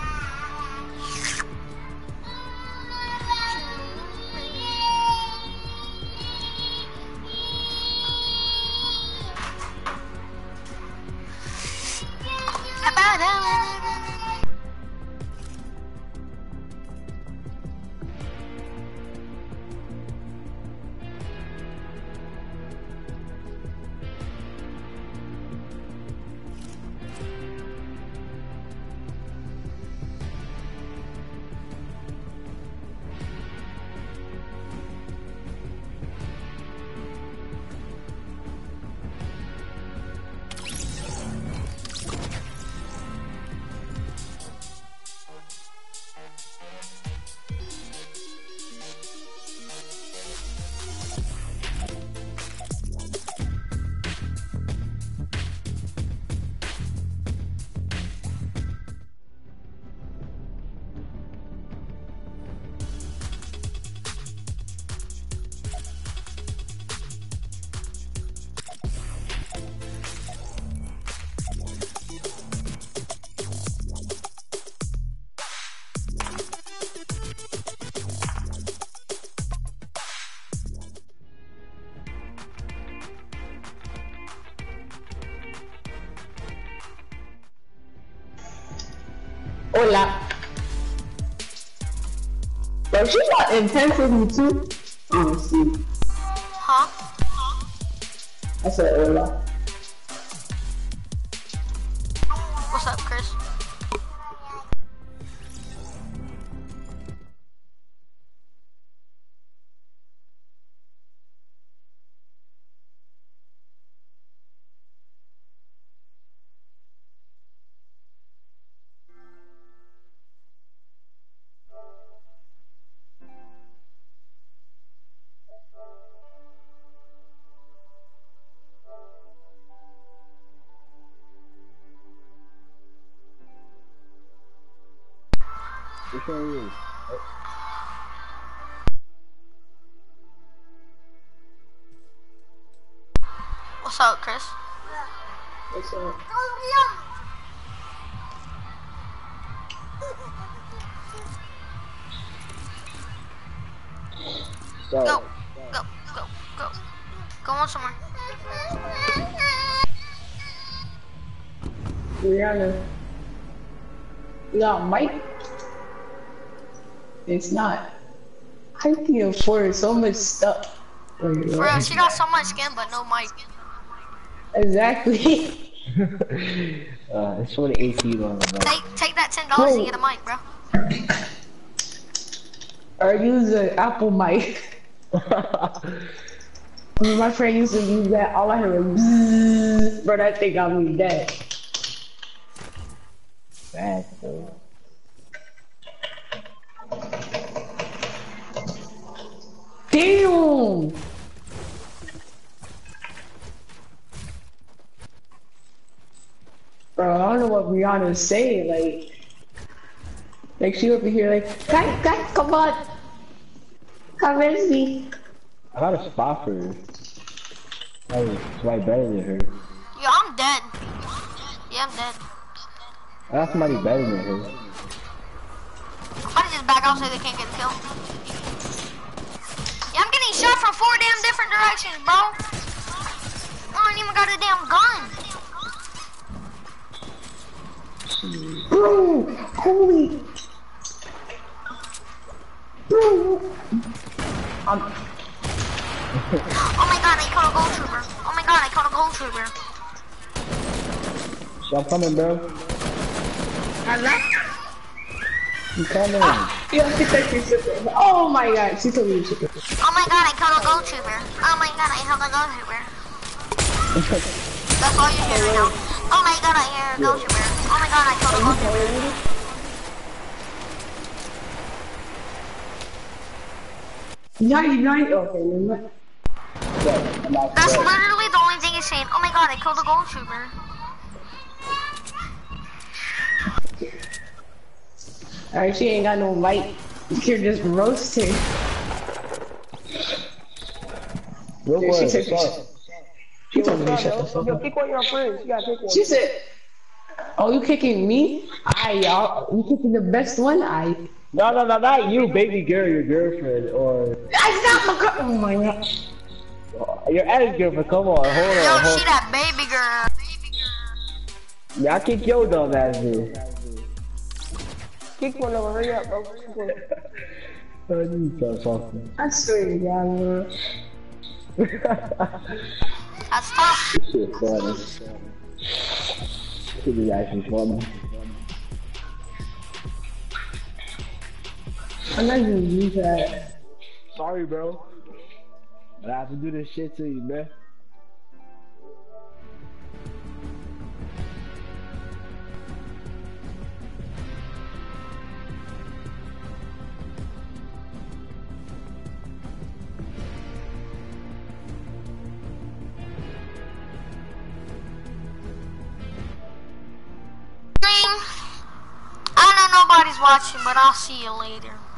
Hola. But she got intensity too. Oh, see. Huh? I said hola. What's up, Chris? Which one are you? What's up, Chris? What's up? Go, go, go, go. Go on somewhere. Rihanna. You got Mike? It's not. I can afford so much stuff. For real, she got so much skin, but no mic. Exactly. uh, it's for the eighteen on the Take, take that ten dollars and get a mic, bro. Or use an Apple mic. When my friend used to use that, all I heard was bzzz. Bro, that thing got me dead. Bad, though. Damn! Bro, I don't know what Rihanna's saying, like... Like, she over here like, guys, guys, come on! Come and see. I got a spot for her. That was way better than her. Yeah, I'm dead. Yeah, I'm dead. I got somebody better than her. Somebody just back out so they can't get a kill. Yeah, I'm getting shot from four damn different directions, bro. I ain't even got a damn gun. Bro, holy... Bro... Um... Oh my god, I caught a gold trooper. Oh my god, I caught a gold trooper. I'm coming, bro. Hello? I'm coming. Yeah, she said she's super. Oh my god, she told me she's super. Oh my god, I caught a gold trooper. Oh my god, I caught a gold trooper. That's all you hear right now. Oh my god, I hear a gold trooper. Oh my god, I caught a gold trooper. Nine, nine, okay, never mind. That's literally the only thing he's saying. Oh my god, I killed a gold trooper. Alright, she ain't got no light. You're just roasting. Real Dude, she quick, took what's up? She told me to shut the fuck Yo, up. pick one of your friends. You gotta pick one. She said, oh, you kicking me? I y'all, you kicking the best one? I. No, no, no, not you, baby girl, your girlfriend, or... That's not my girl. Oh my god. Your ex-girlfriend, come on, hold on, Yo, hold she that baby girl. on. Yeah, I kick your dumb ass, dude. Kick one over. Hurry up, bro. Kick one. I need to start talking. I swear to God, bro. That's tough. This shit funny. This is actually funny. I'm not gonna use that. Sorry, bro. But I have to do this shit to you, man. I know nobody's watching, but I'll see you later.